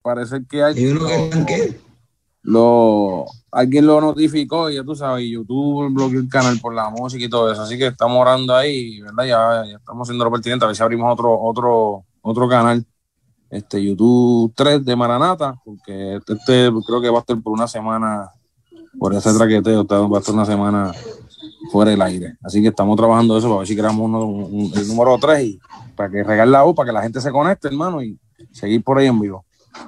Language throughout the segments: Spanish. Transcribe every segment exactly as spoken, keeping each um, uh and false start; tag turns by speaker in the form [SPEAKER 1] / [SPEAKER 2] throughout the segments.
[SPEAKER 1] parece que hay...
[SPEAKER 2] ¿Y uno que están qué?
[SPEAKER 1] Lo, alguien lo notificó y ya tú sabes, YouTube bloqueó el canal por la música y todo eso, así que estamos orando ahí, ¿verdad? Ya, ya estamos haciendo lo pertinente, a ver si abrimos otro, otro, otro canal, este YouTube tres de Maranata, porque este, este creo que va a estar por una semana, por ese traqueteo, va a estar una semana fuera del aire, así que estamos trabajando eso para ver si creamos uno, un, el número tres y para que regar la voz, para que la gente se conecte, hermano, y seguir por ahí en vivo.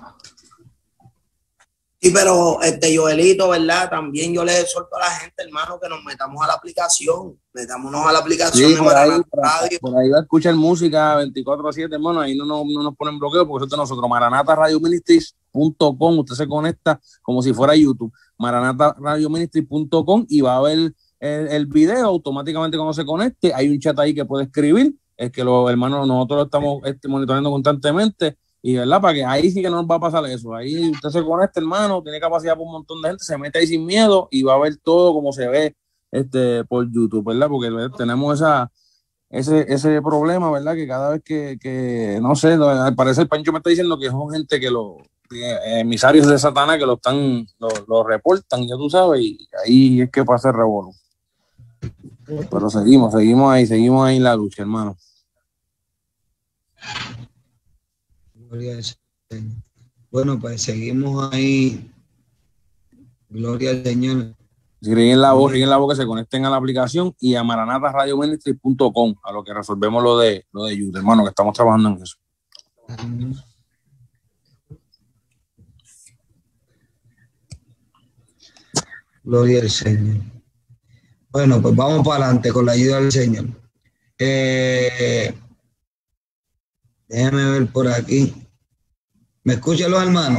[SPEAKER 3] Sí, pero este Joelito, ¿verdad? También yo le exhorto a la gente, hermano, que nos metamos a la aplicación, metámonos a la aplicación
[SPEAKER 1] sí,
[SPEAKER 3] de
[SPEAKER 1] por ahí,
[SPEAKER 3] Maranata
[SPEAKER 1] por,
[SPEAKER 3] Radio.
[SPEAKER 1] Por ahí va a escuchar música veinticuatro siete, hermano, ahí no, no, no nos ponen bloqueo, porque eso es de nosotros, maranata radio ministries punto com, usted se conecta como si fuera YouTube, maranata radio ministries punto com y va a ver el, el video automáticamente cuando se conecte, hay un chat ahí que puede escribir, es que los hermanos, nosotros lo estamos este, monitoreando constantemente. Y verdad, para que ahí sí que no nos va a pasar eso. Ahí usted se conecta, hermano, tiene capacidad para un montón de gente, se mete ahí sin miedo y va a ver todo como se ve este por YouTube, ¿verdad? Porque ¿verdad? tenemos esa, ese, ese problema, ¿verdad? Que cada vez que, que no sé, al parecer Pancho me está diciendo que son gente que los emisarios de Satanás que lo están, lo, lo reportan, ya tú sabes, y ahí es que pasa el revuelo. Pero seguimos, seguimos ahí, seguimos ahí en la lucha, hermano.
[SPEAKER 2] Gloria al Señor. Bueno, pues seguimos ahí. Gloria al Señor.
[SPEAKER 1] Si creen la voz, creen la voz que se conecten a la aplicación y a maranata radio ministries punto com, a lo que resolvemos lo de lo de YouTube, hermano, que estamos trabajando en eso.
[SPEAKER 2] Gloria al Señor. Bueno, pues vamos para adelante con la ayuda del Señor. Eh, déjame ver por aquí. ¿Me escuchan los hermanos?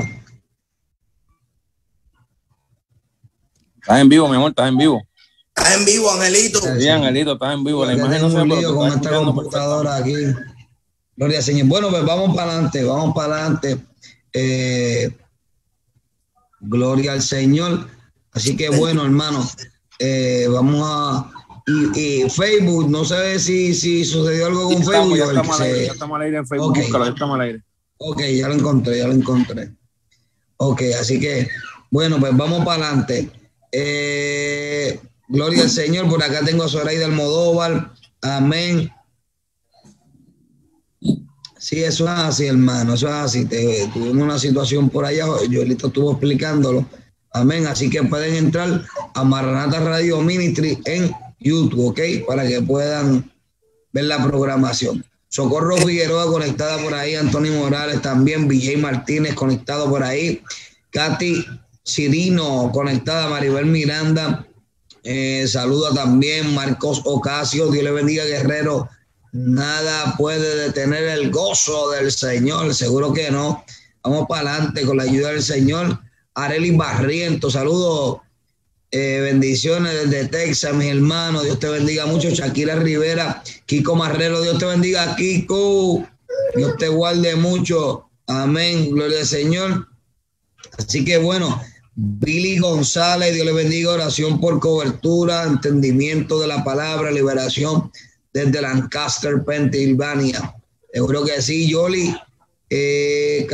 [SPEAKER 1] Estás en vivo, mi amor, estás en vivo.
[SPEAKER 3] Estás en vivo, Angelito.
[SPEAKER 1] Sí, Angelito, estás en vivo. La imagen no se ve, pero
[SPEAKER 2] con esta computadora aquí. Gloria al Señor. Bueno, pues vamos para adelante, vamos para adelante. Eh, gloria al Señor. Así que bueno, hermano, eh, vamos a... Y, y Facebook, no sé si, si sucedió algo con
[SPEAKER 1] ya
[SPEAKER 2] Facebook.
[SPEAKER 1] Estamos, ya, estamos
[SPEAKER 2] se...
[SPEAKER 1] al aire, ya estamos al aire en Facebook.
[SPEAKER 2] Okay.
[SPEAKER 1] Búscalo, ya estamos al aire.
[SPEAKER 2] Ok, ya lo encontré, ya lo encontré. Ok, así que, bueno, pues vamos para adelante. Eh, gloria al Señor, por acá tengo a Zoraida Almodóvar. Amén. Sí, eso es así, hermano, eso es así. Te, tuvimos una situación por allá, Joelito estuvo explicándolo. Amén, así que pueden entrar a Maranata Radio Ministry en YouTube, ¿ok? Para que puedan ver la programación. Socorro Figueroa conectada por ahí, Antonio Morales también, V J Martínez conectado por ahí, Katy Cirino conectada, Maribel Miranda, eh, saluda también, Marcos Ocasio, Dios le bendiga, guerrero. Nada puede detener el gozo del Señor, seguro que no. Vamos para adelante con la ayuda del Señor. Arely Barriento, saludos, eh, bendiciones desde Texas, mis hermanos. Dios te bendiga mucho. Shakira Rivera, Kiko Marrero, Dios te bendiga, Kiko. Dios te guarde mucho. Amén. Gloria al Señor. Así que bueno, Billy González, Dios le bendiga. Oración por cobertura, entendimiento de la palabra, liberación desde Lancaster, Pensilvania. Seguro que sí, Yoli. Eh,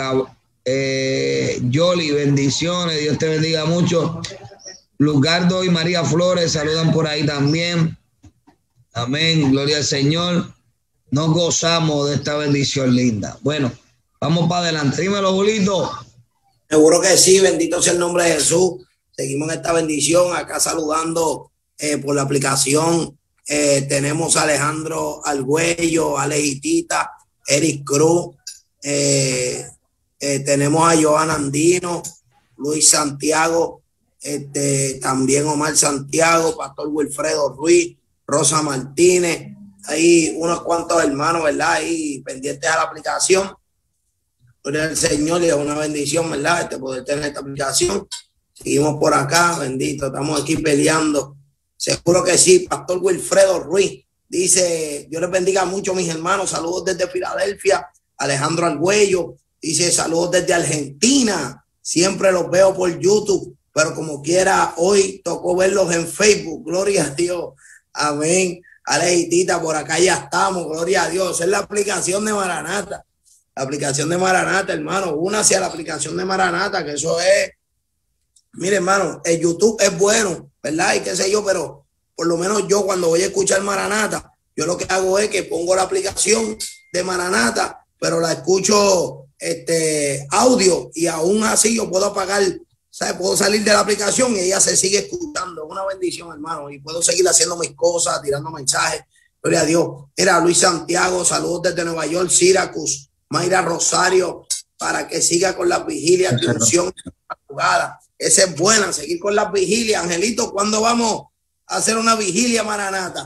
[SPEAKER 2] eh, Yoli, bendiciones, Dios te bendiga mucho. Lugardo y María Flores saludan por ahí también. Amén, gloria al Señor. Nos gozamos de esta bendición linda. Bueno, vamos para adelante. Dímelo, Julito.
[SPEAKER 3] Seguro que sí, bendito sea el nombre de Jesús. Seguimos en esta bendición, acá saludando eh, por la aplicación. Eh, tenemos a Alejandro Argüello, Alejitita, Eric Cruz, eh, eh, tenemos a Joan Andino, Luis Santiago, este, también Omar Santiago, Pastor Wilfredo Ruiz, Rosa Martínez, hay unos cuantos hermanos, ¿verdad? Ahí pendientes a la aplicación. Gloria al Señor, y es una bendición, ¿verdad? Este, poder tener esta aplicación. Seguimos por acá, bendito, estamos aquí peleando. Seguro que sí, Pastor Wilfredo Ruiz dice, Dios les bendiga mucho, mis hermanos, saludos desde Filadelfia. Alejandro Argüello dice, saludos desde Argentina, siempre los veo por YouTube, pero como quiera, hoy tocó verlos en Facebook, gloria a Dios, amén. Alejitita, por acá ya estamos, gloria a Dios, es la aplicación de Maranata, La aplicación de Maranata, hermano, únase a la aplicación de Maranata, que eso es, mire, hermano, el YouTube es bueno, ¿verdad? Y qué sé yo, pero por lo menos yo cuando voy a escuchar Maranata, yo lo que hago es que pongo la aplicación de Maranata, pero la escucho este audio y aún así yo puedo apagar, ¿sabes? Puedo salir de la aplicación y ella se sigue escuchando. Una bendición, hermano, y puedo seguir haciendo mis cosas, tirando mensajes. Gloria a Dios. Era Luis Santiago, saludos desde Nueva York, Syracuse, Mayra Rosario, para que siga con las vigilias de unción jugada. Esa es buena, seguir con las vigilias. Angelito, ¿cuándo vamos a hacer una vigilia Maranata?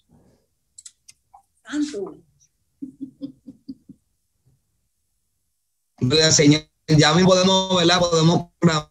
[SPEAKER 4] Santo.
[SPEAKER 2] Señor, ya mismo podemos, ¿verdad? Podemos.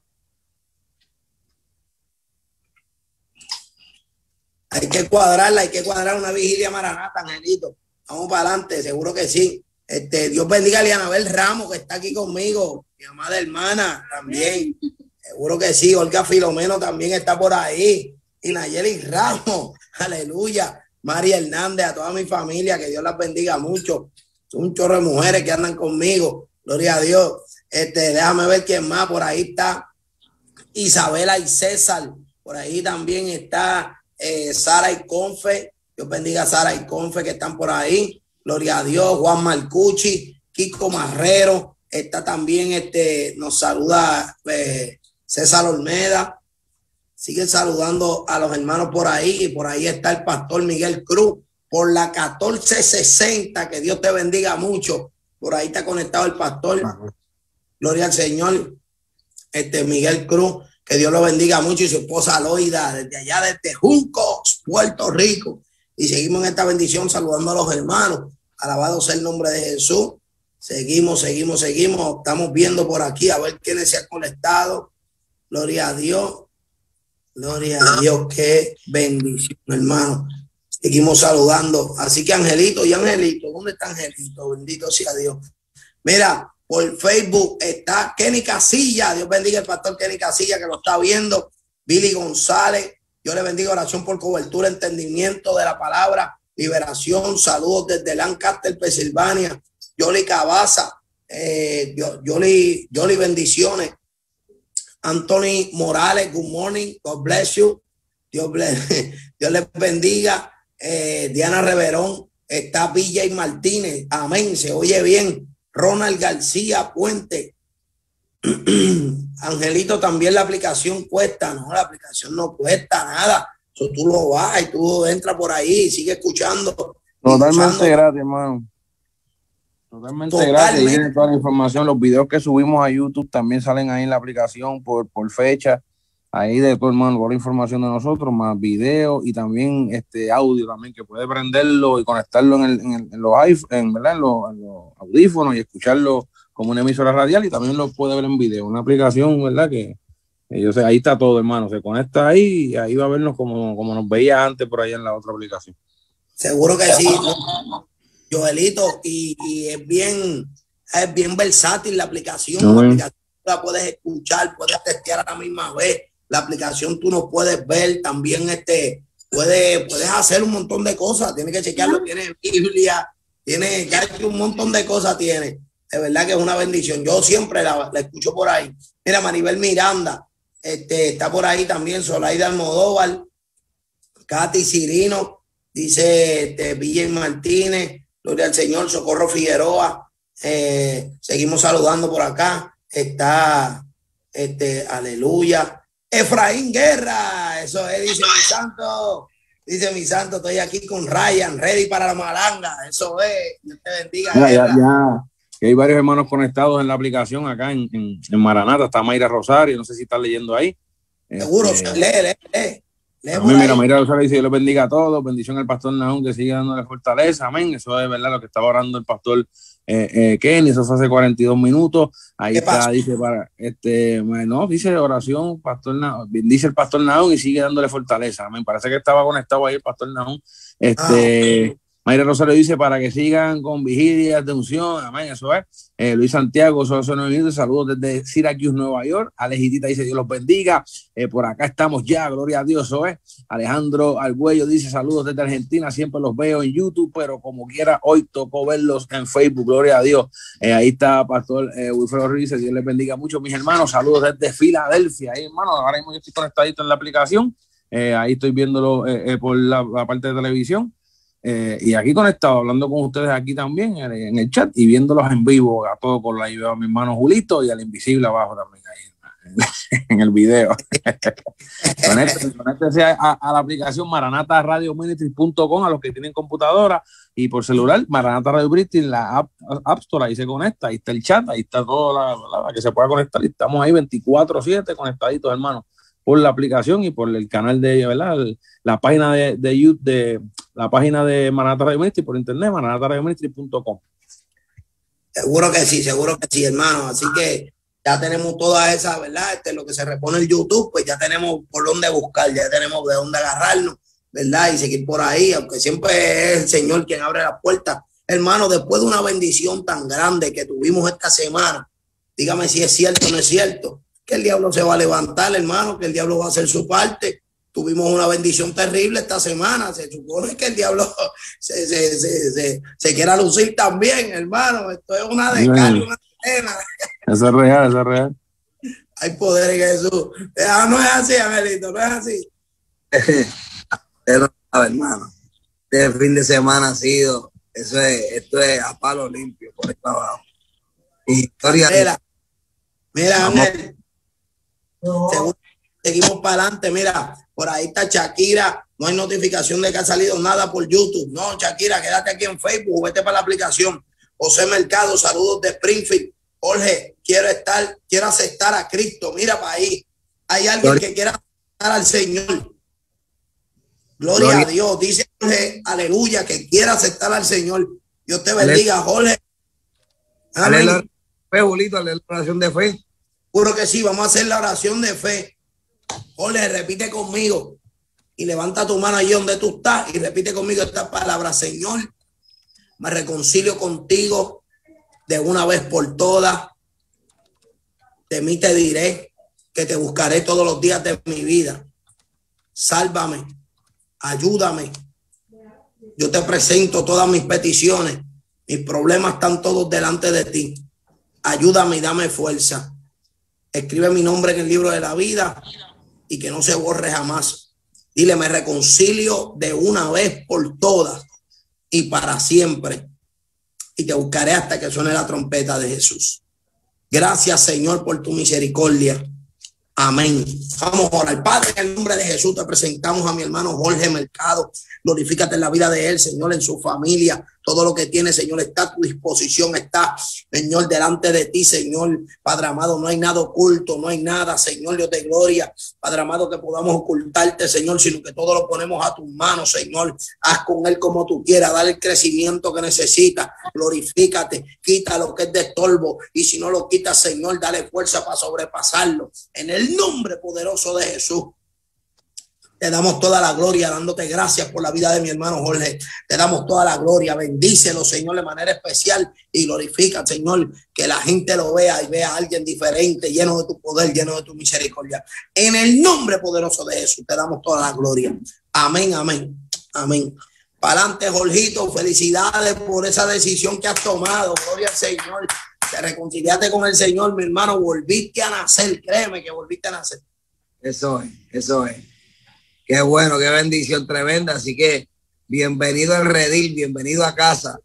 [SPEAKER 3] Hay que cuadrarla, hay que cuadrar una vigilia Maranata, Angelito. Vamos para adelante, seguro que sí. Este, Dios bendiga a Lianabel Ramos, que está aquí conmigo, mi amada hermana también. Seguro que sí. Olga Filomeno también está por ahí. Y Nayeli Ramos, aleluya. María Hernández, a toda mi familia, que Dios las bendiga mucho. Son un chorro de mujeres que andan conmigo. Gloria a Dios. Este, déjame ver quién más. Por ahí está Isabela y César. Por ahí también está eh, Sara y Confe. Dios bendiga a Sara y Confe que están por ahí. Gloria a Dios. Juan Marcucci, Kiko Marrero. Está también, este, nos saluda eh, César Olmeda. Siguen saludando a los hermanos por ahí. Y por ahí está el pastor Miguel Cruz. Por la catorce sesenta. Que Dios te bendiga mucho. Por ahí está conectado el pastor. Gloria al Señor. Este Miguel Cruz. Que Dios lo bendiga mucho. Y su esposa Loida. Desde allá, desde Juncos, Puerto Rico. Y seguimos en esta bendición saludando a los hermanos. Alabado sea el nombre de Jesús. Seguimos, seguimos, seguimos. Estamos viendo por aquí a ver quiénes se han conectado. Gloria a Dios. Gloria a Dios. Qué bendición, hermano. Seguimos saludando. Así que Angelito y Angelito. ¿Dónde está Angelito? Bendito sea Dios. Mira, por Facebook está Kenny Casilla. Dios bendiga al pastor Kenny Casilla que lo está viendo. Billy González. Yo le bendigo, oración por cobertura, entendimiento de la palabra, liberación. Saludos desde Lancaster, Pensilvania. Yoli Cabaza, eh, Yoli, Yoli bendiciones. Anthony Morales, good morning, God bless you. Dios, bless, Dios les bendiga. Eh, Diana Reverón, está B J Martínez, amén, se oye bien. Ronald García Puente. Angelito, también la aplicación cuesta, no, la aplicación no cuesta nada. So, tú lo vas y tú entras por ahí y sigues escuchando.
[SPEAKER 1] Totalmente
[SPEAKER 3] escuchando.
[SPEAKER 1] gratis, hermano. Totalmente,
[SPEAKER 3] Totalmente
[SPEAKER 1] gratis. Ahí viene toda la información. Los videos que subimos a YouTube también salen ahí en la aplicación por, por fecha. Ahí de todo, hermano, toda la información de nosotros, más video y también este audio también, que puede prenderlo y conectarlo en, el, en, el, en los iPhone, en, ¿verdad? En, los, en los audífonos y escucharlo como una emisora radial, y también lo puede ver en video. Una aplicación, ¿verdad? Que, que yo sé, ahí está todo, hermano. Se conecta ahí y ahí va a vernos como, como nos veía antes por ahí en la otra aplicación.
[SPEAKER 3] Seguro que sí, Joelito, y, y es bien, es bien versátil la aplicación. Uh-huh. La aplicación la puedes escuchar, puedes testear a la misma vez. La aplicación tú no puedes ver, también este, puedes, puedes hacer un montón de cosas. Tienes que chequearlo, uh-huh. Tiene Biblia, tiene un montón de cosas, tiene. De verdad que es una bendición. Yo siempre la, la escucho por ahí. Mira, Maribel Miranda, este, está por ahí también. Solaida Almodóvar, Katy Cirino, dice este, Villa Martínez, gloria al Señor, Socorro Figueroa. Eh, seguimos saludando por acá. Está, este, aleluya. Efraín Guerra, eso es, dice mi santo. Dice mi santo, estoy aquí con Ryan, ready para la malanga. Eso es, Dios te bendiga.
[SPEAKER 1] Ya, ya, ya. Que hay varios hermanos conectados en la aplicación acá en, en, en Maranata. Está Mayra Rosario, no sé si están leyendo ahí.
[SPEAKER 3] Seguro,
[SPEAKER 1] este,
[SPEAKER 3] lee, lee, lee. lee
[SPEAKER 1] también, mira, Mayra Rosario dice: Dios los bendiga a todos. Bendición al pastor Nahum, que sigue dándole fortaleza. Amén. Eso es verdad lo que estaba orando el pastor eh, eh, Kenny. Eso fue hace cuarenta y dos minutos. Ahí está, pasa? dice, para este, no, dice oración, pastor Nahum, dice el pastor Nahum y sigue dándole fortaleza. Amén. Parece que estaba conectado ahí el pastor Nahum. Este. Ah. Mayra Rosario dice para que sigan con vigilias de unción, amén, eso es. Eh, Luis Santiago, solo son nueve minutos, saludos desde Syracuse, Nueva York. Alejitita dice Dios los bendiga. Eh, por acá estamos ya, gloria a Dios, eso es. Alejandro Argüello dice saludos desde Argentina, siempre los veo en YouTube, pero como quiera, hoy tocó verlos en Facebook, gloria a Dios. Eh, ahí está Pastor eh, Wilfredo Ruiz, Dios les bendiga mucho, mis hermanos, saludos desde Filadelfia. Ahí, hermano, ahora mismo yo estoy conectadito en la aplicación, eh, ahí estoy viéndolo eh, eh, por la, la parte de televisión. Eh, y aquí conectado, hablando con ustedes aquí también en, en el chat y viéndolos en vivo a todos con la ayuda a mi hermano Julito y al invisible abajo también ahí en, en el video. Conéctense a, a la aplicación maranata radio ministry punto com a los que tienen computadora y por celular, Maranata Radio Ministry en la app, app Store, ahí se conecta, ahí está el chat, ahí está todo la, la, la que se pueda conectar y estamos ahí veinticuatro siete conectaditos, hermanos, por la aplicación y por el canal de, ¿verdad? La página de, de YouTube, de la página de Maranata Radio Ministry por internet, maranata radio ministry punto com.
[SPEAKER 3] Seguro que sí, seguro que sí, hermano. Así que ya tenemos toda esa, ¿verdad? Este, lo que se repone en YouTube, pues ya tenemos por dónde buscar, ya tenemos de dónde agarrarnos, ¿verdad? Y seguir por ahí, aunque siempre es el Señor quien abre las puertas. Hermano, después de una bendición tan grande que tuvimos esta semana, dígame si es cierto o no es cierto, que el diablo se va a levantar, hermano, que el diablo va a hacer su parte. Tuvimos una bendición terrible esta semana. Se supone que el diablo se, se, se, se, se quiera lucir también, hermano. Esto es una descarga, una cena.
[SPEAKER 1] Eso es real, eso es real.
[SPEAKER 3] Hay poder en Jesús. Ah, no es así, Angelito, no es así.
[SPEAKER 2] Pero, hermano, este fin de semana ha sido, eso es, esto es a palo limpio por ahí para abajo. Historia.
[SPEAKER 3] Mira, mira, Ángel. Según seguimos para adelante, mira, por ahí está Shakira, no hay notificación de que ha salido nada por YouTube. No, Shakira, quédate aquí en Facebook, vete para la aplicación. José Mercado, saludos de Springfield. Jorge, quiero estar, quiero aceptar a Cristo. Mira para ahí. Hay alguien que quiera aceptar al Señor. Gloria, Gloria a Dios. Dice Jorge, aleluya, que quiera aceptar al Señor. Dios te bendiga, Jorge.
[SPEAKER 2] Amén. La fe, Julito, la oración de fe.
[SPEAKER 3] Juro que sí, vamos a hacer la oración de fe. Jorge, repite conmigo y levanta tu mano allí donde tú estás y repite conmigo esta palabra. Señor, me reconcilio contigo de una vez por todas. De mí te diré que te buscaré todos los días de mi vida. Sálvame, ayúdame. Yo te presento todas mis peticiones. Mis problemas están todos delante de ti. Ayúdame y dame fuerza. Escribe mi nombre en el libro de la vida y que no se borre jamás. Dile, me reconcilio de una vez por todas y para siempre. Y te buscaré hasta que suene la trompeta de Jesús. Gracias, Señor, por tu misericordia. Amén. Vamos a orar. Padre, en el nombre de Jesús te presentamos a mi hermano Jorge Mercado. Glorifícate en la vida de él, Señor, en su familia. Todo lo que tiene, Señor, está a tu disposición, está, Señor, delante de ti, Señor. Padre amado, no hay nada oculto, no hay nada, Señor, Dios de gloria. Padre amado, que podamos ocultarte, Señor, sino que todo lo ponemos a tus manos, Señor. Haz con él como tú quieras, dale el crecimiento que necesita. Glorifícate, quita lo que es de estorbo. Y si no lo quitas, Señor, dale fuerza para sobrepasarlo. En el nombre poderoso de Jesús. Te damos toda la gloria, dándote gracias por la vida de mi hermano Jorge. Te damos toda la gloria. Bendícelo, Señor, de manera especial y glorifica, Señor, que la gente lo vea y vea a alguien diferente, lleno de tu poder, lleno de tu misericordia. En el nombre poderoso de Jesús, te damos toda la gloria. Amén, amén, amén. Para adelante, Jorgito, felicidades por esa decisión que has tomado. Gloria al Señor. Te reconciliaste con el Señor, mi hermano. Volviste a nacer, créeme que volviste a nacer.
[SPEAKER 2] Eso es, eso es. Qué bueno, qué bendición tremenda. Así que bienvenido al redil, bienvenido a casa.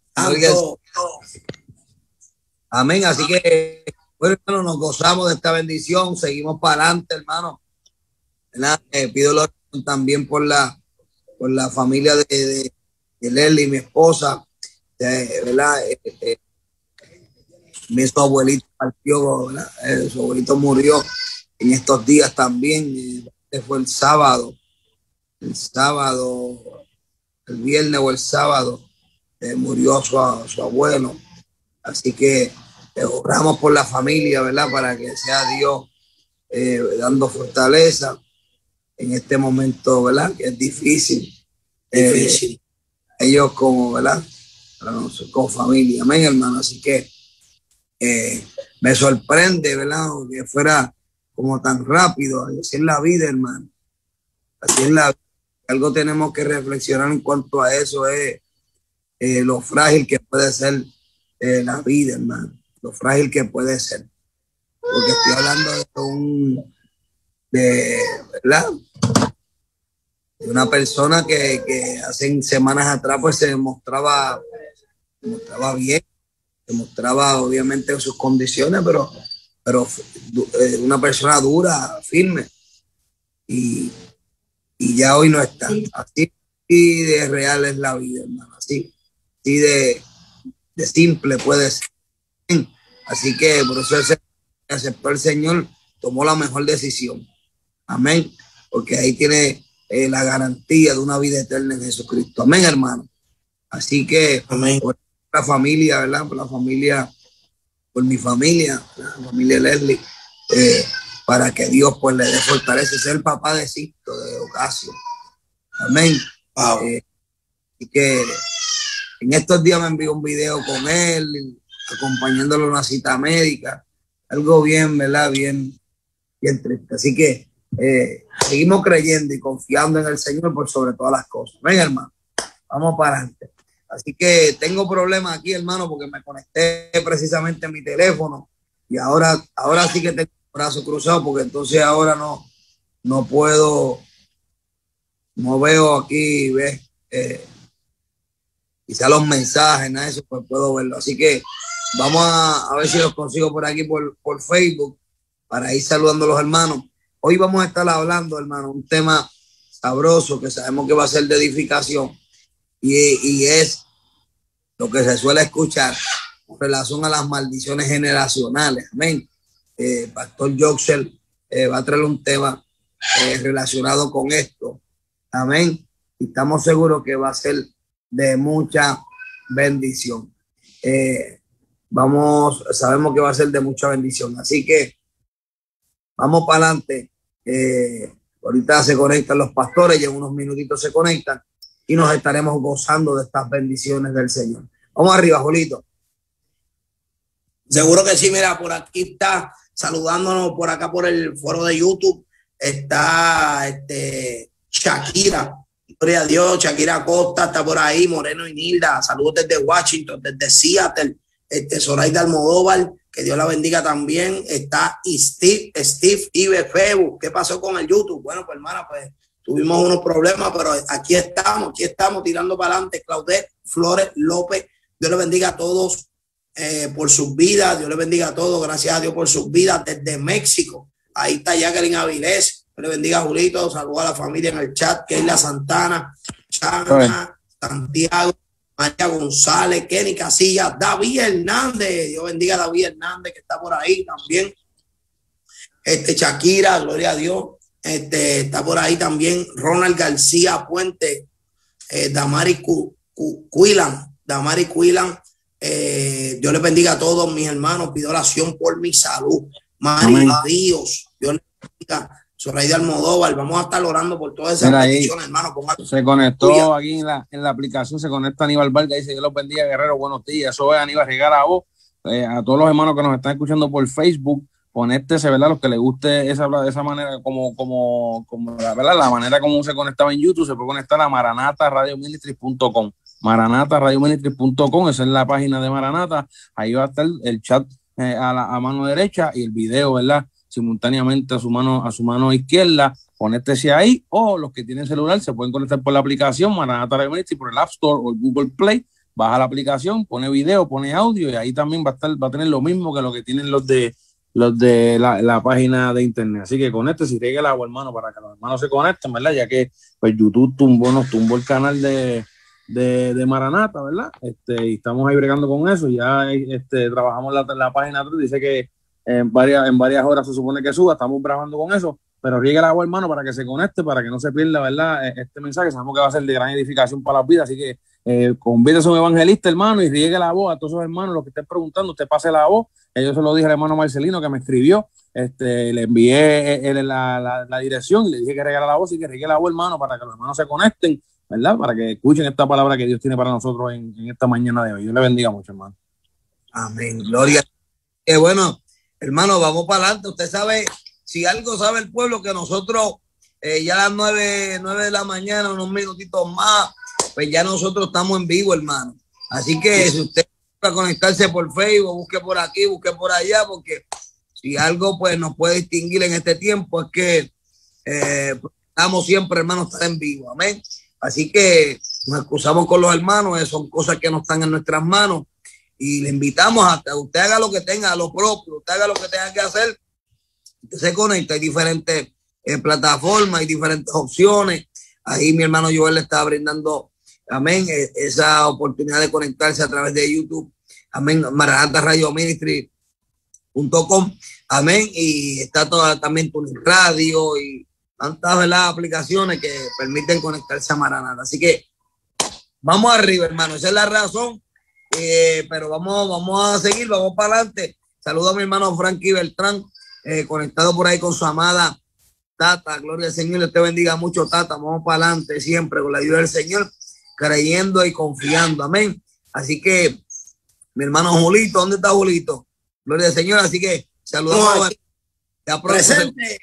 [SPEAKER 2] Amén. Así que, bueno, hermano, nos gozamos de esta bendición. Seguimos para adelante, hermano. Eh, pido la oración también por la, por la familia de, de, de Leslie, mi esposa. De, ¿verdad? Eh, eh, mi su abuelito partió, ¿verdad? Eh, su abuelito murió en estos días también. Eh, Este fue el sábado, el sábado, el viernes o el sábado, eh, murió su, su abuelo. Así que eh, oramos por la familia, ¿verdad? Para que sea Dios eh, dando fortaleza en este momento, ¿verdad? Que es difícil.
[SPEAKER 3] Difícil.
[SPEAKER 2] ellos como, ¿verdad? Para nosotros, como familia, amén, hermano. Así que eh, me sorprende, ¿verdad? Que fuera como tan rápido. Así es la vida, hermano. Así es la vida. Algo tenemos que reflexionar en cuanto a eso, es eh, lo frágil que puede ser eh, la vida, hermano. Lo frágil que puede ser. Porque estoy hablando de un, de, ¿verdad? De una persona que, que hace semanas atrás pues se mostraba, se mostraba bien, se mostraba obviamente en sus condiciones, pero, pero eh, una persona dura, firme. Y, y ya hoy no está. Así de real es la vida, hermano. Así, así de, de simple puede ser. Así que por eso ese aceptó al Señor, tomó la mejor decisión. Amén. Porque ahí tiene eh, la garantía de una vida eterna en Jesucristo. Amén, hermano. Así que amén. Por la familia, ¿verdad? Por la familia, por mi familia, la familia Leslie, eh, para que Dios pues le dé fortaleza. Ser el papá de Sisto, de Ocasio. Amén. Wow. Eh, y que en estos días me envió un video con él, acompañándolo a una cita médica. Algo bien, ¿verdad? Bien, bien triste. Así que eh, seguimos creyendo y confiando en el Señor por sobre todas las cosas. Ven, hermano, vamos para adelante. Así que tengo problemas aquí, hermano, porque me conecté precisamente en mi teléfono y ahora, ahora sí que tengo el brazo cruzado, porque entonces ahora no, no puedo, no veo aquí, ¿ves? Eh, quizá los mensajes, nada de eso, pues puedo verlo. Así que vamos a, a ver si los consigo por aquí, por, por Facebook, para ir saludando a los hermanos. Hoy vamos a estar hablando, hermano, un tema sabroso que sabemos que va a ser de edificación y, y es lo que se suele escuchar con relación a las maldiciones generacionales. Amén. Eh, Pastor Joxel eh, va a traer un tema eh, relacionado con esto. Amén. Y estamos seguros que va a ser de mucha bendición. Eh, Vamos, sabemos que va a ser de mucha bendición. Así que vamos para adelante. Eh, ahorita se conectan los pastores y en unos minutitos se conectan y nos estaremos gozando de estas bendiciones del Señor. Vamos arriba, Julito.
[SPEAKER 3] Seguro que sí. Mira, por aquí está saludándonos por acá por el foro de YouTube. Está este, Shakira. Gloria a Dios. Shakira Costa está por ahí. Moreno y Nilda. Saludos desde Washington, desde Seattle. Este, Zoraida Almodóvar, que Dios la bendiga también. Está Steve, Steve Ibe Febu. ¿Qué pasó con el YouTube? Bueno, pues hermana, pues tuvimos unos problemas, pero aquí estamos, aquí estamos tirando para adelante. Claudette Flores López, Dios le bendiga a todos eh, por sus vidas. Dios le bendiga a todos, gracias a Dios por sus vidas desde México. Ahí está Jacqueline Avilés, Dios le bendiga a Julito, saludos a la familia en el chat, Keila Santana, Chana, Santiago, María González, Kenny Casillas, David Hernández, Dios bendiga a David Hernández que está por ahí también. Este Shakira, gloria a Dios. Este está por ahí también Ronald García Puente, eh, Damari Cuilan, Damari Cuilan. Eh, Dios les bendiga a todos mis hermanos. Pido oración por mi salud. Mari Dios, Dios les bendiga. Zoraida Almodóvar, vamos a estar orando por todas esas bendiciones, hermano.
[SPEAKER 1] Se conectó tuya. Aquí en la, en la aplicación, se conecta Aníbal Vargas, dice Dios los bendiga, guerrero, buenos días. Eso es Aníbal, regala a vos, eh, a todos los hermanos que nos están escuchando por Facebook, conéctese, ¿verdad? Los que les guste esa, de esa manera, como, como, como la, ¿verdad? La manera como se conectaba en YouTube, se puede conectar a maranata radio ministries punto com. maranata radio ministries punto com, esa es la página de Maranata, ahí va a estar el chat eh, a, la, a mano derecha y el video, ¿verdad? Simultáneamente a su mano a su mano izquierda, conéctese ahí, o los que tienen celular se pueden conectar por la aplicación Maranata Radio Ministry, por el App Store o el Google Play, baja la aplicación, pone video, pone audio y ahí también va a estar, va a tener lo mismo que lo que tienen los de los de la, la página de internet. Así que conéctese y riegue el agua, hermano, para que los hermanos se conecten, ¿verdad? Ya que pues YouTube tumbó, nos tumbó el canal de De, de Maranata, ¿verdad? Este, y estamos ahí bregando con eso. Ya este, trabajamos la, la página tres, dice que en varias, en varias horas se supone que suba, estamos trabajando con eso, pero riegue el agua, hermano, para que se conecte, para que no se pierda, ¿verdad? Este mensaje, sabemos que va a ser de gran edificación para las vidas, así que eh, convídese a un evangelista, hermano, y riegue la voz a todos esos hermanos, los que estén preguntando, usted pase la voz. Yo se lo dije al hermano Marcelino que me escribió, este, le envié el, la, la, la dirección y le dije que regala la voz y que riegue la voz, hermano, para que los hermanos se conecten, ¿verdad? Para que escuchen esta palabra que Dios tiene para nosotros en, en esta mañana de hoy. Dios le bendiga mucho, hermano.
[SPEAKER 2] Amén, gloria. Que bueno, hermano, vamos para adelante. Usted sabe, si algo sabe el pueblo, que nosotros eh, ya a las nueve, nueve de la mañana, unos minutitos más, pues ya nosotros estamos en vivo, hermano. Así que si usted va a conectarse por Facebook, busque por aquí, busque por allá, porque si algo pues nos puede distinguir en este tiempo es que eh, estamos siempre, hermanos, estar en vivo. Amén. Así que nos excusamos con los hermanos, son cosas que no están en nuestras manos. Y le invitamos a que usted haga lo que tenga, a lo propio, usted haga lo que tenga que hacer. Usted se conecta, hay diferentes eh, plataformas, hay diferentes opciones. Ahí mi hermano Joel le está brindando, amén, eh, esa oportunidad de conectarse a través de YouTube. Amén, Maranata Radio Ministry punto com. Amén, y está toda también tu radio y tantas, ¿verdad?, aplicaciones que permiten conectarse a Maranata. Así que vamos arriba, hermano, esa es la razón. Eh, pero vamos, vamos a seguir, vamos para adelante. Saludo a mi hermano Frankie Beltrán, eh, conectado por ahí con su amada Tata. Gloria al Señor, Dios te bendiga mucho, Tata. Vamos para adelante siempre con la ayuda del Señor, creyendo y confiando. Amén. Así que, mi hermano Julito, ¿dónde está Julito? Gloria al Señor. Así que saludamos no, a presente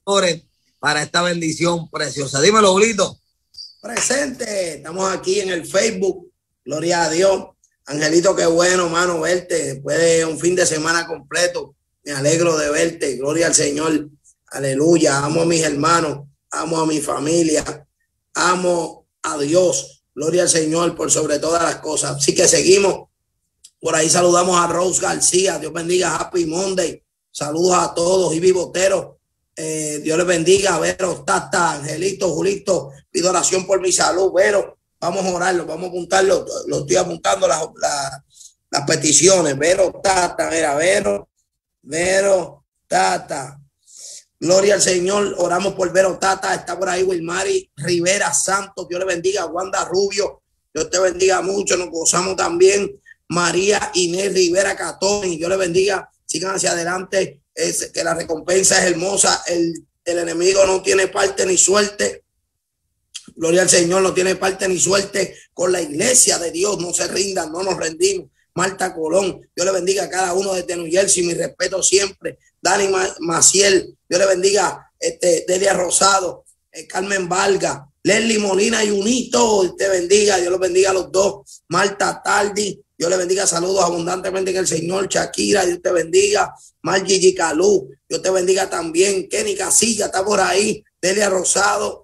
[SPEAKER 2] para esta bendición preciosa. Dímelo, Julito.
[SPEAKER 3] Presente. Estamos aquí en el Facebook. Gloria a Dios. Angelito, qué bueno, mano, verte después de un fin de semana completo. Me alegro de verte. Gloria al Señor. Aleluya. Amo a mis hermanos. Amo a mi familia. Amo a Dios. Gloria al Señor por sobre todas las cosas. Así que seguimos. Por ahí saludamos a Rose García. Dios bendiga. Happy Monday. Saludos a todos. Y Botero. Eh, Dios les bendiga. Vero, Tata, Angelito, Julito. Pido oración por mi salud. Vero. Vamos a orarlo, vamos a apuntarlo, lo estoy apuntando las, las, las peticiones. Vero, Tata, mira, Vero, Vero, Tata. Gloria al Señor, oramos por Vero, Tata. Está por ahí Wilmari Rivera Santos, Dios le bendiga. Wanda Rubio, Dios te bendiga mucho. Nos gozamos también. María Inés Rivera Catoni, Dios le bendiga. Sigan hacia adelante, es, que la recompensa es hermosa. El, el enemigo no tiene parte ni suerte. Gloria al Señor, no tiene parte ni suerte con la iglesia de Dios. No se rindan, no nos rendimos. Marta Colón, Dios le bendiga a cada uno de New Jersey, mi respeto siempre. Dani Maciel, Dios le bendiga. Este, Delia Rosado, eh, Carmen Valga, Leslie Molina y Unito, Dios te bendiga, Dios los bendiga a los dos. Marta Tardi, Dios le bendiga, saludos abundantemente en el Señor. Shakira, Dios te bendiga. Margigi Calú, Dios te bendiga también. Kenny Casilla está por ahí. Delia Rosado.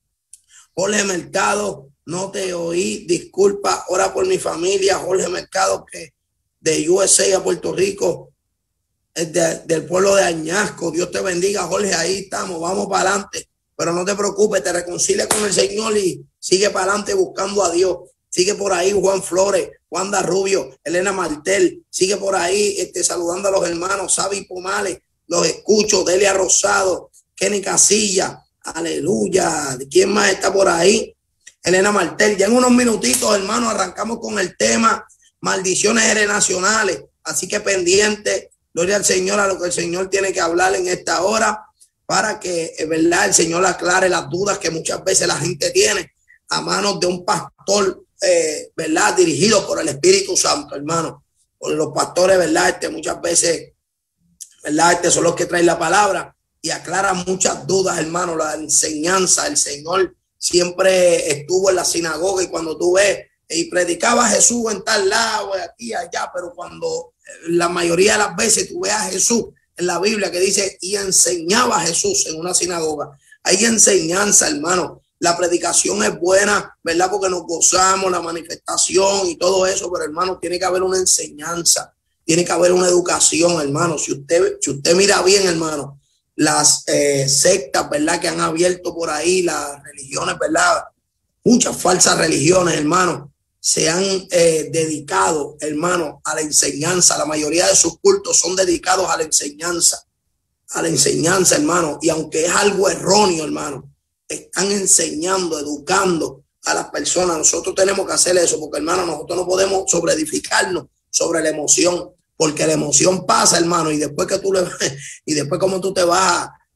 [SPEAKER 3] Jorge Mercado, no te oí, disculpa, ora por mi familia. Jorge Mercado, que de U S A a Puerto Rico, es de, del pueblo de Añasco. Dios te bendiga, Jorge, ahí estamos, vamos para adelante. Pero no te preocupes, te reconcilia con el Señor y sigue para adelante buscando a Dios. Sigue por ahí Juan Flores, Wanda Rubio, Elena Martel, sigue por ahí este, saludando a los hermanos, Sabi Pomales, los escucho, Delia Rosado, Kenny Casilla. Aleluya. ¿Quién más está por ahí? Elena Martel. Ya en unos minutitos, hermano, arrancamos con el tema maldiciones generacionales. Así que pendiente, gloria al Señor, a lo que el Señor tiene que hablar en esta hora para que, es verdad, el Señor aclare las dudas que muchas veces la gente tiene a manos de un pastor, eh, verdad, dirigido por el Espíritu Santo, hermano. Por los pastores, verdad, este, muchas veces, verdad, este, son los que traen la palabra y aclara muchas dudas, hermano. La enseñanza, el Señor siempre estuvo en la sinagoga y cuando tú ves y predicaba a Jesús en tal lado, aquí, allá, pero cuando la mayoría de las veces tú ves a Jesús en la Biblia que dice y enseñaba a Jesús en una sinagoga, hay enseñanza, hermano. La predicación es buena, ¿verdad? Porque nos gozamos, la manifestación y todo eso, pero hermano, tiene que haber una enseñanza, tiene que haber una educación, hermano. Si usted, si usted mira bien, hermano, las eh, sectas, ¿verdad?, que han abierto por ahí, las religiones, ¿verdad?, muchas falsas religiones, hermano, se han eh, dedicado, hermano, a la enseñanza. La mayoría de sus cultos son dedicados a la enseñanza, a la enseñanza, hermano. Y aunque es algo erróneo, hermano, están enseñando, educando a las personas. Nosotros tenemos que hacer eso porque, hermano, nosotros no podemos sobreedificarnos sobre la emoción. Porque la emoción pasa, hermano, y después que tú le y después como tú te vas a,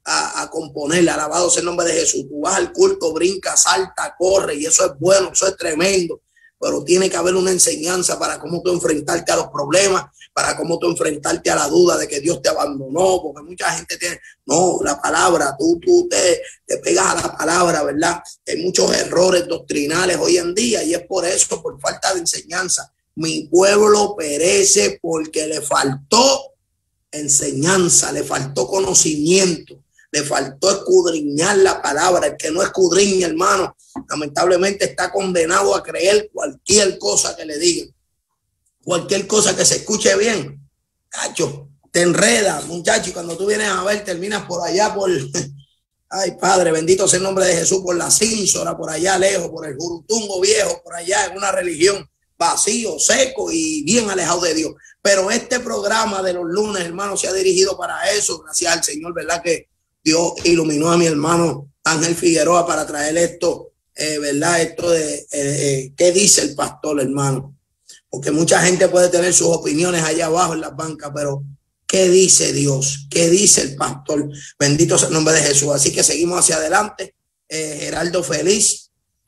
[SPEAKER 3] a, a componer. Alabado sea el nombre de Jesús. Tú vas al culto, brinca, salta, corre, y eso es bueno, eso es tremendo. Pero tiene que haber una enseñanza para cómo tú enfrentarte a los problemas, para cómo tú enfrentarte a la duda de que Dios te abandonó, porque mucha gente tiene, no, la palabra, tú, tú te, te pegas a la palabra, ¿verdad? Hay muchos errores doctrinales hoy en día y es por eso, por falta de enseñanza. Mi pueblo perece porque le faltó enseñanza, le faltó conocimiento, le faltó escudriñar la palabra. El que no escudriña, hermano, lamentablemente está condenado a creer cualquier cosa que le digan, cualquier cosa que se escuche bien. Cacho, te enreda, muchacho, y cuando tú vienes a ver, terminas por allá, por, ay, Padre, bendito sea el nombre de Jesús, por la Cínsora, por allá lejos, por el Jurutungo viejo, por allá en una religión vacío, seco y bien alejado de Dios. Pero este programa de los lunes, hermano, se ha dirigido para eso, gracias al Señor, ¿verdad? Que Dios iluminó a mi hermano Ángel Figueroa para traer esto, eh, ¿verdad? Esto de, eh, eh, ¿qué dice el pastor, hermano? Porque mucha gente puede tener sus opiniones allá abajo en las bancas, pero ¿qué dice Dios? ¿Qué dice el pastor? Bendito sea el nombre de Jesús. Así que seguimos hacia adelante. Eh, Geraldo Feliz,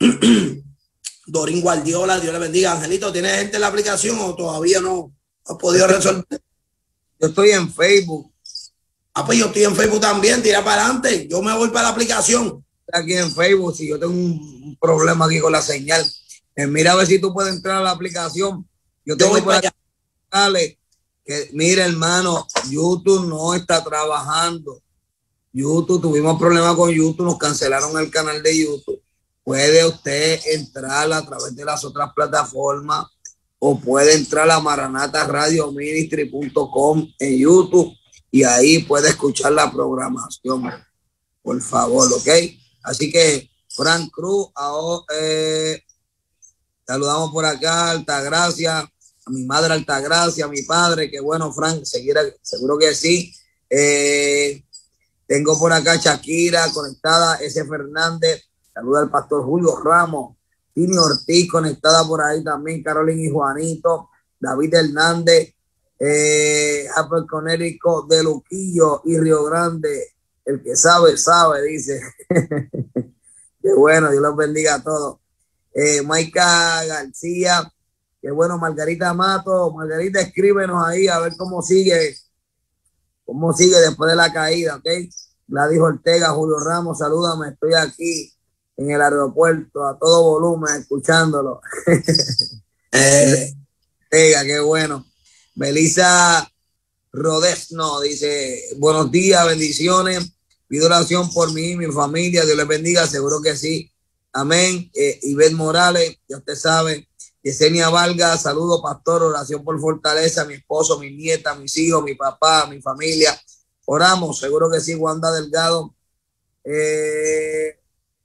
[SPEAKER 3] Dorín Guardiola, Dios le bendiga. Angelito, ¿tiene gente en la aplicación o todavía no ha podido resolver?
[SPEAKER 2] Yo estoy en Facebook.
[SPEAKER 3] Ah, pues yo estoy en Facebook también, tira para adelante. Yo me voy para la aplicación.
[SPEAKER 2] Aquí en Facebook, si yo tengo un problema aquí con la señal, eh, mira a ver si tú puedes entrar a la aplicación. Yo tengo por allá. Dale, que mira, hermano, YouTube no está trabajando. YouTube, tuvimos problemas con YouTube, nos cancelaron el canal de YouTube. Puede usted entrar a través de las otras plataformas o puede entrar a maranata radio ministry punto com en YouTube y ahí puede escuchar la programación, por favor, ¿ok? Así que, Frank Cruz, ahora, eh, saludamos por acá, Altagracia, a mi madre Altagracia, a mi padre, que bueno, Frank, seguirá, seguro que sí. Eh, tengo por acá Shakira conectada, S. Fernández, saluda al pastor Julio Ramos, Tini Ortiz conectada por ahí también, Carolina y Juanito, David Hernández, eh, Apple Conérico de Luquillo y Río Grande, el que sabe, sabe, dice. Qué bueno, Dios los bendiga a todos. Eh, Maica García, qué bueno, Margarita Mato, Margarita, escríbenos ahí a ver cómo sigue, cómo sigue después de la caída, ¿ok? Gladys Ortega, Julio Ramos, salúdame, estoy aquí en el aeropuerto a todo volumen escuchándolo. eh. Ortega, qué bueno. Melissa Rodesno dice, buenos días, bendiciones, pido oración por mí y mi familia, Dios les bendiga, seguro que sí, amén. eh, Ivette Morales, ya usted sabe. Yesenia Vargas, saludo pastor, oración por fortaleza, mi esposo, mi nieta, mis hijos, mi papá, mi familia, oramos, seguro que sí. Wanda Delgado, eh,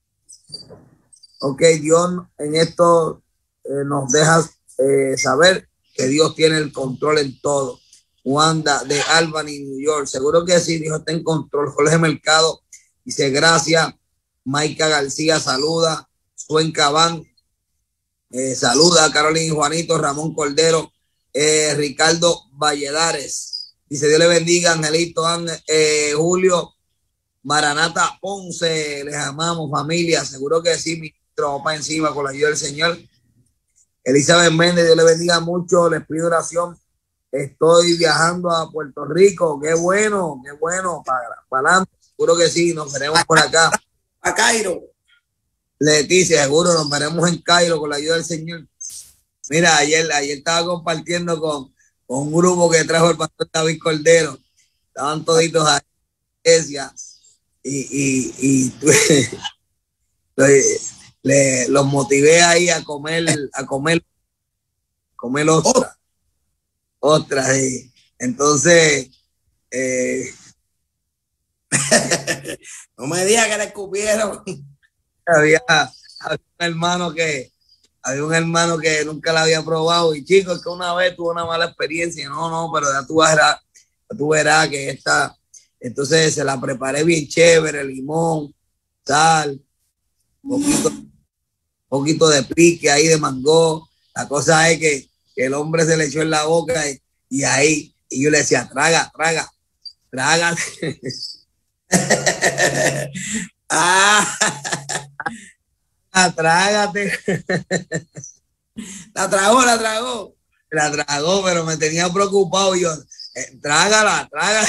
[SPEAKER 2] ok, Dios en esto eh, nos deja eh, saber que Dios tiene el control en todo. Wanda de Albany, New York, seguro que sí, Dios está en control. Jorge Mercado dice gracias. Maica García saluda. Suen Cabán eh, saluda. Carolina y Juanito. Ramón Cordero, eh, Ricardo Valladares dice Dios le bendiga. Angelito, eh, Julio, Maranata Ponce, les amamos familia, seguro que sí, mi tropa encima con la ayuda del Señor. Elizabeth Méndez, Dios le bendiga mucho, les pido oración. Estoy viajando a Puerto Rico, qué bueno, qué bueno, para, para adelante, seguro que sí, nos veremos por acá.
[SPEAKER 3] A Cairo.
[SPEAKER 2] Leticia, seguro nos veremos en Cairo con la ayuda del Señor. Mira, ayer, ayer estaba compartiendo con, con un grupo que trajo el pastor David Cordero, estaban toditos ahí, iglesia, y, y, y le, le, los motivé ahí a comer, a comer, comer ostras. Ostras, y entonces eh,
[SPEAKER 3] no me digas que le escupieron.
[SPEAKER 2] Había, había un hermano que había un hermano que nunca la había probado y chicos, es que una vez tuvo una mala experiencia, no, no, pero ya tú verás, ya tú verás que esta, entonces se la preparé bien chévere, limón, sal, poquito, poquito de pique ahí de mango. La cosa es que, que el hombre se le echó en la boca y, y ahí, y yo le decía, traga, traga, traga.
[SPEAKER 3] ah,
[SPEAKER 2] Ah, trágate.
[SPEAKER 3] la tragó, la tragó.
[SPEAKER 2] La tragó, pero me tenía preocupado. Yo, eh, trágala, trágala.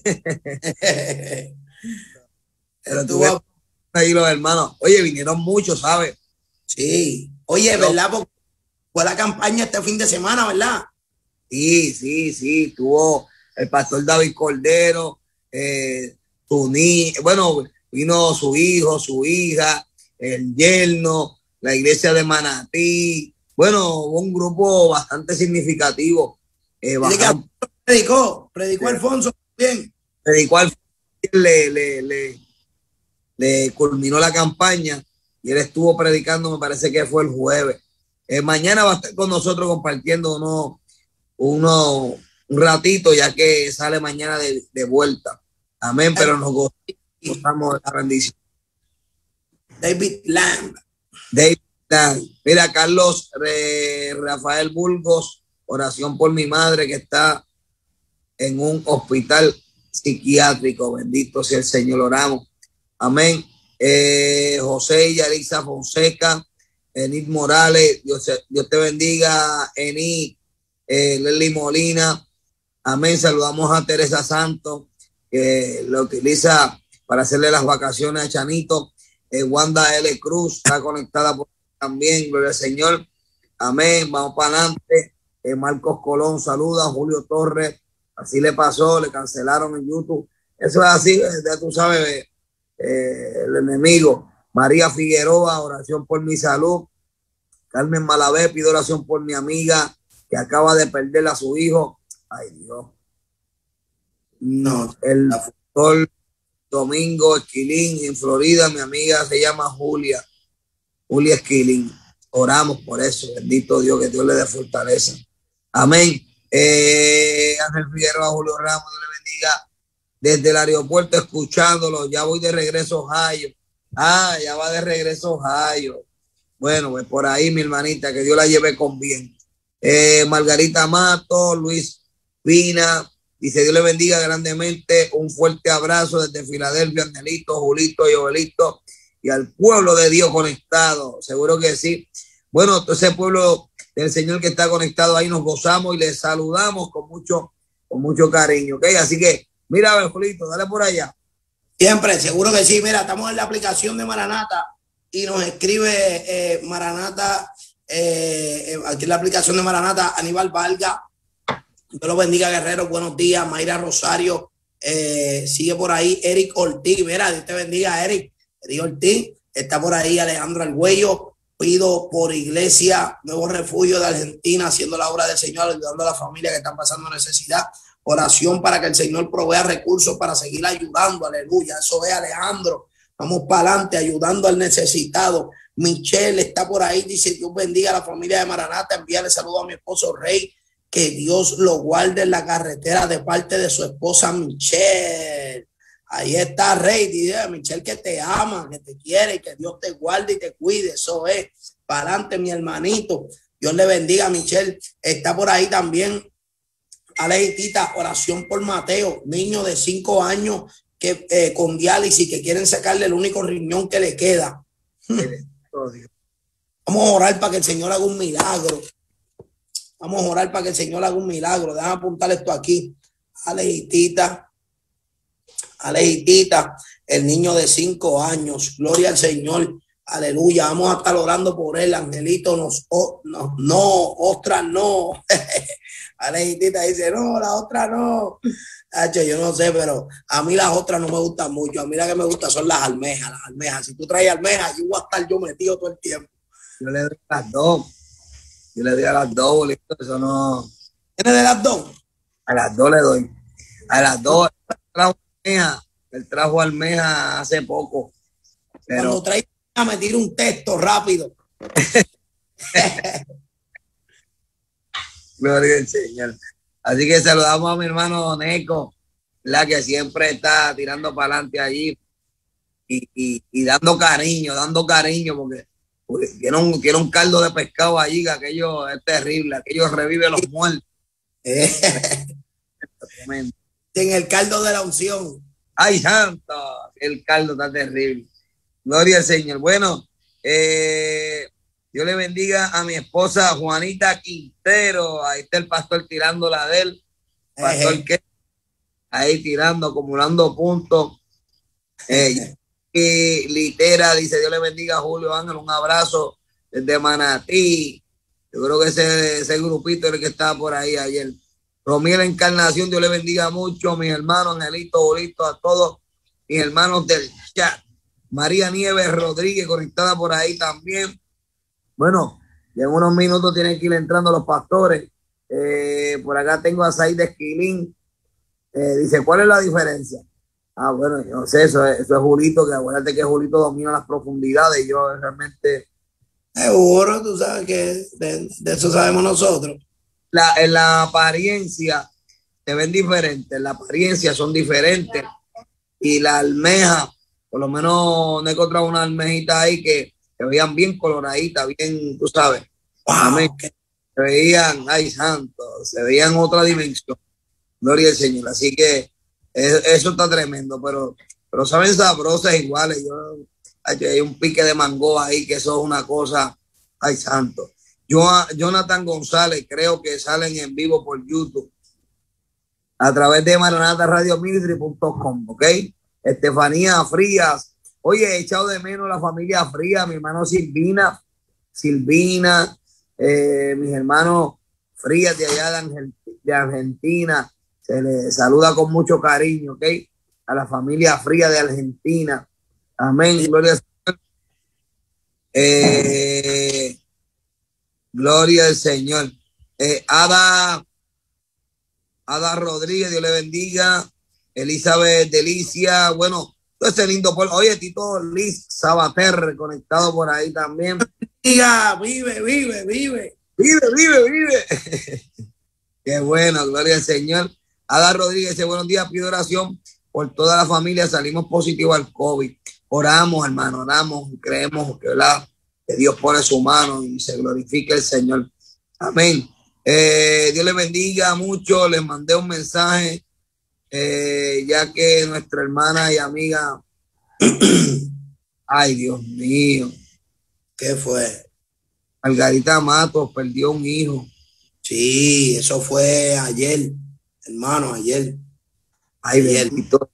[SPEAKER 2] Pero tuve ahí los hermanos. Oye, vinieron muchos, ¿sabes?
[SPEAKER 3] Sí. Oye, ¿verdad? Porque fue la campaña este fin de semana, ¿verdad?
[SPEAKER 2] Sí, sí, sí. Tuvo el pastor David Cordero, eh, su ni bueno, vino su hijo, su hija, el yerno, la iglesia de Manatí. Bueno, hubo un grupo bastante significativo. Eh, bajaron,
[SPEAKER 3] predicó, predicó sí. Alfonso bien.
[SPEAKER 2] Predicó Alfonso, le, le, le, le culminó la campaña y él estuvo predicando, me parece que fue el jueves. Eh, mañana va a estar con nosotros compartiendo uno, uno, un ratito, ya que sale mañana de, de vuelta. Amén, pero nos gozamos de la bendición.
[SPEAKER 3] David Lamb.
[SPEAKER 2] David Lamb. Mira, Carlos eh, Rafael Burgos, oración por mi madre que está en un hospital psiquiátrico. Bendito sea el Señor, oramos. Amén. Eh, José y Yarisa Fonseca, Enid Morales, Dios, Dios te bendiga, Enid, eh, Lely Molina. Amén. Saludamos a Teresa Santos, que lo utiliza para hacerle las vacaciones a Chanito. Eh, Wanda L. Cruz está conectada por también, gloria al Señor. Amén. Vamos para adelante. Eh, Marcos Colón saluda, Julio Torres. Así le pasó, le cancelaron en YouTube. Eso es así, ya tú sabes, eh, el enemigo. María Figueroa, oración por mi salud. Carmen Malavé, pido oración por mi amiga que acaba de perder a su hijo. Ay, Dios. No, el doctor Domingo Esquilín en Florida, mi amiga se llama Julia. Julia Esquilín. Oramos por eso. Bendito Dios, que Dios le dé fortaleza. Amén. Eh, Ángel Figueroa, Julio Ramos, Dios le bendiga. Desde el aeropuerto escuchándolo. Ya voy de regreso a Ohio. Ah, ya va de regreso a Ohio. Bueno, pues por ahí, mi hermanita, que Dios la lleve con bien. Eh, Margarita Mato, Luis Pina, dice Dios le bendiga grandemente. Un fuerte abrazo desde Filadelfia, Angelito, Julito y Joelito, y al pueblo de Dios conectado. Seguro que sí. Bueno, ese pueblo del Señor que está conectado ahí, nos gozamos y les saludamos con mucho, con mucho cariño. ¿Ok? Así que, mira, Julito, dale por allá.
[SPEAKER 3] Siempre, seguro que sí. Mira, estamos en la aplicación de Maranata y nos escribe eh, Maranata, eh, aquí en la aplicación de Maranata, Aníbal Valga. Dios lo bendiga, guerrero. Buenos días. Mayra Rosario, eh, sigue por ahí. Eric Ortiz, mira, Dios te bendiga, Eric. Eric Ortiz, está por ahí. Alejandro Argüello. Pido por Iglesia Nuevo Refugio de Argentina, haciendo la obra del Señor, ayudando a la familia que están pasando necesidad. Oración para que el Señor provea recursos para seguir ayudando. Aleluya. Eso es, Alejandro. Vamos para adelante, ayudando al necesitado. Michelle está por ahí, dice Dios bendiga a la familia de Maranata. Envíale saludo a mi esposo Rey. Que Dios lo guarde en la carretera de parte de su esposa Michelle. Ahí está Rey, dice Michelle que te ama, que te quiere, que Dios te guarde y te cuide. Eso es, para adelante mi hermanito. Dios le bendiga a Michelle. Está por ahí también Alejitita, oración por Mateo, niño de cinco años que eh, con diálisis, que quieren sacarle el único riñón que le queda. Vamos a orar para que el Señor haga un milagro. Vamos a orar para que el Señor haga un milagro. Déjame apuntar esto aquí. Alejitita, Alejitita, el niño de cinco años. Gloria al Señor. Aleluya. Vamos a estar orando por él. Angelito, nos, oh, no, no, ostras, no. Alejitita dice, no, la otra no. Hacho, yo no sé, pero a mí las otras no me gustan mucho. A mí las que me gustan son las almejas, las almejas. Si tú traes almejas, yo voy a estar yo metido todo el tiempo.
[SPEAKER 2] Yo le doy las dos. Yo le doy a las dos, bolito, eso no.
[SPEAKER 3] ¿Tienes de las dos?
[SPEAKER 2] A las dos le doy. A las dos. Él trajo almeja, él trajo almeja hace poco. Pero...
[SPEAKER 3] Cuando trae a me tira un texto rápido.
[SPEAKER 2] Gloria al Señor. Así que saludamos a mi hermano Neco, la que siempre está tirando para adelante allí y, y, y dando cariño, dando cariño, porque quiere un, quiere un caldo de pescado allí, que aquello es terrible, aquello revive los muertos.
[SPEAKER 3] En el caldo de la unción.
[SPEAKER 2] Ay, santo, el caldo está terrible. Gloria al Señor. Bueno, eh, Dios le bendiga a mi esposa Juanita Quintero. Ahí está el pastor tirando la de él. Pastor eh. que ahí tirando, acumulando puntos. Eh, y Litera dice: Dios le bendiga a Julio Ángel. Un abrazo desde Manatí. Yo creo que ese, ese grupito es el que estaba por ahí ayer. Romiel Encarnación, Dios le bendiga mucho, mis hermanos, Angelito, Bolito, a todos mis hermanos del chat. María Nieves Rodríguez conectada por ahí también. Bueno, en unos minutos tienen que ir entrando los pastores. Eh, por acá tengo a Said Esquilín. Eh, dice, ¿cuál es la diferencia? Ah, bueno, yo no sé, eso es, eso es Julito, que acuérdate que Julito domina las profundidades. Yo realmente...
[SPEAKER 3] Seguro, tú sabes que de, de eso sabemos nosotros.
[SPEAKER 2] La, en la apariencia se ven diferentes, en la apariencia son diferentes. Y la almeja, por lo menos no he encontrado una almejita ahí que se veían bien coloraditas, bien, tú sabes. Wow. Se veían, ay santo, se veían otra dimensión. Gloria al Señor. Así que eso, eso está tremendo, pero, pero saben sabrosas iguales. Yo, hay un pique de mango ahí, que eso es una cosa, ay santo. Yo, Jonathan González, creo que salen en vivo por YouTube a través de maranata radio ministry punto com, ¿ok? Estefanía Frías. Oye, he echado de menos la familia Frías, mi hermano Silvina, Silvina, eh, mis hermanos Frías de allá de, Angel, de Argentina. Se les saluda con mucho cariño, ¿ok? A la familia Frías de Argentina. Amén, gloria al Señor. Eh... Gloria al Señor. Eh, Ada, Ada Rodríguez, Dios le bendiga. Elizabeth Delicia, bueno, todo ese lindo pueblo. Oye, Tito Liz Sabater, conectado por ahí también.
[SPEAKER 3] Diga, vive, vive, vive.
[SPEAKER 2] Vive, vive, vive. Qué bueno, gloria al Señor. Ada Rodríguez dice, buenos días, pido oración por toda la familia. Salimos positivo al COVID. Oramos, hermano, oramos, creemos que, ¿verdad?, que Dios pone su mano y se glorifique el Señor. Amén. Eh, Dios les bendiga mucho. Les mandé un mensaje, eh, ya que nuestra hermana y amiga, ay Dios mío,
[SPEAKER 3] ¿qué fue?
[SPEAKER 2] Margarita Matos perdió un hijo.
[SPEAKER 3] Sí, eso fue ayer, hermano, ayer.
[SPEAKER 2] Ay, ayer. Bendito.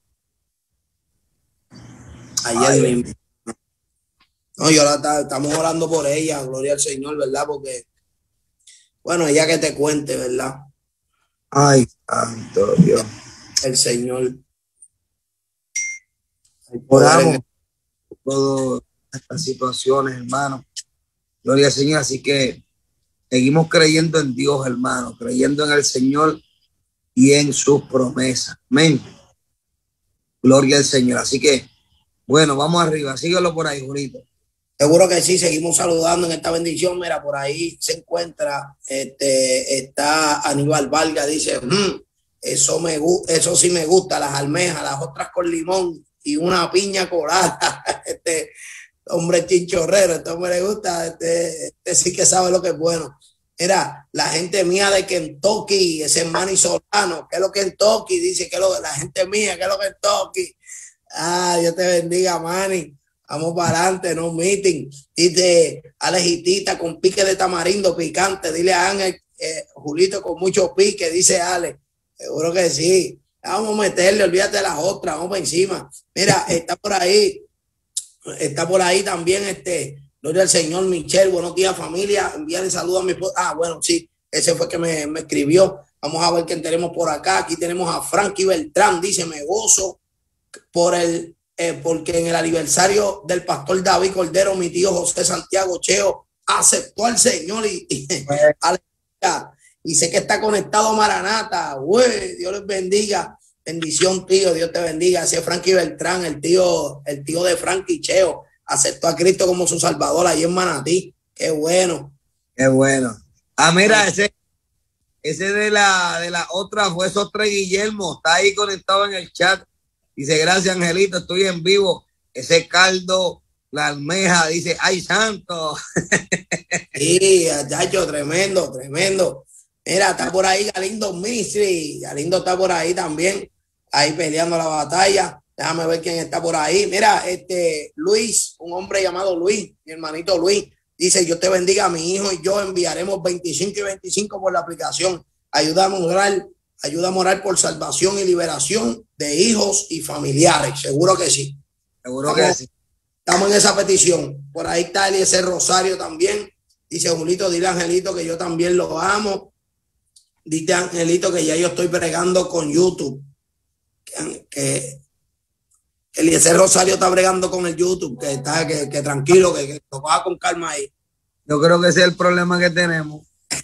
[SPEAKER 3] Ayer ay, mismo. No, yo la estamos orando por ella, gloria al Señor, ¿verdad? Porque, bueno, ella que te cuente, ¿verdad?
[SPEAKER 2] Ay, santo Dios.
[SPEAKER 3] El Señor.
[SPEAKER 2] Oramos por todas estas situaciones, hermano. Gloria al Señor. Así que seguimos creyendo en Dios, hermano, creyendo en el Señor y en sus promesas. Amén. Gloria al Señor. Así que, bueno, vamos arriba. Síguelo por ahí, Julito.
[SPEAKER 3] Seguro que sí, seguimos saludando en esta bendición. Mira, por ahí se encuentra, este, está Aníbal Vargas, dice, mmm, eso me eso sí me gusta, las almejas, las otras con limón y una piña colada. Este hombre chinchorrero, este hombre le gusta, este, este sí que sabe lo que es bueno. Mira, la gente mía de Kentucky, ese Manny Solano, ¿qué es lo que es Kentucky? Dice que es lo, la gente mía, ¿qué es lo que es Kentucky? Ah, Dios te bendiga, Manny. Vamos para adelante, no meeting. Dice Alejitita con pique de tamarindo picante. Dile a Ángel, eh, Julito con mucho pique, dice Ale. Seguro que sí. Vamos a meterle, olvídate de las otras, vamos para encima. Mira, está por ahí, está por ahí también este, gloria al Señor, Michelle. Buenos días, familia. Envíale saludos a mi esposa. Ah, bueno, sí, ese fue que me, me escribió. Vamos a ver quién tenemos por acá. Aquí tenemos a Frankie Beltrán. Dice, me gozo por el Eh, porque en el aniversario del pastor David Cordero, mi tío José Santiago Cheo aceptó al Señor y, y, y sé que está conectado a Maranata. Güey, Dios les bendiga. Bendición, tío, Dios te bendiga. Ese es Frankie Beltrán, el tío, el tío de Frankie Cheo, aceptó a Cristo como su Salvador allí en Manatí. Qué bueno.
[SPEAKER 2] Qué bueno. Ah, mira, ese, ese de la, de la otra fue Sostre Guillermo, está ahí conectado en el chat. Dice, gracias, Angelito, estoy en vivo. Ese caldo, la almeja, dice, ¡ay, santo!
[SPEAKER 3] Sí, chacho, tremendo, tremendo. Mira, está por ahí Galindo Ministry. Galindo está por ahí también, ahí peleando la batalla. Déjame ver quién está por ahí. Mira, este Luis, un hombre llamado Luis, mi hermanito Luis, dice: Dios te bendiga, a mi hijo y yo enviaremos veinticinco y veinticinco por la aplicación. Ayúdame a orar, ayúdame a orar por salvación y liberación de hijos y familiares. Seguro que sí.
[SPEAKER 2] Seguro
[SPEAKER 3] estamos,
[SPEAKER 2] que sí.
[SPEAKER 3] Estamos en esa petición. Por ahí está Eliezer Rosario también. Dice: Julito, dile a Angelito que yo también lo amo. Dile a Angelito que ya yo estoy bregando con YouTube. Que, que Eliezer Rosario está bregando con el YouTube, que está, que, que tranquilo, que, que lo coja con calma ahí.
[SPEAKER 2] Yo creo que ese es el problema que tenemos.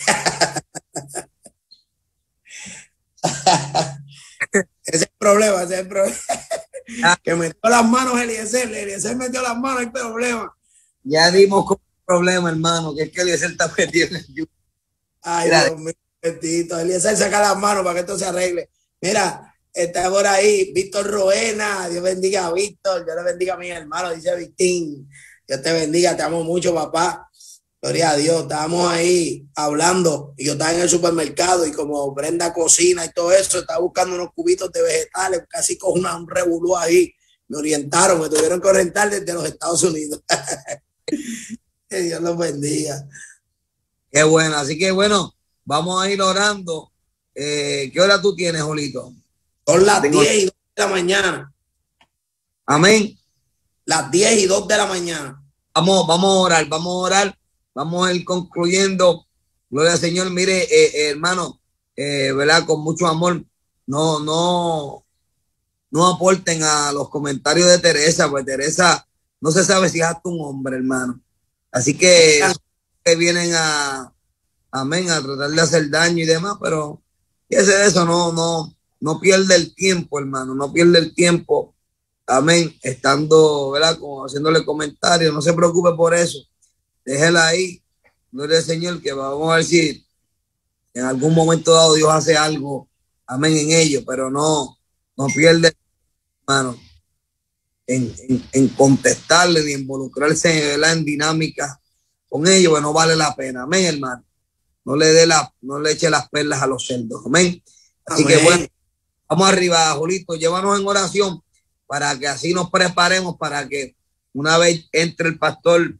[SPEAKER 3] Ese es el problema, ese es el problema. Que metió las manos Eliezer, Eliezer metió las manos, hay problema.
[SPEAKER 2] Ya dimos con el problema, hermano, que es que Eliezer está metido en el YouTube.
[SPEAKER 3] Ay, Mira, Dios mío, bendito. Eliezer saca las manos para que esto se arregle. Mira, está por ahí Víctor Roena. Dios bendiga a Víctor. Dios le bendiga a mi hermano, dice Victín. Dios te bendiga, te amo mucho, papá. Gloria a Dios. Estábamos ahí hablando y yo estaba en el supermercado y como Brenda cocina y todo eso, estaba buscando unos cubitos de vegetales, casi con una, un revolú ahí. Me orientaron, me tuvieron que orientar desde los Estados Unidos. Que Dios los bendiga.
[SPEAKER 2] Qué bueno, así que bueno, vamos a ir orando. Eh, ¿Qué hora tú tienes, Jolito?
[SPEAKER 3] Son las Tengo... diez y dos de la mañana.
[SPEAKER 2] Amén.
[SPEAKER 3] Las diez y dos de la mañana.
[SPEAKER 2] Vamos, vamos a orar, vamos a orar, vamos a ir concluyendo. Gloria al Señor. Mire, eh, eh, hermano, eh, ¿verdad? Con mucho amor, no, no, no aporten a los comentarios de Teresa, pues Teresa no se sabe si es hasta un hombre, hermano. Así que, que vienen a, amén, a tratar de hacer daño y demás, pero ese de eso no, no, no pierde el tiempo, hermano, no pierde el tiempo, amén, estando, ¿verdad? Como haciéndole comentarios, no se preocupe por eso, déjela ahí, gloria al Señor, que vamos a ver si en algún momento dado Dios hace algo, amén, en ello, pero no, no pierde, hermano, en, en, en contestarle ni involucrarse, ¿verdad? En dinámica con ellos, pues no vale la pena, amén, hermano. No le dé la, no le eche las perlas a los cerdos. Amén. Así amén. Que bueno, vamos arriba, Julito, llévanos en oración para que así nos preparemos para que una vez entre el pastor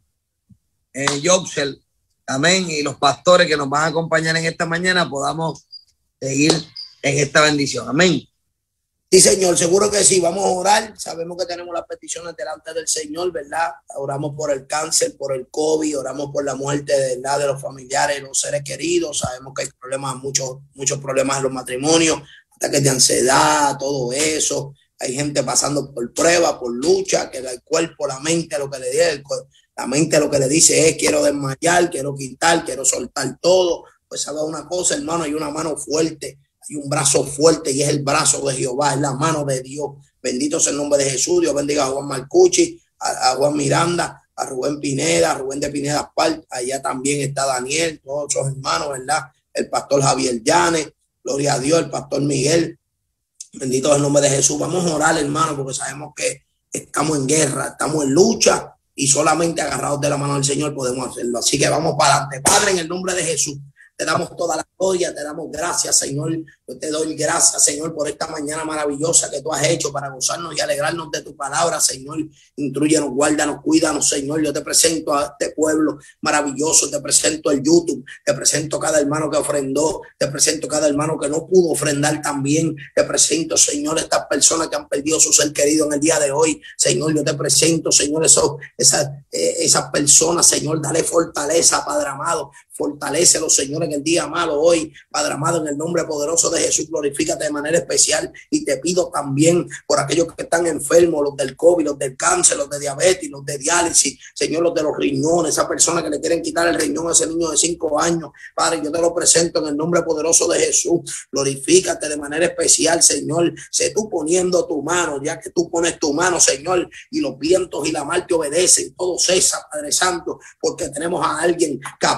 [SPEAKER 2] eh, Joxel, amén, y los pastores que nos van a acompañar en esta mañana podamos seguir en esta bendición. Amén.
[SPEAKER 3] Sí, Señor, seguro que sí. Vamos a orar. Sabemos que tenemos las peticiones delante del Señor, ¿verdad? Oramos por el cáncer, por el COVID, oramos por la muerte, ¿verdad? De los familiares, de los seres queridos. Sabemos que hay problemas, muchos, muchos problemas en los matrimonios, ataques de ansiedad, todo eso. Hay gente pasando por pruebas, por lucha, que el cuerpo, la mente, lo que le dice, la mente lo que le dice es: quiero desmayar, quiero quitar, quiero soltar todo. Pues sabe una cosa, hermano, hay una mano fuerte. Hay un brazo fuerte y es el brazo de Jehová, es la mano de Dios. Bendito sea el nombre de Jesús. Dios bendiga a Juan Marcucci, a, a Juan Miranda, a Rubén Pineda, a Rubén de Pineda Pal. Allá también está Daniel, todos sus hermanos, ¿verdad? El pastor Javier Llanes, gloria a Dios, el pastor Miguel. Bendito sea el nombre de Jesús. Vamos a orar, hermano, porque sabemos que estamos en guerra, estamos en lucha y solamente agarrados de la mano del Señor podemos hacerlo. Así que vamos para adelante. Padre, en el nombre de Jesús, te damos toda la gloria, te damos gracias, Señor. Yo te doy gracias, Señor, por esta mañana maravillosa que tú has hecho para gozarnos y alegrarnos de tu palabra, Señor. Intrúyenos, guárdanos, cuídanos, Señor. Yo te presento a este pueblo maravilloso, te presento el YouTube, te presento cada hermano que ofrendó, te presento cada hermano que no pudo ofrendar también. Te presento, Señor, estas personas que han perdido su ser querido en el día de hoy. Señor, yo te presento, Señor, esos, esas, eh, esas personas, Señor, dale fortaleza, Padre amado. Fortalécelo, Señor, en el día malo hoy, Padre amado, en el nombre poderoso de Jesús, glorifícate de manera especial. Y te pido también por aquellos que están enfermos, los del COVID, los del cáncer, los de diabetes, los de diálisis, Señor, los de los riñones, esa persona que le quieren quitar el riñón a ese niño de cinco años, Padre, yo te lo presento en el nombre poderoso de Jesús. Glorifícate de manera especial, Señor. Sé tú poniendo tu mano, ya que tú pones tu mano, Señor, y los vientos y la mar te obedecen, todo cesa, Padre Santo, porque tenemos a alguien capaz,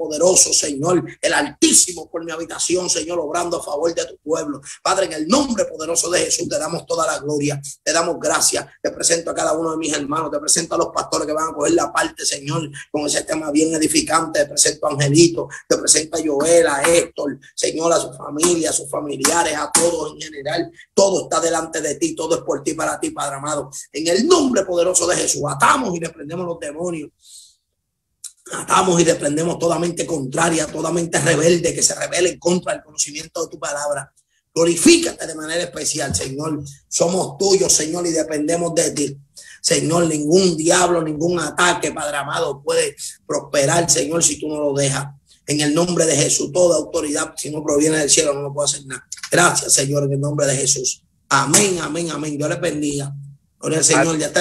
[SPEAKER 3] poderoso, Señor, el Altísimo por mi habitación, Señor, obrando a favor de tu pueblo. Padre, en el nombre poderoso de Jesús, te damos toda la gloria, te damos gracias. Te presento a cada uno de mis hermanos, te presento a los pastores que van a coger la parte, Señor, con ese tema bien edificante. Te presento a Angelito, te presento a Joel, a Héctor, Señor, a su familia, a sus familiares, a todos en general. Todo está delante de ti, todo es por ti, para ti, Padre amado. En el nombre poderoso de Jesús, atamos y reprendemos los demonios. Atamos y reprendemos toda mente contraria, toda mente rebelde que se rebele en contra del conocimiento de tu palabra. Glorifícate de manera especial, Señor. Somos tuyos, Señor, y dependemos de ti. Señor, ningún diablo, ningún ataque, Padre amado, puede prosperar, Señor, si tú no lo dejas. En el nombre de Jesús, toda autoridad, si no proviene del cielo, no lo puedo hacer nada. Gracias, Señor, en el nombre de Jesús. Amén, amén, amén. Dios les bendiga. Gloria al Señor. Ya está.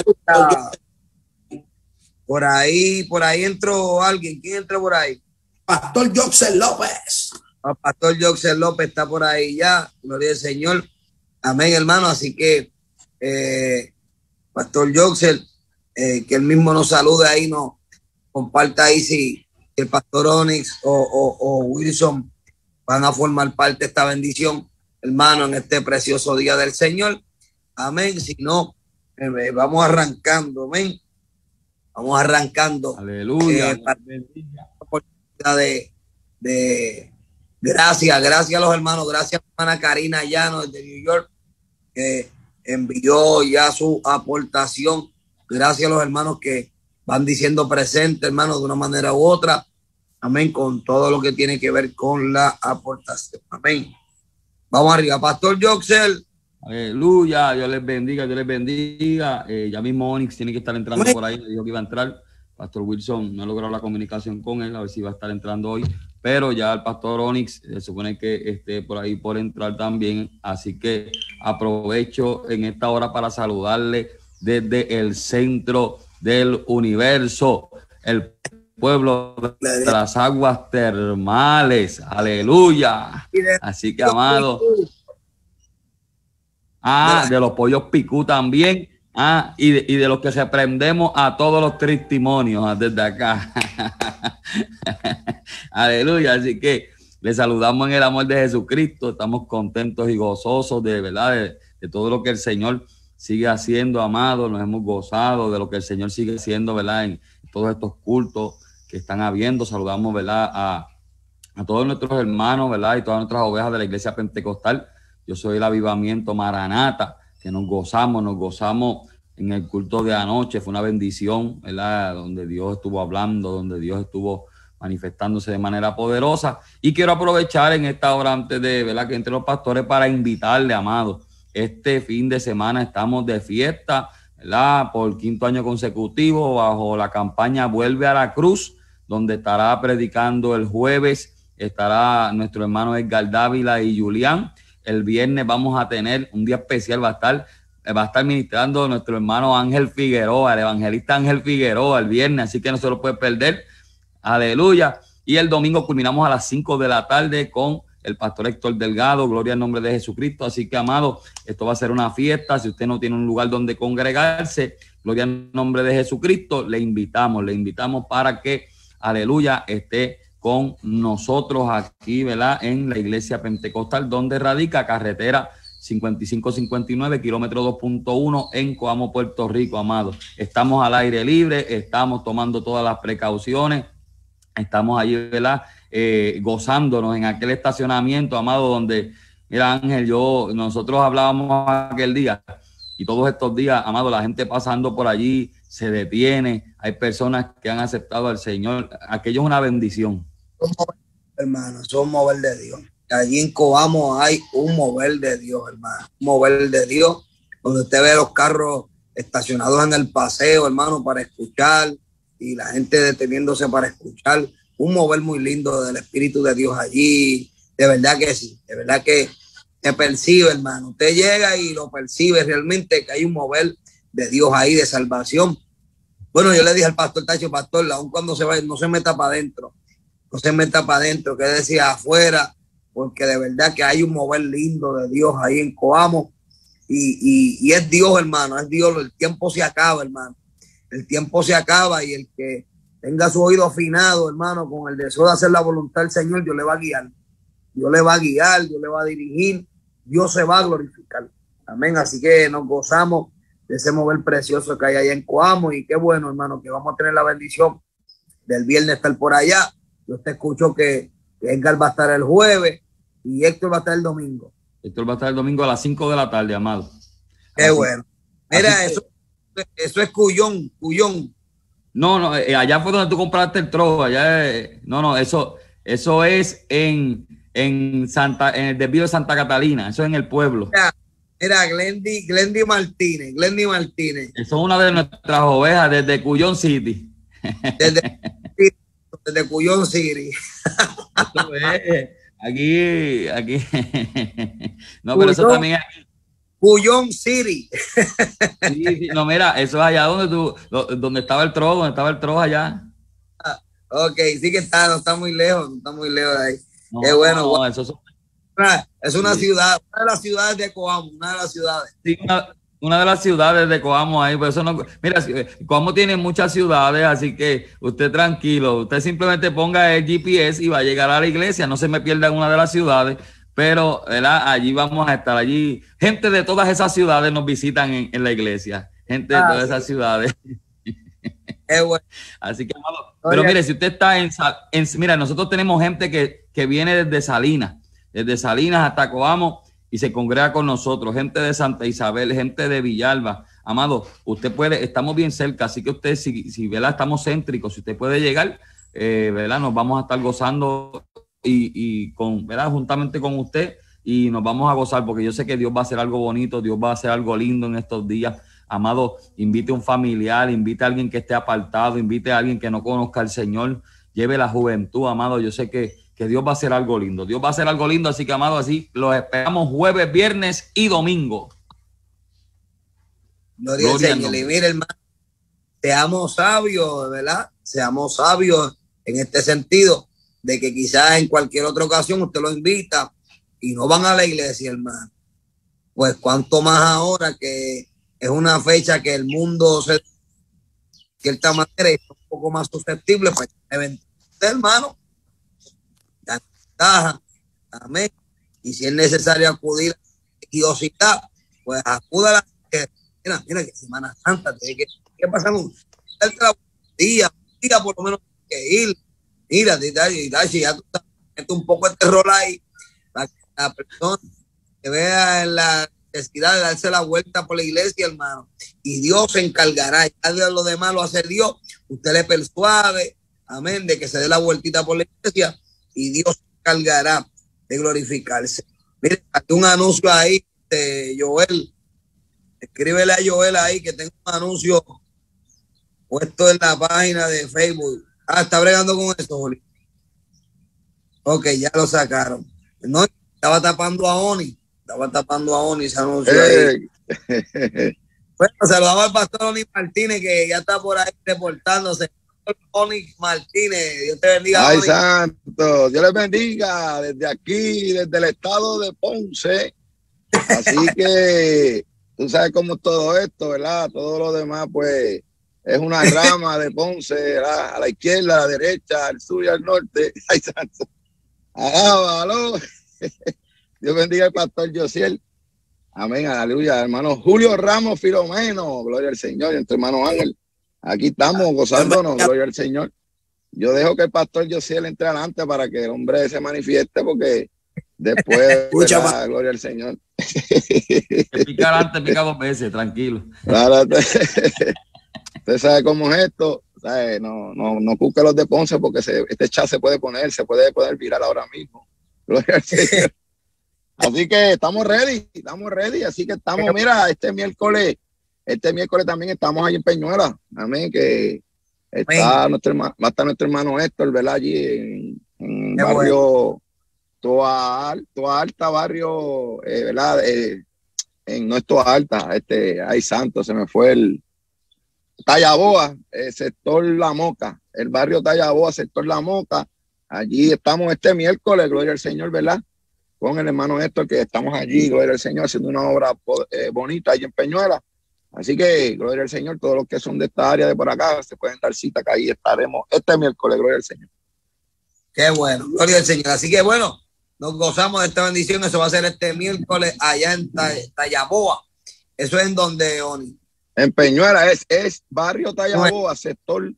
[SPEAKER 2] Por ahí, por ahí entró alguien. ¿Quién entró por ahí?
[SPEAKER 3] Pastor Joxer López.
[SPEAKER 2] El Pastor Joxer López está por ahí ya. Gloria al Señor. Amén, hermano. Así que, eh, Pastor Joxer, eh, que él mismo nos salude ahí, nos comparta ahí si el Pastor Onyx o, o, o Wilson van a formar parte de esta bendición, hermano, en este precioso día del Señor. Amén. Si no, eh, vamos arrancando. Amén. Vamos arrancando.
[SPEAKER 1] Aleluya.
[SPEAKER 2] Eh, de, de gracias, gracias a los hermanos, gracias a la hermana Karina Llano desde New York, que envió ya su aportación. Gracias a los hermanos que van diciendo presente, hermanos, de una manera u otra. Amén, con todo lo que tiene que ver con la aportación. Amén. Vamos arriba, Pastor Joxer.
[SPEAKER 1] Aleluya, Dios les bendiga, Dios les bendiga. Eh, ya mismo Onyx tiene que estar entrando por ahí, me dijo que iba a entrar. Pastor Wilson, no he logrado la comunicación con él, a ver si va a estar entrando hoy. Pero ya el Pastor Onyx se supone que esté por ahí por entrar también. Así que aprovecho en esta hora para saludarle desde el centro del universo, el pueblo de las aguas termales. Aleluya. Así que, amado. Ah, de los pollos picú también. Ah, y de, y de los que se prendemos a todos los testimonios ah, desde acá. Aleluya. Así que le saludamos en el amor de Jesucristo. Estamos contentos y gozosos de verdad de, de todo lo que el Señor sigue haciendo, amado. Nos hemos gozado de lo que el Señor sigue haciendo, ¿verdad? En todos estos cultos que están habiendo. Saludamos, ¿verdad? A, a todos nuestros hermanos, ¿verdad? Y todas nuestras ovejas de la iglesia pentecostal. Yo soy el Avivamiento Maranata, que nos gozamos, nos gozamos en el culto de anoche. Fue una bendición, ¿verdad? Donde Dios estuvo hablando, donde Dios estuvo manifestándose de manera poderosa. Y quiero aprovechar en esta hora antes de, ¿verdad?, que entre los pastores para invitarle, amado. Este fin de semana estamos de fiesta, ¿verdad? Por quinto año consecutivo bajo la campaña Vuelve a la Cruz, donde estará predicando el jueves, estará nuestro hermano Edgar Dávila y Julián. El viernes vamos a tener un día especial, va a estar, va a estar ministrando nuestro hermano Ángel Figueroa, el evangelista Ángel Figueroa, el viernes, así que no se lo puede perder. Aleluya. Y el domingo culminamos a las cinco de la tarde con el pastor Héctor Delgado, gloria al nombre de Jesucristo. Así que, amado, esto va a ser una fiesta. Si usted no tiene un lugar donde congregarse, gloria al nombre de Jesucristo, le invitamos, le invitamos para que, aleluya, esté con nosotros aquí, ¿verdad? En la iglesia pentecostal, donde radica carretera cincuenta y cinco cincuenta y nueve, kilómetro dos punto uno en Coamo, Puerto Rico, amado. Estamos al aire libre, estamos tomando todas las precauciones, estamos allí, ¿verdad? Eh, gozándonos en aquel estacionamiento, amado, donde, mira, Ángel, yo, nosotros hablábamos aquel día y todos estos días, amado, la gente pasando por allí se detiene, hay personas que han aceptado al Señor. Aquello es una bendición.
[SPEAKER 2] Hermano, es un mover de Dios. Allí en Coamo hay un mover de Dios, hermano. Un mover de Dios, donde usted ve los carros estacionados en el paseo, hermano, para escuchar, y la gente deteniéndose para escuchar. Un mover muy lindo del Espíritu de Dios allí. De verdad que sí, de verdad que se percibe, hermano. Usted llega y lo percibe realmente, que hay un mover de Dios ahí, de salvación. Bueno, yo le dije al pastor Tacho, pastor, aun cuando se va, no se meta para adentro, no se meta para adentro, que decía afuera, porque de verdad que hay un mover lindo de Dios ahí en Coamo, y, y, y es Dios, hermano, es Dios. El tiempo se acaba, hermano, el tiempo se acaba, y el que
[SPEAKER 3] tenga su oído afinado, hermano, con el deseo de hacer la voluntad del Señor, Dios le va a guiar. Dios le va a guiar, Dios le va a dirigir, Dios se va a glorificar. Amén. Así que nos gozamos de ese mover precioso que hay allá en Coamo. Y qué bueno, hermano, que vamos a tener la bendición del viernes estar por allá. Yo te escucho que, que Edgar va a estar el jueves y Héctor va a estar el domingo.
[SPEAKER 4] Héctor va a estar el domingo a las cinco de la tarde, amado.
[SPEAKER 3] Qué
[SPEAKER 4] así,
[SPEAKER 3] bueno. Mira, eso, que... eso es Cuyón, Cuyón.
[SPEAKER 4] No, no, eh, allá fue donde tú compraste el trozo. Allá, eh, no, no, eso, eso es en, en Santa, en el desvío de Santa Catalina. Eso es en el pueblo.
[SPEAKER 3] Mira, mira Glendy, Glendy Martínez, Glendy Martínez.
[SPEAKER 4] Eso es una de nuestras ovejas desde Cuyón City.
[SPEAKER 3] Desde, desde Cuyón City.
[SPEAKER 4] Eso es, aquí, aquí. No, Cuyón, pero eso también es aquí.
[SPEAKER 3] Cuyón City.
[SPEAKER 4] Sí, sí, no, mira, eso es allá donde tú, donde estaba el trozo, donde estaba el trozo allá.
[SPEAKER 3] Ah, ok, sí que está, no está muy lejos, no está muy lejos de ahí.
[SPEAKER 4] No,
[SPEAKER 3] Qué bueno.
[SPEAKER 4] No,
[SPEAKER 3] bueno.
[SPEAKER 4] Eso es,
[SPEAKER 3] es una
[SPEAKER 4] sí.
[SPEAKER 3] ciudad, una de las ciudades de Coamo, una de las ciudades.
[SPEAKER 4] Sí, una, una de las ciudades de Coamo ahí, por eso no, mira, Coamo tiene muchas ciudades, así que usted tranquilo, usted simplemente ponga el G P S y va a llegar a la iglesia, no se me pierda en una de las ciudades, pero ¿verdad? Allí vamos a estar, allí, gente de todas esas ciudades nos visitan en, en la iglesia, gente de ah, todas sí. esas ciudades.
[SPEAKER 3] Eh, bueno.
[SPEAKER 4] Así que, pero mire, si usted está en, en mira, nosotros tenemos gente que, que viene desde Salinas, desde Salinas hasta Coamo, y se congrega con nosotros, gente de Santa Isabel, gente de Villalba. Amado, usted puede, estamos bien cerca, así que usted, si, si ¿verdad? Estamos céntricos, si usted puede llegar, eh, ¿verdad? Nos vamos a estar gozando y, y con, ¿verdad? Juntamente con usted, y nos vamos a gozar, porque yo sé que Dios va a hacer algo bonito, Dios va a hacer algo lindo en estos días. Amado, invite a un familiar, invite a alguien que esté apartado, invite a alguien que no conozca al Señor, lleve la juventud, amado. Yo sé que que Dios va a hacer algo lindo. Dios va a hacer algo lindo, así que, amado, así los esperamos jueves, viernes y domingo.
[SPEAKER 3] Gloria al Señor. Y mire, hermano, seamos sabios, ¿verdad? Seamos sabios en este sentido, de que quizás en cualquier otra ocasión usted lo invita y no van a la iglesia, hermano. Pues cuanto más ahora que es una fecha que el mundo se, de cierta manera es un poco más susceptible, pues, hermano, amén. Y si es necesario acudir a la religiosidad, pues acuda a la. Mira, mira que Semana Santa, ¿qué, qué pasa con día? Día por lo menos que ir. Mira, si ya tú estás un poco de terror ahí, para que la persona que vea la necesidad de darse la vuelta por la iglesia, hermano, y Dios se encargará. Ya de lo demás lo hace Dios. Usted le persuade, amén, de que se dé la vueltita por la iglesia y Dios cargará de glorificarse. Mire, hay un anuncio ahí de Joel. Escríbele a Joel ahí que tengo un anuncio puesto en la página de Facebook. Ah, está bregando con eso, Juli. Ok, ya lo sacaron. No, estaba tapando a Oni. Estaba tapando a Oni ese anuncio ahí. Bueno, saludamos al pastor Oni Martínez, que ya está por ahí reportándose. Oni Martínez, Dios te bendiga.
[SPEAKER 5] Ay, Oni. Santo, Dios les bendiga desde aquí, desde el estado de Ponce. Así que tú sabes cómo es todo esto, ¿verdad? Todo lo demás, pues, es una rama de Ponce, ¿verdad? A la izquierda, a la derecha, al sur y al norte. Ay, Santo. Ah, aló. Dios bendiga al pastor Josiel. Amén, aleluya. Hermano Julio Ramos Filomeno, gloria al Señor, y entre hermano Ángel. Aquí estamos gozándonos, gloria al Señor. Yo dejo que el pastor Josiel entre adelante para que el hombre se manifieste, porque después, ¿verdad? Gloria al Señor.
[SPEAKER 4] Que pica adelante, pica dos veces, tranquilo.
[SPEAKER 5] Claro, usted sabe cómo es esto. ¿Sabe? No, no, no busque los de Ponce, porque se, este chat se puede poner, se puede poder virar ahora mismo. Gloria al Señor. Así que estamos ready, estamos ready. Así que estamos, mira, este miércoles. Este miércoles también estamos ahí en Peñuela, amén, que está nuestro hermano, va a estar nuestro hermano Héctor, ¿verdad? Allí en, en barrio Toa, Toa Alta, barrio, eh, ¿verdad? Eh, en no es Toa Alta, este, ay santo, se me fue el Tallaboa, eh, sector La Moca, el barrio Tallaboa, sector La Moca. Allí estamos este miércoles, gloria al Señor, ¿verdad? Con el hermano Héctor, que estamos allí, gloria al Señor, haciendo una obra eh, bonita allí en Peñuela. Así que, gloria al Señor, todos los que son de esta área de por acá se pueden dar cita, que ahí estaremos este miércoles, gloria al Señor.
[SPEAKER 3] Qué bueno, gloria al Señor. Así que bueno, nos gozamos de esta bendición. Eso va a ser este miércoles allá en Tallaboa. Eso es en donde, Oni.
[SPEAKER 5] En Peñuela, es, es barrio Tallaboa, sector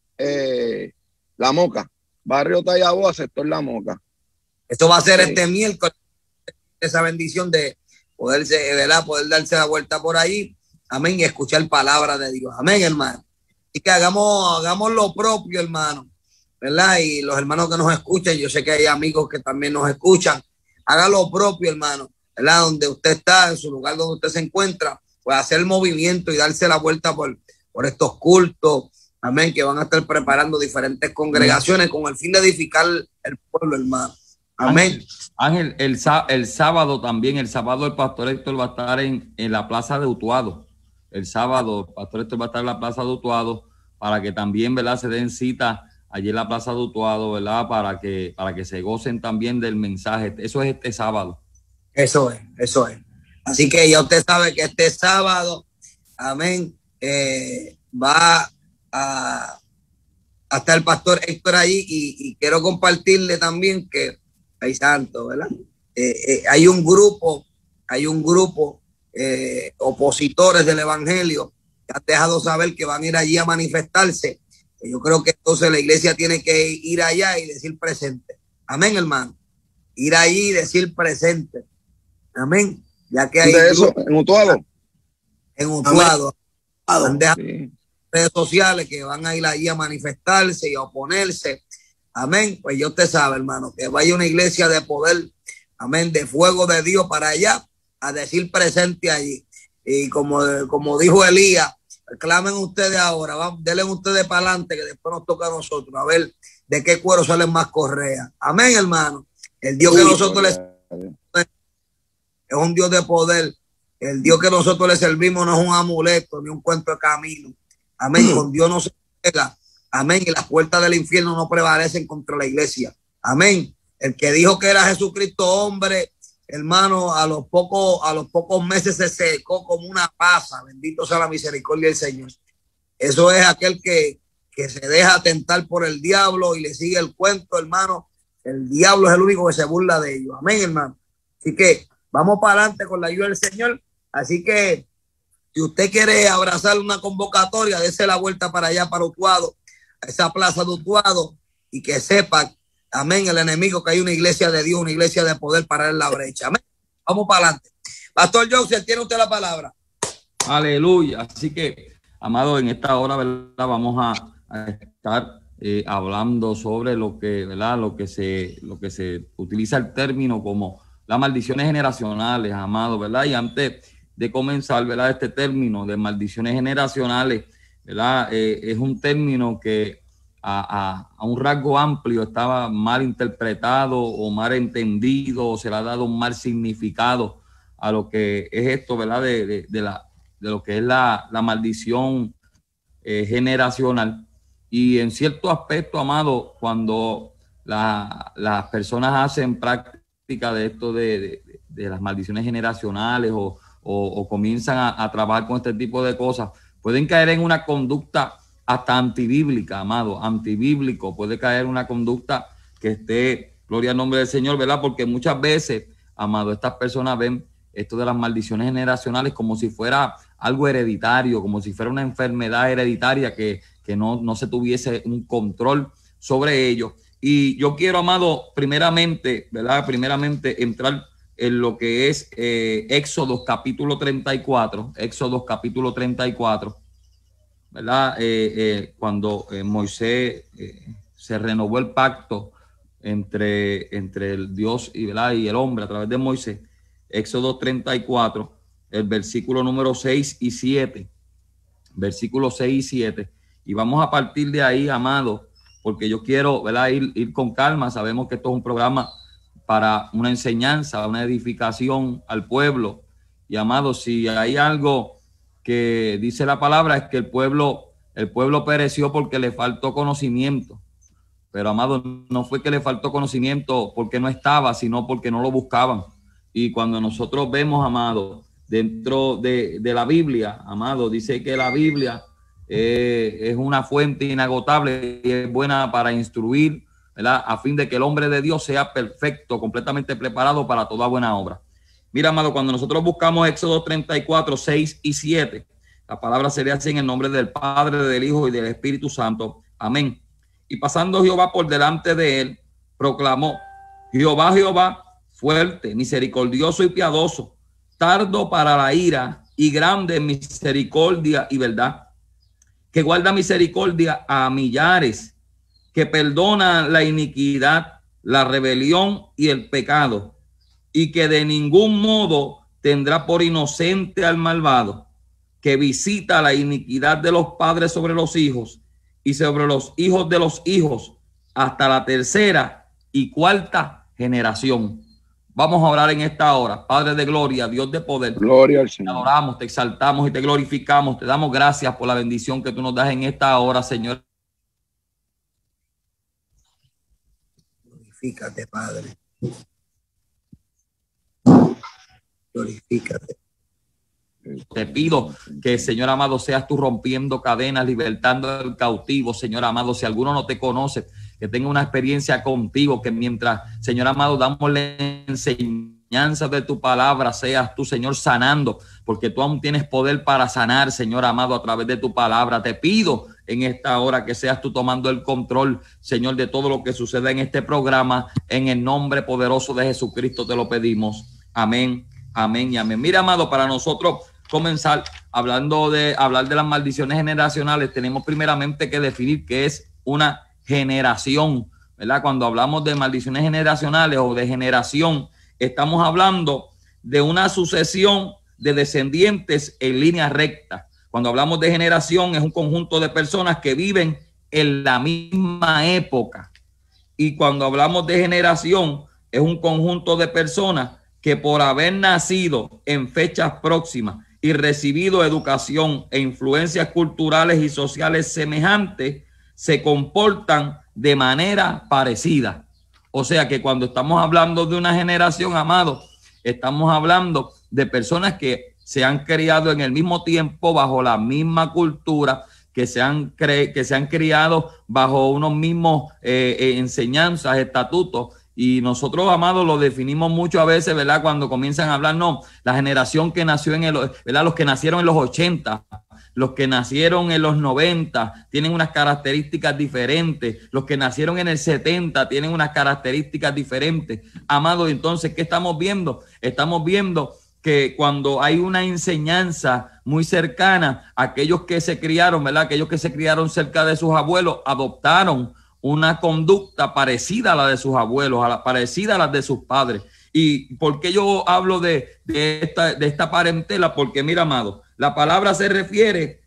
[SPEAKER 5] eh, La Moca. Barrio Tallaboa, sector La Moca.
[SPEAKER 3] Esto va a ser sí. este miércoles, esa bendición de poderse, ¿verdad? Poder darse la vuelta por ahí. Amén. Y escuchar palabra de Dios. Amén, hermano. Y que hagamos, hagamos lo propio, hermano. ¿Verdad? Y los hermanos que nos escuchan, yo sé que hay amigos que también nos escuchan. Haga lo propio, hermano. ¿Verdad? Donde usted está, en su lugar donde usted se encuentra, pues hacer el movimiento y darse la vuelta por, por estos cultos. Amén. Que van a estar preparando diferentes congregaciones con el fin de edificar el pueblo, hermano. Amén.
[SPEAKER 4] Ángel, el, el sábado también, el sábado el pastor Héctor va a estar en, en la plaza de Utuado. El sábado el pastor Héctor va a estar en la plaza de Utuado para que también, ¿verdad?, se den cita allí en la plaza de Utuado, ¿verdad?, para que, para que se gocen también del mensaje. Eso es este sábado.
[SPEAKER 3] Eso es, eso es. Así que ya usted sabe que este sábado, amén, eh, va a, a estar el pastor Héctor allí y, y quiero compartirle también que hay santo, ¿verdad? Eh, eh, hay un grupo, hay un grupo eh, opositores del evangelio que han dejado saber que van a ir allí a manifestarse. Yo creo que entonces la iglesia tiene que ir allá y decir presente. Amén, hermano. Ir allí y decir presente. Amén. Ya que hay
[SPEAKER 5] de eso, en Utuado.
[SPEAKER 3] En Utuado. Han dejado sí. redes sociales que van a ir allí a manifestarse y a oponerse. Amén. Pues yo usted sabe, hermano, que vaya una iglesia de poder, amén, de fuego de Dios para allá a decir presente allí. Y como, como dijo Elías, clamen ustedes ahora, vamos, denle ustedes para adelante que después nos toca a nosotros a ver de qué cuero salen más correas. Amén, hermano. El Dios que nosotros les es un Dios de poder. El Dios que nosotros le servimos no es un amuleto ni un cuento de camino. Amén. Con Dios no se pega. Amén. Y las puertas del infierno no prevalecen contra la iglesia. Amén. El que dijo que era Jesucristo hombre, hermano, a los pocos, a los pocos meses se secó como una pasa. Bendito sea la misericordia del Señor. Eso es aquel que, que se deja tentar por el diablo y le sigue el cuento, hermano. El diablo es el único que se burla de ellos. Amén, hermano. Así que vamos para adelante con la ayuda del Señor. Así que si usted quiere abrazar una convocatoria, dése la vuelta para allá, para Utuado, a esa plaza de Utuado, y que sepa, amén, el enemigo, que hay una iglesia de Dios, una iglesia de poder para en la brecha. Amén. Vamos para adelante. Pastor Joseph, tiene usted la palabra.
[SPEAKER 4] Aleluya. Así que, amado, en esta hora, ¿verdad?, vamos a, a estar eh, hablando sobre lo que, ¿verdad?, lo que se, lo que se utiliza el término como las maldiciones generacionales, amado, ¿verdad? Y antes de comenzar, ¿verdad?, este término de maldiciones generacionales, ¿verdad?, eh, es un término que a, a, a un rasgo amplio estaba mal interpretado o mal entendido, o se le ha dado un mal significado a lo que es esto, ¿verdad?, de, de, de, la, de lo que es la, la maldición eh, generacional. Y en cierto aspecto, amado, cuando la, las personas hacen práctica de esto de, de, de las maldiciones generacionales o, o, o comienzan a, a trabajar con este tipo de cosas, pueden caer en una conducta hasta antibíblica, amado, antibíblico. Puede caer una conducta que esté, gloria al nombre del Señor, ¿verdad? Porque muchas veces, amado, estas personas ven esto de las maldiciones generacionales como si fuera algo hereditario, como si fuera una enfermedad hereditaria que, que no, no se tuviese un control sobre ello. Y yo quiero, amado, primeramente, ¿verdad? Primeramente entrar en lo que es eh, Éxodo capítulo treinta y cuatro, Éxodo capítulo treinta y cuatro, ¿verdad? Eh, eh, cuando eh, Moisés eh, se renovó el pacto entre, entre el Dios y, ¿verdad?, y el hombre a través de Moisés. Éxodo treinta y cuatro, el versículo número seis y siete, versículo seis y siete, y vamos a partir de ahí, amado, porque yo quiero, ¿verdad?, ir, ir con calma. Sabemos que esto es un programa para una enseñanza, una edificación al pueblo, y amado, si hay algo que dice la palabra es que el pueblo, el pueblo pereció porque le faltó conocimiento. Pero, amado, no fue que le faltó conocimiento porque no estaba, sino porque no lo buscaban. Y cuando nosotros vemos, amado, dentro de, de la Biblia, amado. Dice que la Biblia eh, es una fuente inagotable y es buena para instruir, ¿verdad? A fin de que el hombre de Dios sea perfecto, completamente preparado para toda buena obra. Mira, amado, cuando nosotros buscamos Éxodo treinta y cuatro, seis y siete, la palabra sería así: en el nombre del Padre, del Hijo y del Espíritu Santo. Amén. Y pasando Jehová por delante de él, proclamó: Jehová, Jehová, fuerte, misericordioso y piadoso, tardo para la ira y grande en misericordia y verdad, que guarda misericordia a millares, que perdona la iniquidad, la rebelión y el pecado, y que de ningún modo tendrá por inocente al malvado, que visita la iniquidad de los padres sobre los hijos y sobre los hijos de los hijos hasta la tercera y cuarta generación. Vamos a orar en esta hora. Padre de gloria, Dios de poder,
[SPEAKER 5] gloria al Señor.
[SPEAKER 4] Te adoramos, te exaltamos y te glorificamos. Te damos gracias por la bendición que tú nos das en esta hora, Señor.
[SPEAKER 3] Glorifícate, Padre. Glorifícate.
[SPEAKER 4] Te pido que, Señor amado, seas tú rompiendo cadenas, libertando al cautivo, Señor amado. Si alguno no te conoce, que tenga una experiencia contigo, que mientras, Señor amado, damos la enseñanza de tu palabra, seas tú, Señor, sanando, porque tú aún tienes poder para sanar, Señor amado, a través de tu palabra. Te pido en esta hora que seas tú tomando el control, Señor, de todo lo que suceda en este programa. En el nombre poderoso de Jesucristo te lo pedimos. Amén, amén y amén. Mira, amado, para nosotros comenzar hablando de hablar de las maldiciones generacionales, tenemos primeramente que definir qué es una generación, ¿verdad? Cuando hablamos de maldiciones generacionales o de generación, estamos hablando de una sucesión de descendientes en línea recta. Cuando hablamos de generación, es un conjunto de personas que viven en la misma época. Y cuando hablamos de generación, es un conjunto de personas que por haber nacido en fechas próximas y recibido educación e influencias culturales y sociales semejantes, se comportan de manera parecida. O sea que cuando estamos hablando de una generación, amado, estamos hablando de personas que se han criado en el mismo tiempo, bajo la misma cultura, que se han, cre que se han criado bajo unos mismos eh, eh, enseñanzas, estatutos. Y nosotros, amados, lo definimos mucho a veces, ¿verdad? Cuando comienzan a hablar, no, la generación que nació en el, ¿verdad? Los que nacieron en los ochenta, los que nacieron en los noventa tienen unas características diferentes, los que nacieron en el setenta tienen unas características diferentes. Amado, entonces, ¿qué estamos viendo? Estamos viendo que cuando hay una enseñanza muy cercana, aquellos que se criaron, ¿verdad? Aquellos que se criaron cerca de sus abuelos adoptaron una conducta parecida a la de sus abuelos, a la, parecida a la de sus padres. ¿Y por qué yo hablo de, de, esta, de esta parentela? Porque mira, amado, la palabra se refiere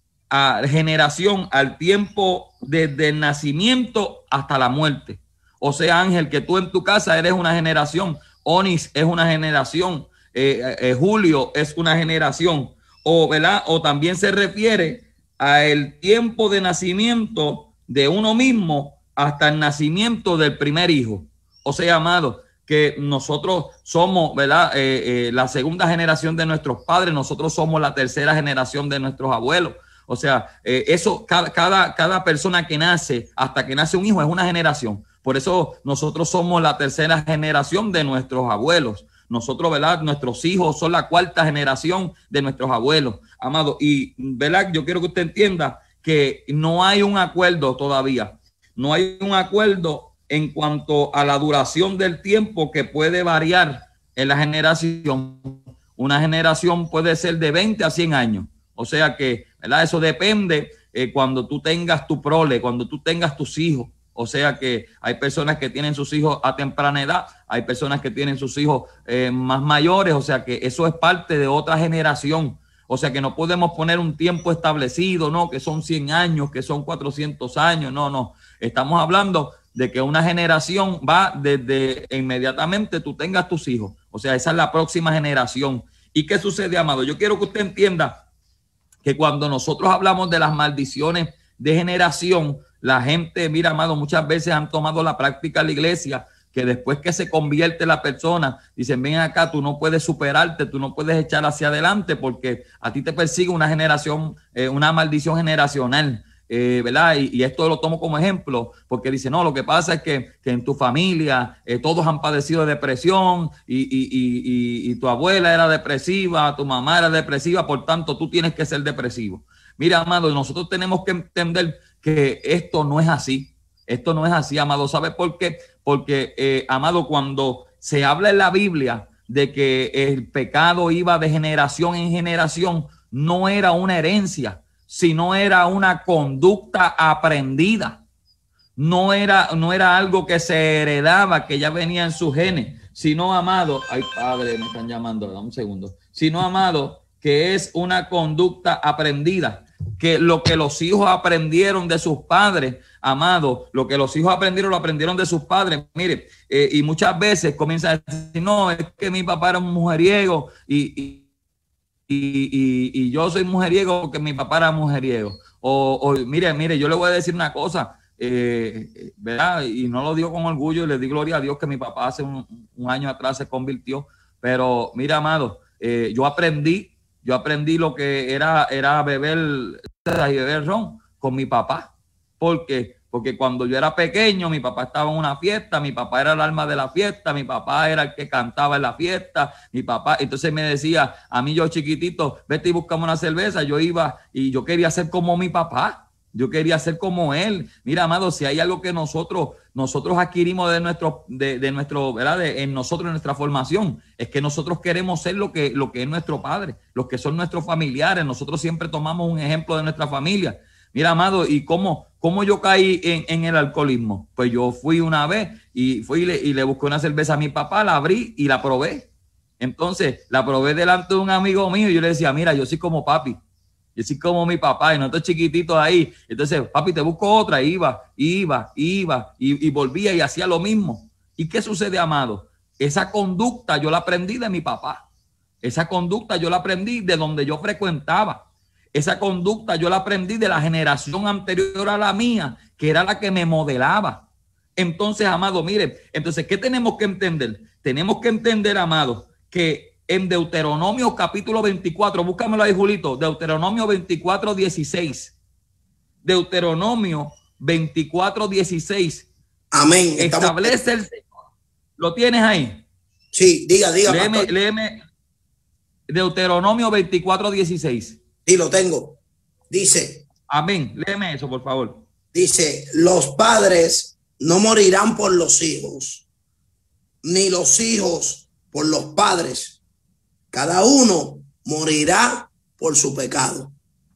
[SPEAKER 4] a generación, al tiempo desde el nacimiento hasta la muerte. O sea, Ángel, que tú en tu casa eres una generación, Onis es una generación, eh, eh, Julio es una generación, o, ¿verdad? O también se refiere al tiempo de nacimiento de uno mismo hasta el nacimiento del primer hijo. O sea, amado, que nosotros somos, ¿verdad? Eh, eh, la segunda generación de nuestros padres, nosotros somos la tercera generación de nuestros abuelos. O sea, eh, eso, cada, cada, cada persona que nace, hasta que nace un hijo, es una generación. Por eso nosotros somos la tercera generación de nuestros abuelos. Nosotros, ¿verdad? Nuestros hijos son la cuarta generación de nuestros abuelos, amado. Y, ¿verdad? Yo quiero que usted entienda que no hay un acuerdo todavía, no hay un acuerdo en cuanto a la duración del tiempo, que puede variar en la generación. Una generación puede ser de veinte a cien años, o sea que, ¿verdad? Eso depende eh, cuando tú tengas tu prole, cuando tú tengas tus hijos. O sea que hay personas que tienen sus hijos a temprana edad, hay personas que tienen sus hijos eh, más mayores, o sea que eso es parte de otra generación. O sea que no podemos poner un tiempo establecido, no, que son cien años, que son cuatrocientos años, no, no. Estamos hablando de que una generación va desde inmediatamente tú tengas tus hijos. O sea, esa es la próxima generación. ¿Y qué sucede, amado? Yo quiero que usted entienda que cuando nosotros hablamos de las maldiciones de generación, la gente, mira, amado, muchas veces han tomado la práctica en la iglesia que después que se convierte la persona, dicen, ven acá, tú no puedes superarte, tú no puedes echar hacia adelante porque a ti te persigue una generación, eh, una maldición generacional. Eh, ¿verdad? Y, y esto lo tomo como ejemplo porque dice, no, lo que pasa es que, que en tu familia eh, todos han padecido de depresión y, y, y, y, y tu abuela era depresiva, tu mamá era depresiva, por tanto tú tienes que ser depresivo. Mira, amado, nosotros tenemos que entender que esto no es así, esto no es así, amado. ¿Sabes por qué? Porque, eh, amado, cuando se habla en la Biblia de que el pecado iba de generación en generación, no era una herencia, sino era una conducta aprendida. No era, no era algo que se heredaba, que ya venía en sus genes, sino, amado, ay padre, me están llamando, dame un segundo, sino, amado, que es una conducta aprendida, que lo que los hijos aprendieron de sus padres, amado, lo que los hijos aprendieron, lo aprendieron de sus padres. Mire, eh, y muchas veces comienzan a decir, no, es que mi papá era un mujeriego y, y Y, y, y yo soy mujeriego porque mi papá era mujeriego. O, o mire, mire, yo le voy a decir una cosa, eh, ¿verdad? Y no lo digo con orgullo, y le di gloria a Dios que mi papá hace un, un año atrás se convirtió. Pero mira, amado, eh, yo aprendí, yo aprendí lo que era, era beber y beber ron con mi papá. ¿Por qué? Porque cuando yo era pequeño, mi papá estaba en una fiesta, mi papá era el alma de la fiesta, mi papá era el que cantaba en la fiesta, mi papá, entonces me decía, a mí yo chiquitito, vete y buscame una cerveza, yo iba y yo quería ser como mi papá, yo quería ser como él. Mira, amado, si hay algo que nosotros, nosotros adquirimos de nuestro, de, de nuestro, ¿verdad? De, en nosotros, en nuestra formación, es que nosotros queremos ser lo que, lo que es nuestro padre, los que son nuestros familiares. Nosotros siempre tomamos un ejemplo de nuestra familia. Mira, amado, ¿y cómo, cómo yo caí en, en el alcoholismo? Pues yo fui una vez y fui y le, y le busqué una cerveza a mi papá, la abrí y la probé. Entonces, la probé delante de un amigo mío y yo le decía, mira, yo soy como papi, yo soy como mi papá y no estoy chiquitito ahí. Entonces, papi, te busco otra. Iba, iba, iba y, y volvía y hacía lo mismo. ¿Y qué sucede, amado? Esa conducta yo la aprendí de mi papá. Esa conducta yo la aprendí de donde yo frecuentaba. Esa conducta yo la aprendí de la generación anterior a la mía, que era la que me modelaba. Entonces, amado, mire, entonces, ¿qué tenemos que entender? Tenemos que entender, amado, que en Deuteronomio capítulo veinticuatro, búscamelo ahí, Julito, Deuteronomio veinticuatro, dieciséis. Deuteronomio veinticuatro, dieciséis.
[SPEAKER 3] Amén.
[SPEAKER 4] Establece el... ¿Lo tienes ahí?
[SPEAKER 3] Sí, diga, diga.
[SPEAKER 4] Léeme, léeme Deuteronomio veinticuatro, dieciséis.
[SPEAKER 3] Sí, lo tengo. Dice.
[SPEAKER 4] Amén. Léeme eso, por favor.
[SPEAKER 3] Dice, los padres no morirán por los hijos, ni los hijos por los padres. Cada uno morirá por su pecado.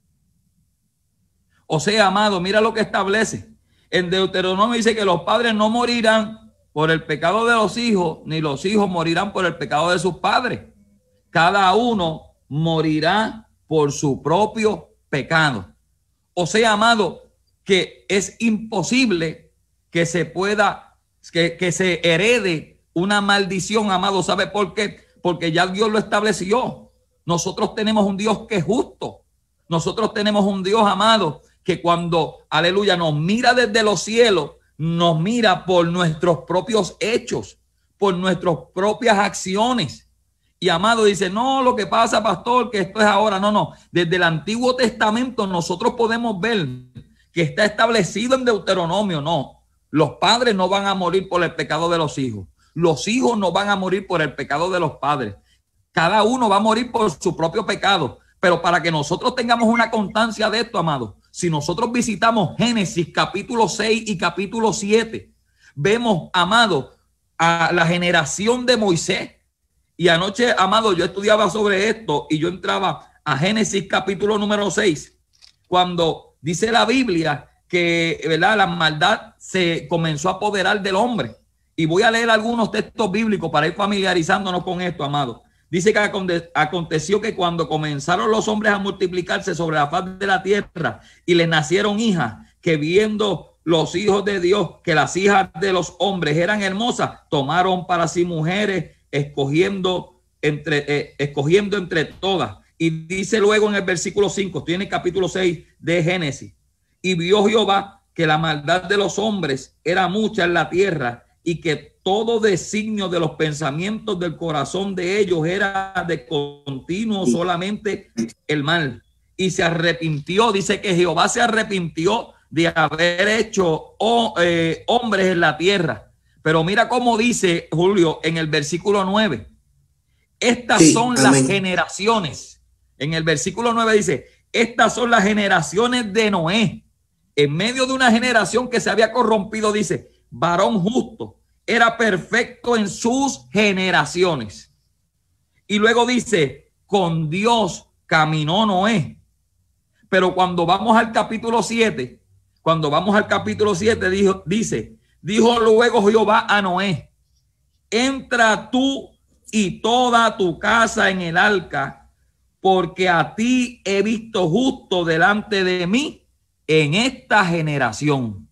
[SPEAKER 4] O sea, amado, mira lo que establece. En Deuteronomio dice que los padres no morirán por el pecado de los hijos, ni los hijos morirán por el pecado de sus padres. Cada uno morirá por su propio pecado. O sea, amado, que es imposible que se pueda, que, que se herede una maldición, amado. ¿Sabe por qué? Porque ya Dios lo estableció. Nosotros tenemos un Dios que es justo. Nosotros tenemos un Dios, amado, que cuando, aleluya, nos mira desde los cielos, nos mira por nuestros propios hechos, por nuestras propias acciones. Y, amado, dice, no, lo que pasa, pastor, que esto es ahora. No, no. Desde el Antiguo Testamento nosotros podemos ver que está establecido en Deuteronomio. No, los padres no van a morir por el pecado de los hijos. Los hijos no van a morir por el pecado de los padres. Cada uno va a morir por su propio pecado. Pero para que nosotros tengamos una constancia de esto, amado, si nosotros visitamos Génesis capítulo seis y capítulo siete, vemos, amado, a la generación de Moisés. Y anoche, amado, yo estudiaba sobre esto y yo entraba a Génesis capítulo número seis, cuando dice la Biblia que, ¿verdad?, la maldad se comenzó a apoderar del hombre. Y voy a leer algunos textos bíblicos para ir familiarizándonos con esto, amado. Dice que aconteció que cuando comenzaron los hombres a multiplicarse sobre la faz de la tierra y les nacieron hijas, que viendo los hijos de Dios que las hijas de los hombres eran hermosas, tomaron para sí mujeres, escogiendo entre, eh, escogiendo entre todas. Y dice luego en el versículo cinco, tiene el capítulo seis de Génesis, y vio Jehová que la maldad de los hombres era mucha en la tierra y que todo designio de los pensamientos del corazón de ellos era de continuo solamente el mal. Y se arrepintió, dice que Jehová se arrepintió de haber hecho oh, eh, hombres en la tierra. Pero mira cómo dice Julio en el versículo nueve. Estas sí, son amén. Las generaciones. En el versículo nueve dice, estas son las generaciones de Noé. En medio de una generación que se había corrompido, dice, varón justo, era perfecto en sus generaciones. Y luego dice, con Dios caminó Noé. Pero cuando vamos al capítulo siete, cuando vamos al capítulo siete, dijo, dice, dijo luego Jehová a Noé, entra tú y toda tu casa en el arca, porque a ti he visto justo delante de mí en esta generación.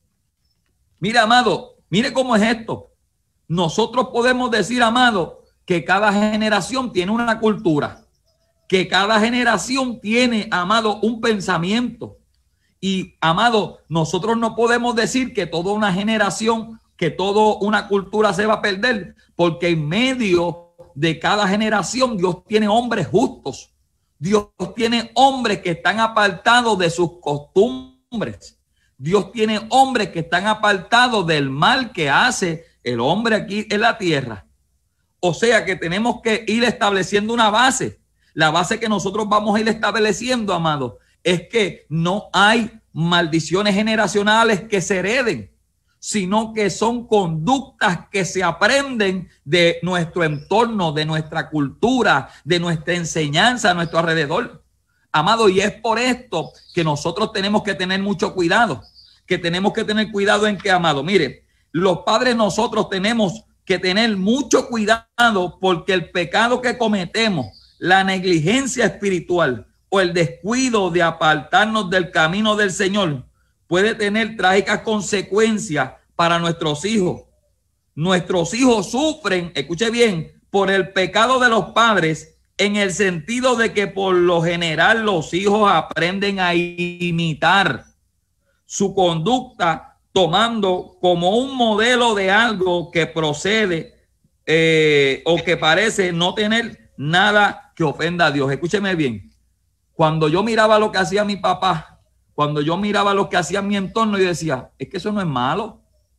[SPEAKER 4] Mira, amado, mire cómo es esto. Nosotros podemos decir, amado, que cada generación tiene una cultura, que cada generación tiene, amado, un pensamiento. Y, amado, nosotros no podemos decir que toda una generación, que toda una cultura se va a perder, porque en medio de cada generación Dios tiene hombres justos. Dios tiene hombres que están apartados de sus costumbres. Dios tiene hombres que están apartados del mal que hace el hombre aquí en la tierra. O sea que tenemos que ir estableciendo una base. La base que nosotros vamos a ir estableciendo, amado, es que no hay maldiciones generacionales que se hereden, sino que son conductas que se aprenden de nuestro entorno, de nuestra cultura, de nuestra enseñanza a nuestro alrededor. Amado, y es por esto que nosotros tenemos que tener mucho cuidado, que tenemos que tener cuidado en que, amado, mire, los padres nosotros tenemos que tener mucho cuidado porque el pecado que cometemos, la negligencia espiritual o el descuido de apartarnos del camino del Señor puede tener trágicas consecuencias para nuestros hijos. Nuestros hijos sufren, escuche bien, por el pecado de los padres, en el sentido de que por lo general los hijos aprenden a imitar su conducta tomando como un modelo de algo que procede eh, o que parece no tener nada que ofenda a Dios. Escúcheme bien. Cuando yo miraba lo que hacía mi papá, cuando yo miraba lo que hacía mi entorno, yo decía, es que eso no es malo.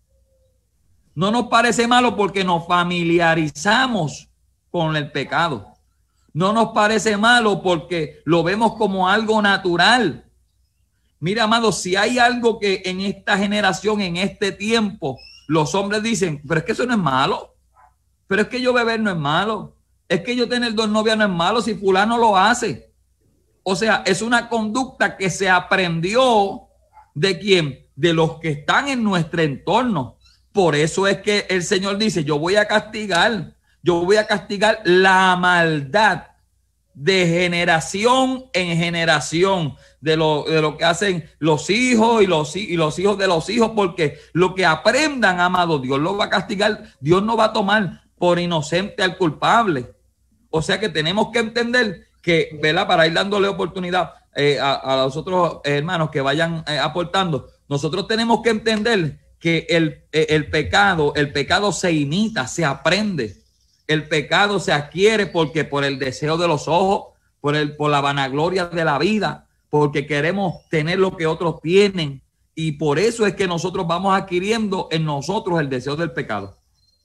[SPEAKER 4] No nos parece malo porque nos familiarizamos con el pecado. No nos parece malo porque lo vemos como algo natural. Mira, amado, si hay algo que en esta generación, en este tiempo, los hombres dicen, pero es que eso no es malo. Pero es que yo beber no es malo. Es que yo tener dos novias no es malo si fulano lo hace. O sea, es una conducta que se aprendió ¿de quién? De los que están en nuestro entorno. Por eso es que el Señor dice, yo voy a castigar, yo voy a castigar la maldad de generación en generación, de lo, de lo que hacen los hijos y los, y los hijos de los hijos, porque lo que aprendan, amado, Dios lo va a castigar. Dios no va a tomar por inocente al culpable. O sea que tenemos que entender que, ¿verdad? Para ir dándole oportunidad eh, a, a los otros hermanos que vayan eh, aportando, nosotros tenemos que entender que el, el pecado, el pecado se imita, se aprende. El pecado se adquiere porque por el deseo de los ojos, por, el, por la vanagloria de la vida, porque queremos tener lo que otros tienen. Y por eso es que nosotros vamos adquiriendo en nosotros el deseo del pecado.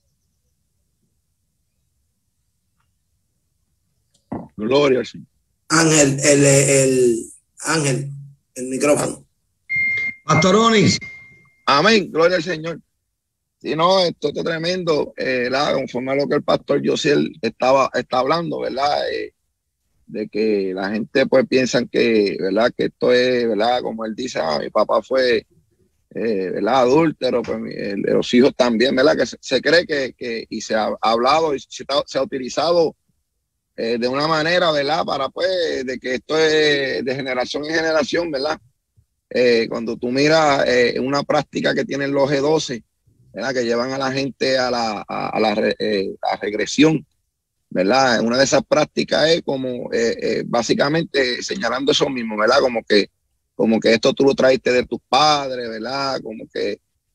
[SPEAKER 5] Gloria al Señor.
[SPEAKER 3] Ángel, el, el, el Ángel, el micrófono.
[SPEAKER 2] Pastor Onix.
[SPEAKER 5] Amén, gloria al Señor. Si no, esto es tremendo, eh, la, conforme a lo que el pastor Josiel estaba está hablando, ¿verdad? Eh, de que la gente pues piensan que, ¿verdad? Que esto es, ¿verdad? Como él dice, ah, mi papá fue, eh, ¿verdad? Adúltero, pues mi, el, los hijos también, ¿verdad? Que se, se cree que, que, y se ha hablado y se, se ha utilizado eh, de una manera, ¿verdad? Para pues, de que esto es de generación en generación, ¿verdad? Eh, cuando tú miras eh, una práctica que tienen los G doce, ¿verdad? Que llevan a la gente a la, a, a la, re, eh, a regresión, ¿verdad? Una de esas prácticas es como eh, eh, básicamente señalando eso mismo, ¿verdad? Como que, como que esto tú lo traiste de tus padres, ¿verdad? Como que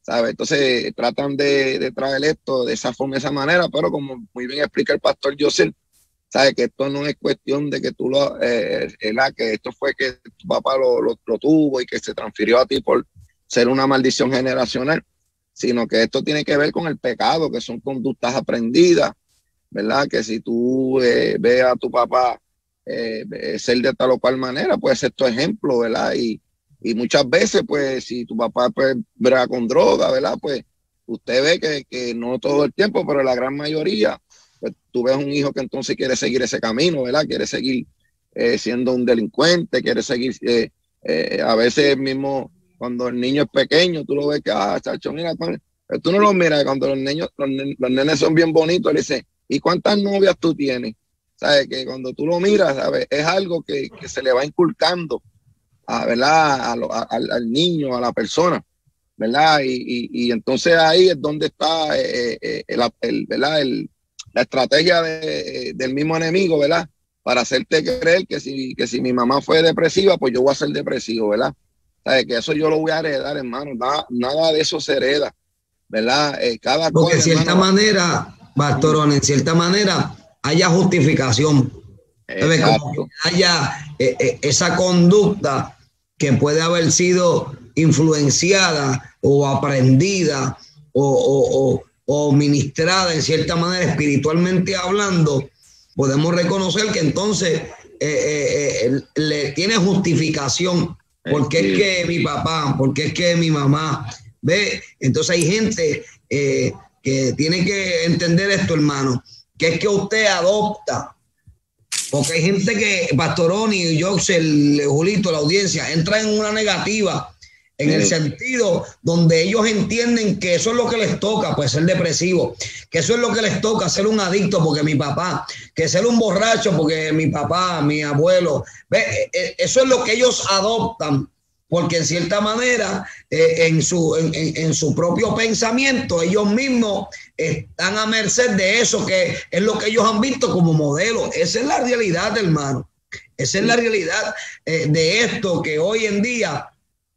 [SPEAKER 5] ¿sabes? Entonces tratan de, de traer esto de esa forma, de esa manera, pero como muy bien explica el pastor Joseph, ¿sabes? Que esto no es cuestión de que tú lo, eh, que esto fue que tu papá lo, lo, lo tuvo y que se transfirió a ti por ser una maldición generacional, sino que esto tiene que ver con el pecado, que son conductas aprendidas, ¿verdad? Que si tú eh, ves a tu papá eh, ser de tal o cual manera, puede ser tu ejemplo, ¿verdad? Y, y muchas veces, pues, si tu papá pues brega con droga, ¿verdad? Pues usted ve que, que no todo el tiempo, pero la gran mayoría, pues tú ves un hijo que entonces quiere seguir ese camino, ¿verdad? Quiere seguir eh, siendo un delincuente, quiere seguir, eh, eh, a veces mismo cuando el niño es pequeño, tú lo ves que, ah, chacho, mira, tú no lo miras, cuando los niños, los, los nenes son bien bonitos, le dice, ¿y cuántas novias tú tienes? ¿Sabes? Que cuando tú lo miras, ¿sabes? Es algo que, que se le va inculcando, a, ¿verdad? A, a, al, al niño, a la persona, ¿verdad? Y, y, y entonces ahí es donde está eh, eh, el, el, ¿verdad? El, la estrategia de, del mismo enemigo, ¿verdad? Para hacerte creer que si, que si mi mamá fue depresiva, pues yo voy a ser depresivo, ¿verdad? ¿Sabes? Que eso yo lo voy a heredar, hermano. Nada, nada de eso se hereda, ¿verdad? Eh, cada
[SPEAKER 2] Porque de cierta
[SPEAKER 5] hermano,
[SPEAKER 2] manera, pastor, en cierta manera, haya justificación. ¿Sabes? Como que haya eh, eh, esa conducta que puede haber sido influenciada o aprendida o, o, o, o ministrada en cierta manera, espiritualmente hablando, podemos reconocer que entonces eh, eh, eh, le tiene justificación. Porque es que mi papá, porque es que mi mamá, ¿ve? Entonces hay gente eh, que tiene que entender esto, hermano, que es que usted adopta. Porque hay gente que, Pastoroni, Joxel, Julito, la audiencia, entra en una negativa en el sentido donde ellos entienden que eso es lo que les toca, pues ser depresivo, que eso es lo que les toca, ser un adicto porque mi papá, que ser un borracho porque mi papá, mi abuelo, ¿ve? Eso es lo que ellos adoptan, porque en cierta manera eh, en, su, en, en su propio pensamiento ellos mismos están a merced de eso, que es lo que ellos han visto como modelo. Esa es la realidad, hermano, esa es la realidad eh, de esto que hoy en día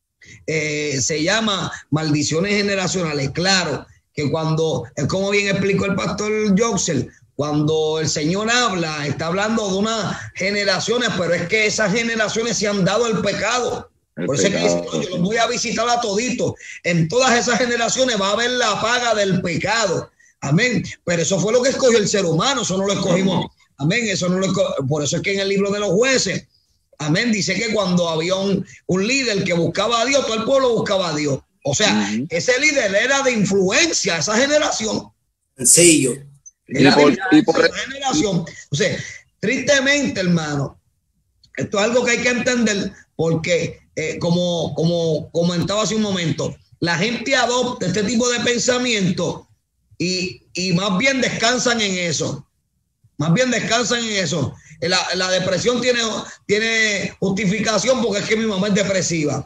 [SPEAKER 2] Eh, se llama maldiciones generacionales. Claro que cuando, es como bien explicó el pastor Joxel, cuando el Señor habla, está hablando de unas generaciones, pero es que esas generaciones se han dado el pecado. El Por eso pecado. Es que yo los voy a visitar a toditos. En todas esas generaciones va a haber la paga del pecado. Amén. Pero eso fue lo que escogió el ser humano, eso no lo escogimos. Amén. Eso no lo esco- Por eso es que en el libro de los jueces, amén, dice que cuando había un, un líder que buscaba a Dios, todo el pueblo buscaba a Dios. O sea, uh-huh. ese líder era de influencia, esa generación.
[SPEAKER 3] Sencillo.
[SPEAKER 2] Era de influencia, esa generación. O sea, tristemente, hermano, esto es algo que hay que entender porque, eh, como, como comentaba hace un momento, la gente adopta este tipo de pensamiento y, y más bien descansan en eso. Más bien descansan en eso. La, la depresión tiene, tiene justificación porque es que mi mamá es depresiva.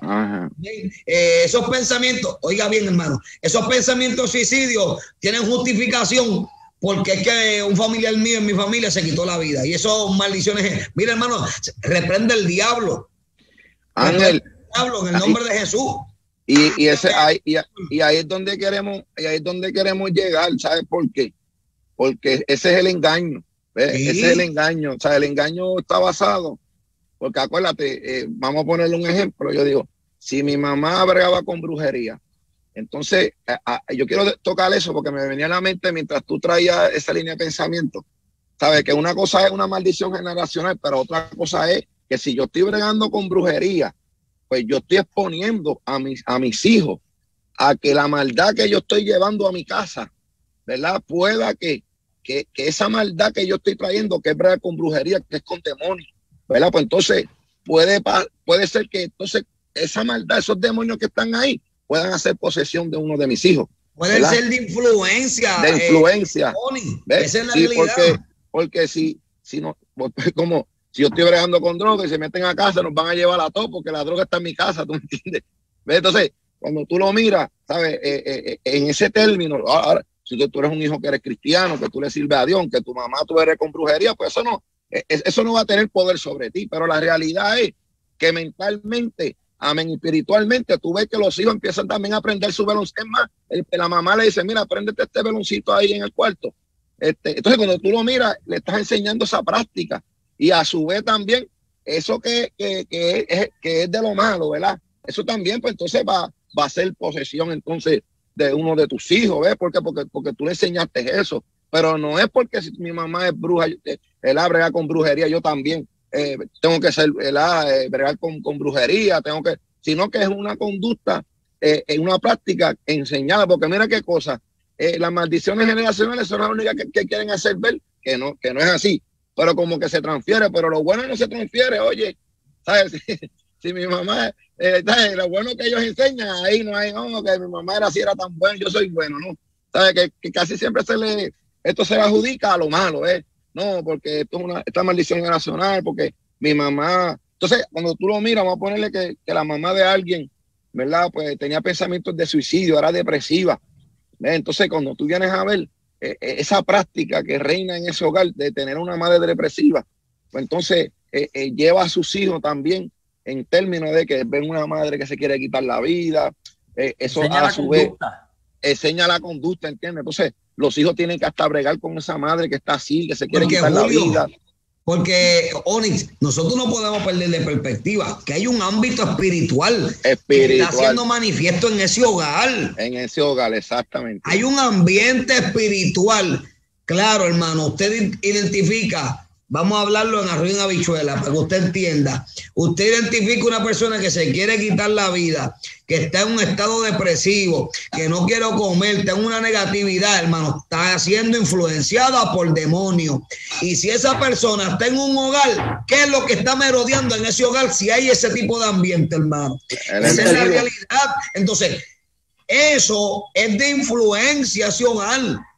[SPEAKER 2] Eh, esos pensamientos, oiga bien, hermano, esos pensamientos suicidios tienen justificación porque es que un familiar mío en mi familia se quitó la vida. Y eso maldiciones. Mira, hermano, reprende el diablo.
[SPEAKER 5] Ángel.
[SPEAKER 2] El diablo en el nombre ahí, de Jesús.
[SPEAKER 5] Y, y, ese, ahí, y, y ahí es donde queremos, y ahí es donde queremos llegar. ¿Sabes por qué? Porque ese es el engaño. ¿Ves? Sí. Ese es el engaño, o sea, el engaño está basado, porque acuérdate, eh, vamos a ponerle un ejemplo, yo digo, si mi mamá bregaba con brujería, entonces a, a, yo quiero tocar eso porque me venía a la mente mientras tú traías esa línea de pensamiento, sabes que una cosa es una maldición generacional, pero otra cosa es que si yo estoy bregando con brujería, pues yo estoy exponiendo a mis, a mis hijos a que la maldad que yo estoy llevando a mi casa, ¿verdad? Pueda que Que, que esa maldad que yo estoy trayendo, que es bregar con brujería, que es con demonios, ¿verdad? Pues entonces puede, puede ser que entonces esa maldad, esos demonios que están ahí, puedan hacer posesión de uno de mis hijos.
[SPEAKER 2] Pueden ser de influencia.
[SPEAKER 5] De influencia.
[SPEAKER 2] Eh, esa es la
[SPEAKER 5] sí,
[SPEAKER 2] realidad.
[SPEAKER 5] porque, porque si, si no, como si yo estoy bregando con droga y se meten a casa, nos van a llevar a todos porque la droga está en mi casa, ¿tú me entiendes? ¿Ves? Entonces, cuando tú lo miras, ¿sabes? Eh, eh, en ese término, ahora, si tú eres un hijo que eres cristiano, que tú le sirves a Dios, que tu mamá tú eres con brujería, pues eso no, eso no va a tener poder sobre ti. Pero la realidad es que mentalmente amén, espiritualmente, tú ves que los hijos empiezan también a aprender su veloncito. Es más, el, la mamá le dice, mira, préndete este veloncito ahí en el cuarto. Este, entonces, cuando tú lo miras, le estás enseñando esa práctica. Y a su vez también, eso que, que, que, es, que es de lo malo, ¿verdad? Eso también, pues entonces va, va a ser posesión entonces de uno de tus hijos, ¿ves? ¿Por qué? Porque, porque tú le enseñaste eso. Pero no es porque si mi mamá es bruja, él ha bregado con brujería, yo también eh, tengo que ser, él ha eh, bregar con, con brujería, tengo que, sino que es una conducta, eh, es una práctica enseñada, porque mira qué cosa, eh, las maldiciones generacionales son las únicas que, que quieren hacer ver que no, que no es así, pero como que se transfiere, pero lo bueno no se transfiere, oye, ¿sabes? Si, si mi mamá, eh, ¿sabes? Lo bueno que ellos enseñan, ahí no hay, no, que mi mamá era así, era tan buena, yo soy bueno, ¿no? ¿Sabes? Que, que casi siempre se le, esto se adjudica a lo malo, ¿eh? No, porque esto es una, esta maldición generacional, porque mi mamá, entonces cuando tú lo miras, vamos a ponerle que, que la mamá de alguien, ¿verdad? Pues tenía pensamientos de suicidio, era depresiva, ¿ves? Entonces cuando tú vienes a ver eh, esa práctica que reina en ese hogar de tener una madre depresiva, pues entonces eh, eh, lleva a sus hijos también en términos de que ven una madre que se quiere quitar la vida, eh, eso
[SPEAKER 4] enseña
[SPEAKER 5] a su vez enseña la conducta, ¿entiendes? Entonces los hijos tienen que hasta bregar con esa madre que está así, que se quiere
[SPEAKER 2] porque,
[SPEAKER 5] quitar
[SPEAKER 2] Julio,
[SPEAKER 5] la vida.
[SPEAKER 2] Porque, Onyx, nosotros no podemos perder de perspectiva que hay un ámbito espiritual, espiritual que está siendo manifiesto en ese hogar.
[SPEAKER 5] En ese hogar, exactamente.
[SPEAKER 2] Hay un ambiente espiritual. Claro, hermano, usted identifica, vamos a hablarlo en arroz y en habichuela para que usted entienda. Usted identifica una persona que se quiere quitar la vida, que está en un estado depresivo, que no quiere comer, está en una negatividad, hermano, está siendo influenciada por demonios. Y si esa persona está en un hogar, ¿qué es lo que está merodeando en ese hogar si hay ese tipo de ambiente, hermano? Esa es la realidad. Entonces, eso es de influencia ese hogar.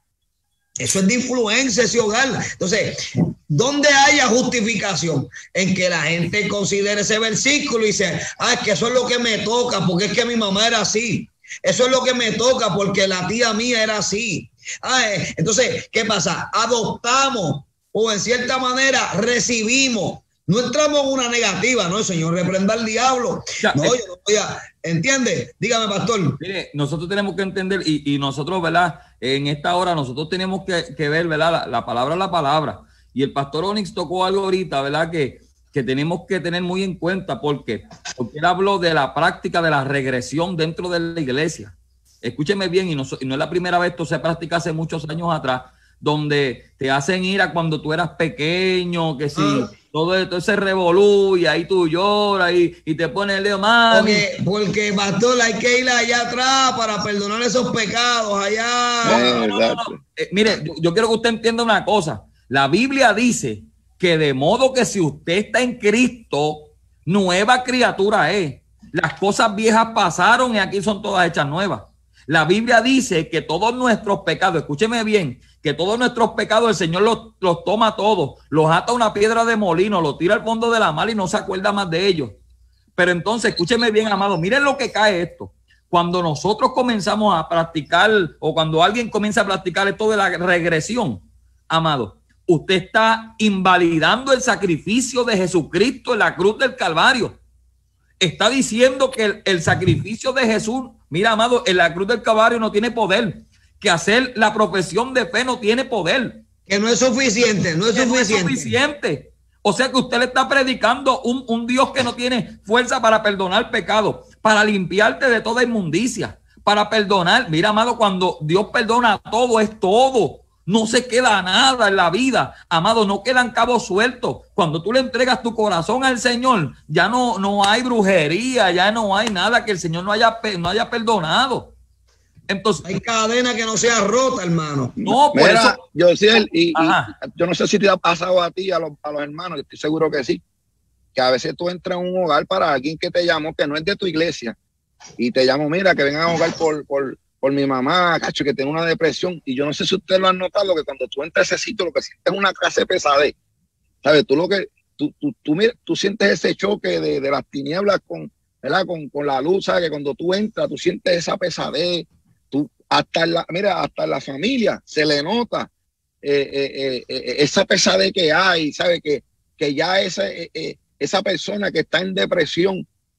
[SPEAKER 2] Eso es de influencia ese hogar. Entonces, ¿dónde haya justificación? En que la gente considere ese versículo y dice, ah, es que eso es lo que me toca, porque es que mi mamá era así. Eso es lo que me toca, porque la tía mía era así. Ah, entonces, ¿qué pasa? Adoptamos o en cierta manera recibimos. No entramos en una negativa, no, Señor, reprenda al diablo. Ya, no, eh, yo no voy a... ¿Entiende? Dígame, pastor.
[SPEAKER 4] Mire, nosotros tenemos que entender y, y nosotros, ¿verdad? En esta hora nosotros tenemos que, que ver, ¿verdad? La, la palabra es la palabra. Y el pastor Onyx tocó algo ahorita, ¿verdad? Que, que tenemos que tener muy en cuenta porque, porque él habló de la práctica de la regresión dentro de la iglesia. Escúcheme bien, y no, y no es la primera vez, esto se practica hace muchos años atrás, donde te hacen ir a cuando tú eras pequeño, que si... Ah. Todo esto se revolú y ahí tú lloras y, y te pones el dedo, mami.
[SPEAKER 2] Porque, porque, pastor, hay que ir allá atrás para perdonar esos pecados allá.
[SPEAKER 4] No, no, no, no. Eh, mire, yo, yo quiero que usted entienda una cosa. La Biblia dice que de modo que si usted está en Cristo, nueva criatura es. Las cosas viejas pasaron y aquí son todas hechas nuevas. La Biblia dice que todos nuestros pecados, escúcheme bien, que todos nuestros pecados el Señor los, los toma todos, los ata a una piedra de molino, los tira al fondo de la mar y no se acuerda más de ellos. Pero entonces, escúcheme bien, amado, miren lo que cae esto. Cuando nosotros comenzamos a practicar o cuando alguien comienza a practicar esto de la regresión, amado, usted está invalidando el sacrificio de Jesucristo en la cruz del Calvario. Está diciendo que el, el sacrificio de Jesús, mira, amado, en la cruz del Calvario no tiene poder. Que hacer la profesión de fe no tiene poder.
[SPEAKER 2] Que no es suficiente, no es
[SPEAKER 4] que
[SPEAKER 2] suficiente.
[SPEAKER 4] No es suficiente. O sea que usted le está predicando un, un Dios que no tiene fuerza para perdonar pecado, para limpiarte de toda inmundicia, para perdonar. Mira, amado, cuando Dios perdona todo, es todo. No se queda nada en la vida. Amado, no quedan cabos sueltos. Cuando tú le entregas tu corazón al Señor, ya no, no hay brujería, ya no hay nada que el Señor no haya, no haya perdonado. Entonces,
[SPEAKER 2] hay cadena que no sea rota, hermano.
[SPEAKER 4] No, por
[SPEAKER 5] Mira,
[SPEAKER 4] eso.
[SPEAKER 5] Yo, sí, y, y, yo no sé si te ha pasado a ti, a los, a los hermanos, estoy seguro que sí, que a veces tú entras en un hogar para alguien que te llamó, que no es de tu iglesia, y te llamo, mira, que vengan a hogar por, por, por mi mamá, cacho, que tiene una depresión, y yo no sé si usted lo ha notado, que cuando tú entras a ese sitio, lo que sientes es una clase de pesadez, ¿sabes? Tú lo que, tú, tú, tú, tú, tú sientes ese choque de, de las tinieblas con, ¿verdad? Con, con la luz, ¿sabes? Que cuando tú entras, tú sientes esa pesadez. Tú, hasta la, mira, hasta la familia se le nota eh, eh, eh, esa pesadez que hay, ¿sabe? Que, que ya esa, eh, esa persona que está en depresión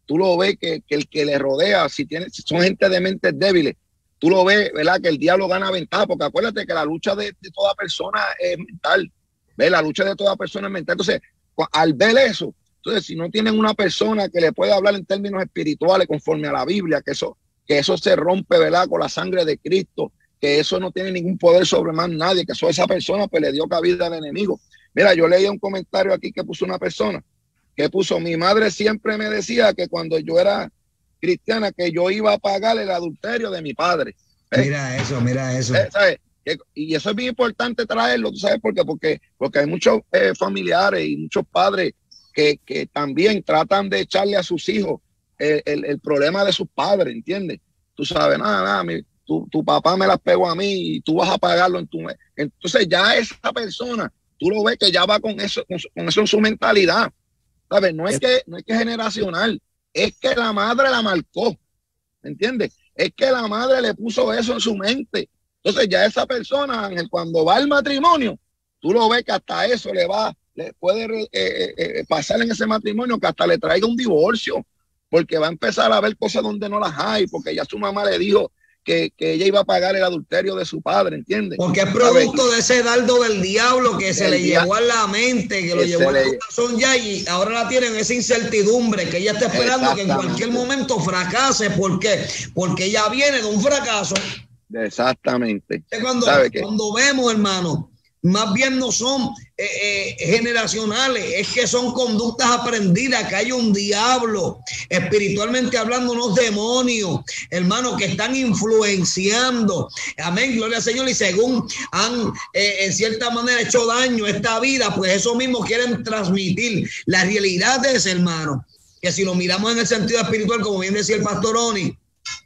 [SPEAKER 5] tú lo ves que, que el que le rodea, si, tiene, si son gente de mentes débiles, tú lo ves, ¿verdad? Que el diablo gana ventaja, porque acuérdate que la lucha de, de toda persona es mental, ¿ves? La lucha de toda persona es mental. Entonces, al ver eso, entonces si no tienen una persona que le pueda hablar en términos espirituales conforme a la Biblia, que eso, que eso se rompe, ¿verdad? Con la sangre de Cristo, que eso no tiene ningún poder sobre más nadie, que eso esa persona pues le dio cabida al enemigo. Mira, yo leí un comentario aquí que puso una persona, que puso, mi madre siempre me decía que cuando yo era cristiana, que yo iba a pagar el adulterio de mi padre. ¿Eh?
[SPEAKER 2] Mira eso, mira eso.
[SPEAKER 5] ¿Eh? ¿Sabes? Y eso es bien importante traerlo, ¿tú sabes por qué? Porque, porque hay muchos eh, familiares y muchos padres que, que también tratan de echarle a sus hijos el, el, el problema de sus padres, ¿entiendes? Tú sabes, nada, nada, mi, tu, tu papá me las pegó a mí y tú vas a pagarlo en tu... Entonces ya esa persona, tú lo ves que ya va con eso, con, con eso en su mentalidad, ¿sabes? No es que, no es que generacional, es que la madre la marcó, ¿entiendes? Es que la madre le puso eso en su mente. Entonces ya esa persona, Ángel, cuando va al matrimonio, tú lo ves que hasta eso le va, le puede eh, eh, eh, pasar en ese matrimonio, que hasta le traiga un divorcio, porque va a empezar a ver cosas donde no las hay, porque ya su mamá le dijo que, que ella iba a pagar el adulterio de su padre, ¿entiendes?
[SPEAKER 2] Porque es producto de ese dardo del diablo que se le llevó a la mente, que lo llevó al corazón ya, y ahora la tienen esa incertidumbre, que ella está esperando que en cualquier momento fracase. ¿Por qué? Porque ella viene de un fracaso.
[SPEAKER 5] Exactamente.
[SPEAKER 2] Cuando, cuando vemos, hermano, más bien no son eh, eh, generacionales, es que son conductas aprendidas, que hay un diablo, espiritualmente hablando, unos demonios, hermano, que están influenciando, amén, gloria al Señor, y según han eh, en cierta manera hecho daño a esta vida, pues eso mismo quieren transmitir. La realidad es, hermano, que si lo miramos en el sentido espiritual, como bien decía el pastor Oni,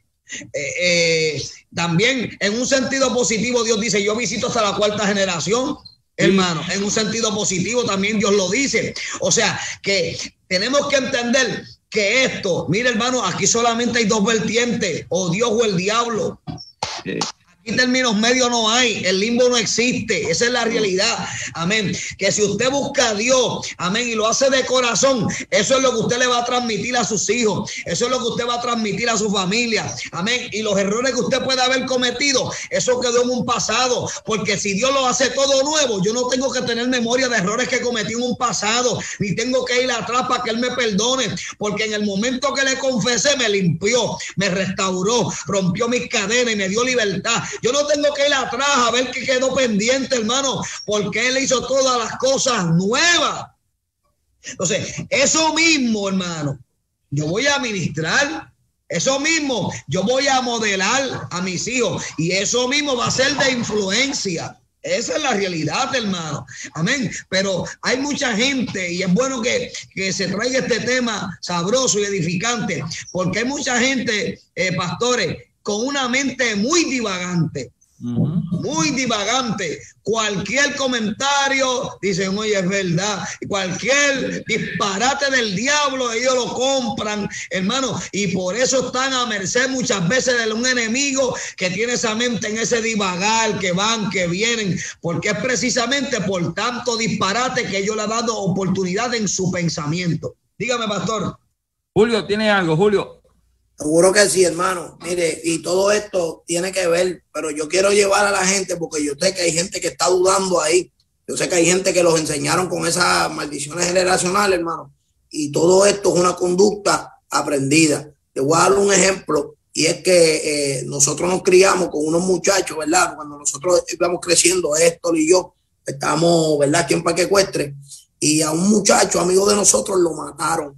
[SPEAKER 2] Eh, eh, también en un sentido positivo Dios dice, yo visito hasta la cuarta generación, hermano, en un sentido positivo también Dios lo dice. O sea que tenemos que entender que esto, mire, hermano, aquí solamente hay dos vertientes, o Dios o el diablo. Sí. Aquí términos medios no hay, el limbo no existe, esa es la realidad, amén, que si usted busca a Dios, amén, y lo hace de corazón, eso es lo que usted le va a transmitir a sus hijos, eso es lo que usted va a transmitir a su familia, amén, y los errores que usted puede haber cometido, eso quedó en un pasado, porque si Dios lo hace todo nuevo, yo no tengo que tener memoria de errores que cometí en un pasado, ni tengo que ir atrás para que Él me perdone, porque en el momento que le confesé, me limpió, me restauró, rompió mis cadenas y me dio libertad. Yo no tengo que ir atrás a ver qué quedó pendiente, hermano, porque Él hizo todas las cosas nuevas. Entonces, eso mismo, hermano, yo voy a ministrar, eso mismo, yo voy a modelar a mis hijos, y eso mismo va a ser de influencia. Esa es la realidad, hermano. Amén. Pero hay mucha gente, y es bueno que, que se traiga este tema sabroso y edificante, porque hay mucha gente, eh, pastores, con una mente muy divagante, uh-huh. muy divagante. Cualquier comentario, dicen, oye, es verdad. Cualquier disparate del diablo, ellos lo compran, hermano. Y por eso están a merced muchas veces de un enemigo que tiene esa mente en ese divagar, que van, que vienen. Porque es precisamente por tanto disparate que ellos le han dado oportunidad en su pensamiento. Dígame, pastor.
[SPEAKER 4] Julio, ¿tiene algo, Julio?
[SPEAKER 3] Seguro que sí, hermano. Mire, y todo esto tiene que ver, pero yo quiero llevar a la gente, porque yo sé que hay gente que está dudando ahí. Yo sé que hay gente que los enseñaron con esas maldiciones generacionales, hermano. Y todo esto es una conducta aprendida. Te voy a dar un ejemplo, y es que eh, nosotros nos criamos con unos muchachos, ¿verdad? Cuando nosotros íbamos creciendo, Héctor y yo, estábamos, ¿verdad?, aquí en Parque Ecuestre, y a un muchacho, amigo de nosotros, lo mataron.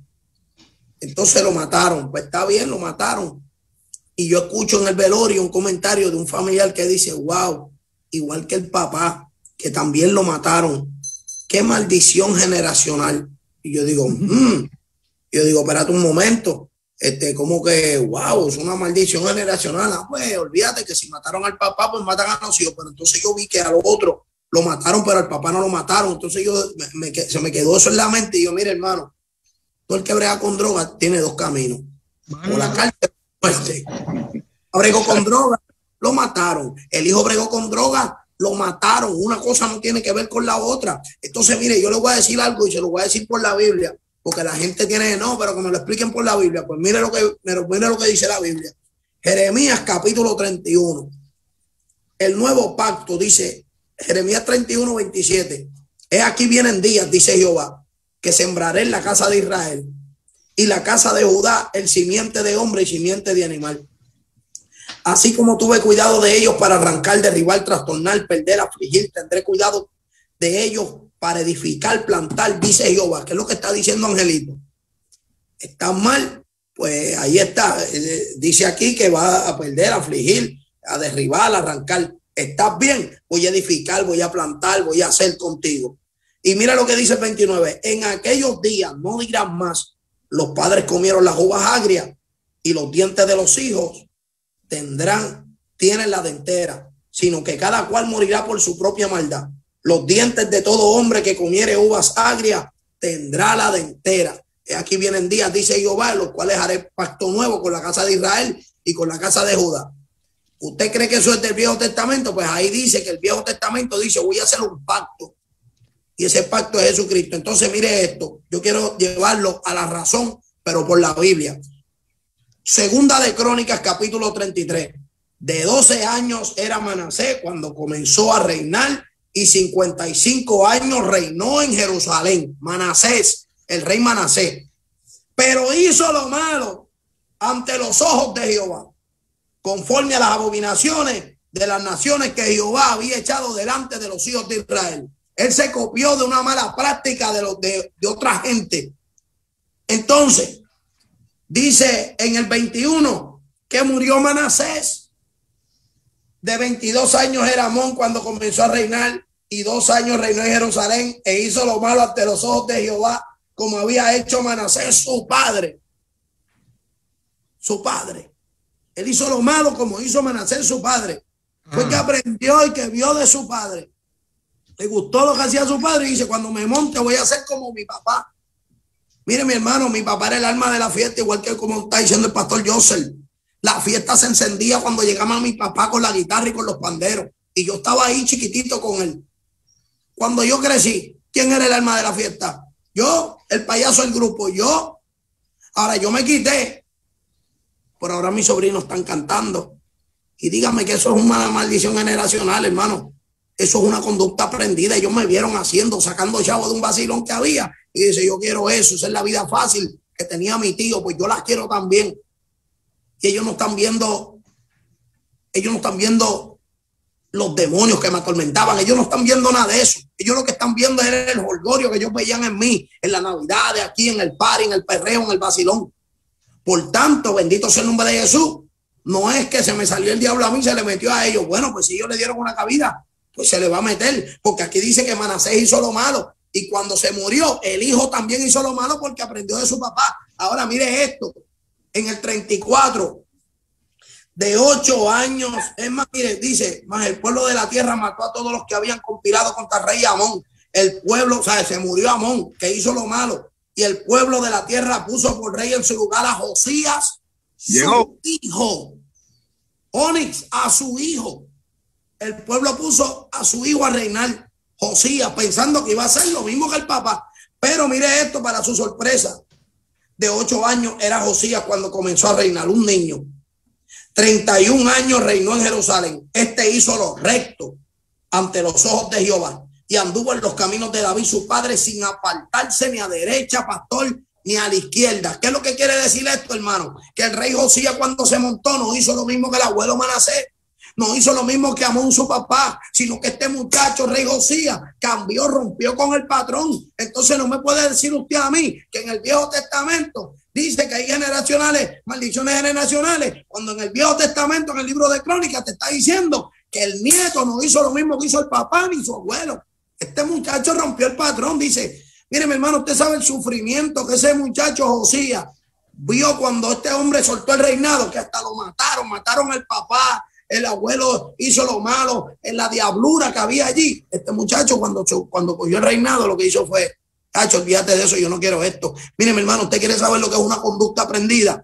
[SPEAKER 3] Entonces lo mataron, pues está bien, lo mataron. Y yo escucho en el velorio un comentario de un familiar que dice, wow, igual que el papá, que también lo mataron. Qué maldición generacional. Y yo digo, mmm. yo digo, espérate un momento, este, como que, wow, es una maldición generacional. Ah, pues olvídate que si mataron al papá, pues matan a los hijos. Pero entonces yo vi que al otro lo mataron, pero al papá no lo mataron. Entonces yo me, me, se me quedó eso en la mente y yo, mire, hermano, todo el que brega con droga tiene dos caminos. O la cárcel, muerte. Bregó con droga, lo mataron. El hijo bregó con droga, lo mataron. Una cosa no tiene que ver con la otra. Entonces, mire, yo le voy a decir algo y se lo voy a decir por la Biblia. porque la gente tiene, no, pero que me lo expliquen por la Biblia. Pues mire lo que, mire lo que dice la Biblia. Jeremías capítulo treinta y uno. El nuevo pacto, dice Jeremías treinta y uno, veintisiete. He aquí vienen días, dice Jehová, que sembraré en la casa de Israel y la casa de Judá el simiente de hombre y simiente de animal. Así como tuve cuidado de ellos para arrancar, derribar, trastornar, perder, afligir, tendré cuidado de ellos para edificar, plantar, dice Jehová. ¿Qué es lo que está diciendo Angelito? ¿Están mal? Pues ahí está. Dice aquí que va a perder, a afligir, a derribar, a arrancar. ¿Estás bien? Voy a edificar, voy a plantar, voy a hacer contigo. Y mira lo que dice el veintinueve. En aquellos días no dirán más, los padres comieron las uvas agrias y los dientes de los hijos tendrán, tienen la dentera, sino que cada cual morirá por su propia maldad. Los dientes de todo hombre que comiere uvas agrias tendrá la dentera. Aquí vienen días, dice Jehová, en los cuales haré pacto nuevo con la casa de Israel y con la casa de Judá. ¿Usted cree que eso es del Viejo Testamento? Pues ahí dice que el Viejo Testamento dice, voy a hacer un pacto. Y ese pacto es Jesucristo. Entonces, mire esto. Yo quiero llevarlo a la razón, pero por la Biblia. Segunda de Crónicas, capítulo treinta y tres. De doce años era Manasés cuando comenzó a reinar y cincuenta y cinco años reinó en Jerusalén. Manasés, el rey Manasés. Pero hizo lo malo ante los ojos de Jehová, conforme a las abominaciones de las naciones que Jehová había echado delante de los hijos de Israel. Él se copió de una mala práctica de, los, de, de otra gente. Entonces, dice en el veintiuno que murió Manasés. De veintidós años era Amón cuando comenzó a reinar y dos años reinó en Jerusalén e hizo lo malo ante los ojos de Jehová, como había hecho Manasés su padre. Su padre. Él hizo lo malo como hizo Manasés su padre. Fue ah. que aprendió y que vio de su padre. Le gustó lo que hacía su padre y dice, cuando me monte voy a ser como mi papá. Mire, mi hermano, mi papá era el alma de la fiesta, igual que como está diciendo el pastor Josel. La fiesta se encendía cuando llegaba mi papá con la guitarra y con los panderos. Y yo estaba ahí chiquitito con él. Cuando yo crecí, ¿quién era el alma de la fiesta? Yo, el payaso del grupo, yo. Ahora yo me quité. Por ahora mis sobrinos están cantando. Y dígame que eso es una maldición generacional, hermano. Eso es una conducta aprendida. Ellos me vieron haciendo, sacando chavo de un vacilón que había. Y dice, yo quiero eso. Esa es la vida fácil que tenía mi tío. Pues yo la quiero también. Y ellos no están viendo, ellos no están viendo los demonios que me atormentaban. Ellos no están viendo nada de eso. Ellos lo que están viendo es el jolgorio que ellos veían en mí, en la Navidad, aquí, en el party, en el perreo, en el vacilón. Por tanto, bendito sea el nombre de Jesús. No es que se me salió el diablo a mí, se le metió a ellos. Bueno, pues si ellos le dieron una cabida, pues se le va a meter. Porque aquí dice que Manasés hizo lo malo. Y cuando se murió, el hijo también hizo lo malo porque aprendió de su papá. Ahora mire esto. En el treinta y cuatro, de ocho años, es más, mire, dice, más el pueblo de la tierra mató a todos los que habían conspirado contra el rey Amón. El pueblo, o sea, se murió Amón, que hizo lo malo. Y el pueblo de la tierra puso por rey en su lugar a Josías, Llegó. su hijo. Onix, a su hijo. El pueblo puso a su hijo a reinar, Josías, pensando que iba a hacer lo mismo que el papá. Pero mire esto para su sorpresa. De ocho años era Josías cuando comenzó a reinar, un niño. treinta y un años reinó en Jerusalén. Este hizo lo recto ante los ojos de Jehová y anduvo en los caminos de David, su padre, sin apartarse ni a derecha, pastor, ni a la izquierda. ¿Qué es lo que quiere decir esto, hermano? Que el rey Josías cuando se montó no hizo lo mismo que el abuelo Manasés. No hizo lo mismo que Amón, su papá, sino que este muchacho, rey Josías, cambió, rompió con el patrón. Entonces no me puede decir usted a mí que en el Viejo Testamento dice que hay generacionales, maldiciones generacionales, cuando en el Viejo Testamento, en el libro de Crónicas, te está diciendo que el nieto no hizo lo mismo que hizo el papá ni su abuelo. Este muchacho rompió el patrón. Dice, mire, mi hermano, usted sabe el sufrimiento que ese muchacho Josías vio cuando este hombre soltó el reinado, que hasta lo mataron, mataron al papá. El abuelo hizo lo malo en la diablura que había allí. Este muchacho cuando, cuando cogió el reinado lo que hizo fue, cacho, olvídate de eso, yo no quiero esto. Mire, mi hermano, usted quiere saber lo que es una conducta aprendida.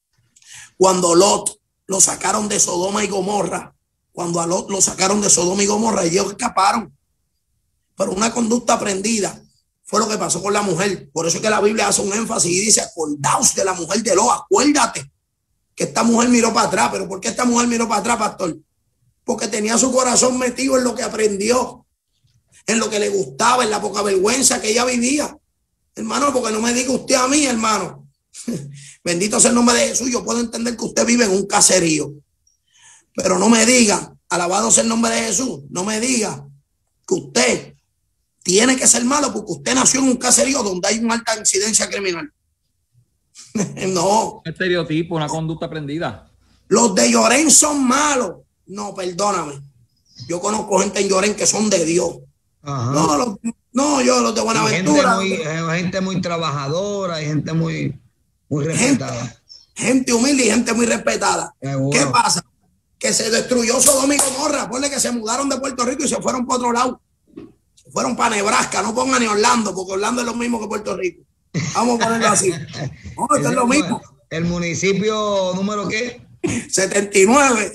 [SPEAKER 3] Cuando Lot lo sacaron de Sodoma y Gomorra, cuando a Lot lo sacaron de Sodoma y Gomorra, ellos escaparon. Pero una conducta aprendida fue lo que pasó con la mujer. Por eso es que la Biblia hace un énfasis y dice, acordaos de la mujer de Lot, acuérdate que esta mujer miró para atrás. ¿Pero por qué esta mujer miró para atrás, pastor? Porque tenía su corazón metido en lo que aprendió, en lo que le gustaba, en la poca vergüenza que ella vivía. Hermano, porque no me diga usted a mí, hermano. Bendito sea el nombre de Jesús. Yo puedo entender que usted vive en un caserío, pero no me diga, alabado sea el nombre de Jesús, no me diga que usted tiene que ser malo porque usted nació en un caserío donde hay una alta incidencia criminal. No.
[SPEAKER 4] Un estereotipo, una conducta aprendida.
[SPEAKER 3] Los de Llorén son malos. No, perdóname. Yo conozco gente en Llorén que son de Dios.
[SPEAKER 2] Ajá.
[SPEAKER 3] No, los, no, yo los de Buenaventura.
[SPEAKER 2] Hay gente muy, hay gente muy trabajadora, hay gente muy, muy respetada.
[SPEAKER 3] Gente, gente humilde y gente muy respetada.
[SPEAKER 2] Seguro.
[SPEAKER 3] ¿Qué pasa? Que se destruyó Sodoma y Gomorra. Ponle que se mudaron de Puerto Rico y se fueron para otro lado. Se fueron para Nebraska. No pongan ni Orlando, porque Orlando es lo mismo que Puerto Rico. Vamos a ponerlo así. No, esto es lo mismo.
[SPEAKER 2] ¿El municipio número qué?
[SPEAKER 3] setenta y nueve.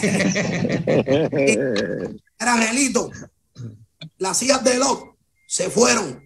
[SPEAKER 3] Era Angelito. Las hijas de Lot se fueron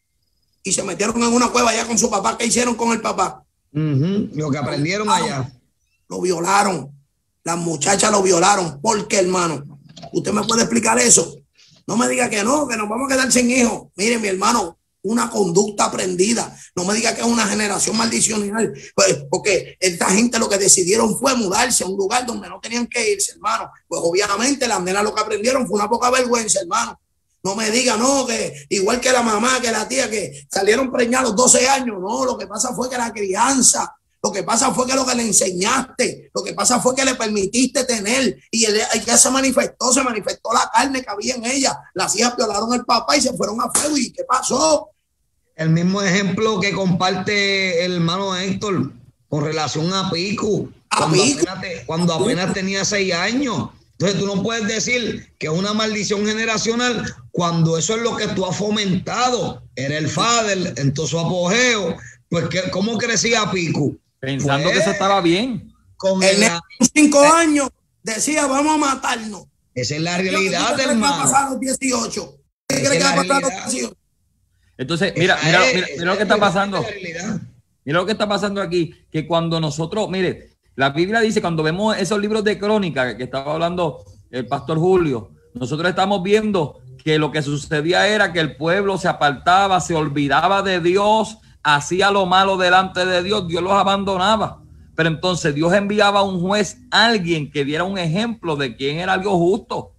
[SPEAKER 3] y se metieron en una cueva allá con su papá. ¿Qué hicieron con el papá?
[SPEAKER 2] Uh-huh. Lo que aprendieron
[SPEAKER 3] lo
[SPEAKER 2] allá.
[SPEAKER 3] Lo violaron. Las muchachas lo violaron. ¿Por qué, hermano? ¿Usted me puede explicar eso? No me diga que no, que nos vamos a quedar sin hijos. Mire, mi hermano, una conducta aprendida. No me diga que es una generación maldicional. Pues, porque esta gente lo que decidieron fue mudarse a un lugar donde no tenían que irse, hermano. Pues obviamente las nenas lo que aprendieron fue una poca vergüenza, hermano. No me diga, no, que igual que la mamá, que la tía, que salieron preñados doce años. No, lo que pasa fue que la crianza, lo que pasa fue que lo que le enseñaste, lo que pasa fue que le permitiste tener. Y él, ya se manifestó, se manifestó la carne que había en ella. Las hijas violaron al papá y se fueron a fuego. ¿Y qué pasó?
[SPEAKER 2] El mismo ejemplo que comparte el hermano Héctor con relación a Pico.
[SPEAKER 3] A
[SPEAKER 2] cuando,
[SPEAKER 3] Pico.
[SPEAKER 2] Apenas te, cuando apenas tenía seis años. Entonces tú no puedes decir que es una maldición generacional cuando eso es lo que tú has fomentado. Era el Fader en todo su apogeo. Pues ¿cómo crecía Pico?
[SPEAKER 4] Pensando
[SPEAKER 2] pues,
[SPEAKER 4] que eso estaba bien.
[SPEAKER 2] Con
[SPEAKER 3] el
[SPEAKER 2] la,
[SPEAKER 3] cinco eh, años decía, vamos a matarnos.
[SPEAKER 2] Esa es la realidad,
[SPEAKER 3] ¿Qué
[SPEAKER 2] hermano.
[SPEAKER 3] va a pasar a los dieciocho? ¿Qué cree que va a pasar a los dieciocho?
[SPEAKER 4] Entonces, mira, mira, mira, mira lo que está pasando. Mira lo que está pasando aquí, que cuando nosotros, mire, la Biblia dice, cuando vemos esos libros de crónica que estaba hablando el pastor Julio, nosotros estamos viendo que lo que sucedía era que el pueblo se apartaba, se olvidaba de Dios, hacía lo malo delante de Dios, Dios los abandonaba. Pero entonces Dios enviaba a un juez, alguien que diera un ejemplo de quién era algo justo.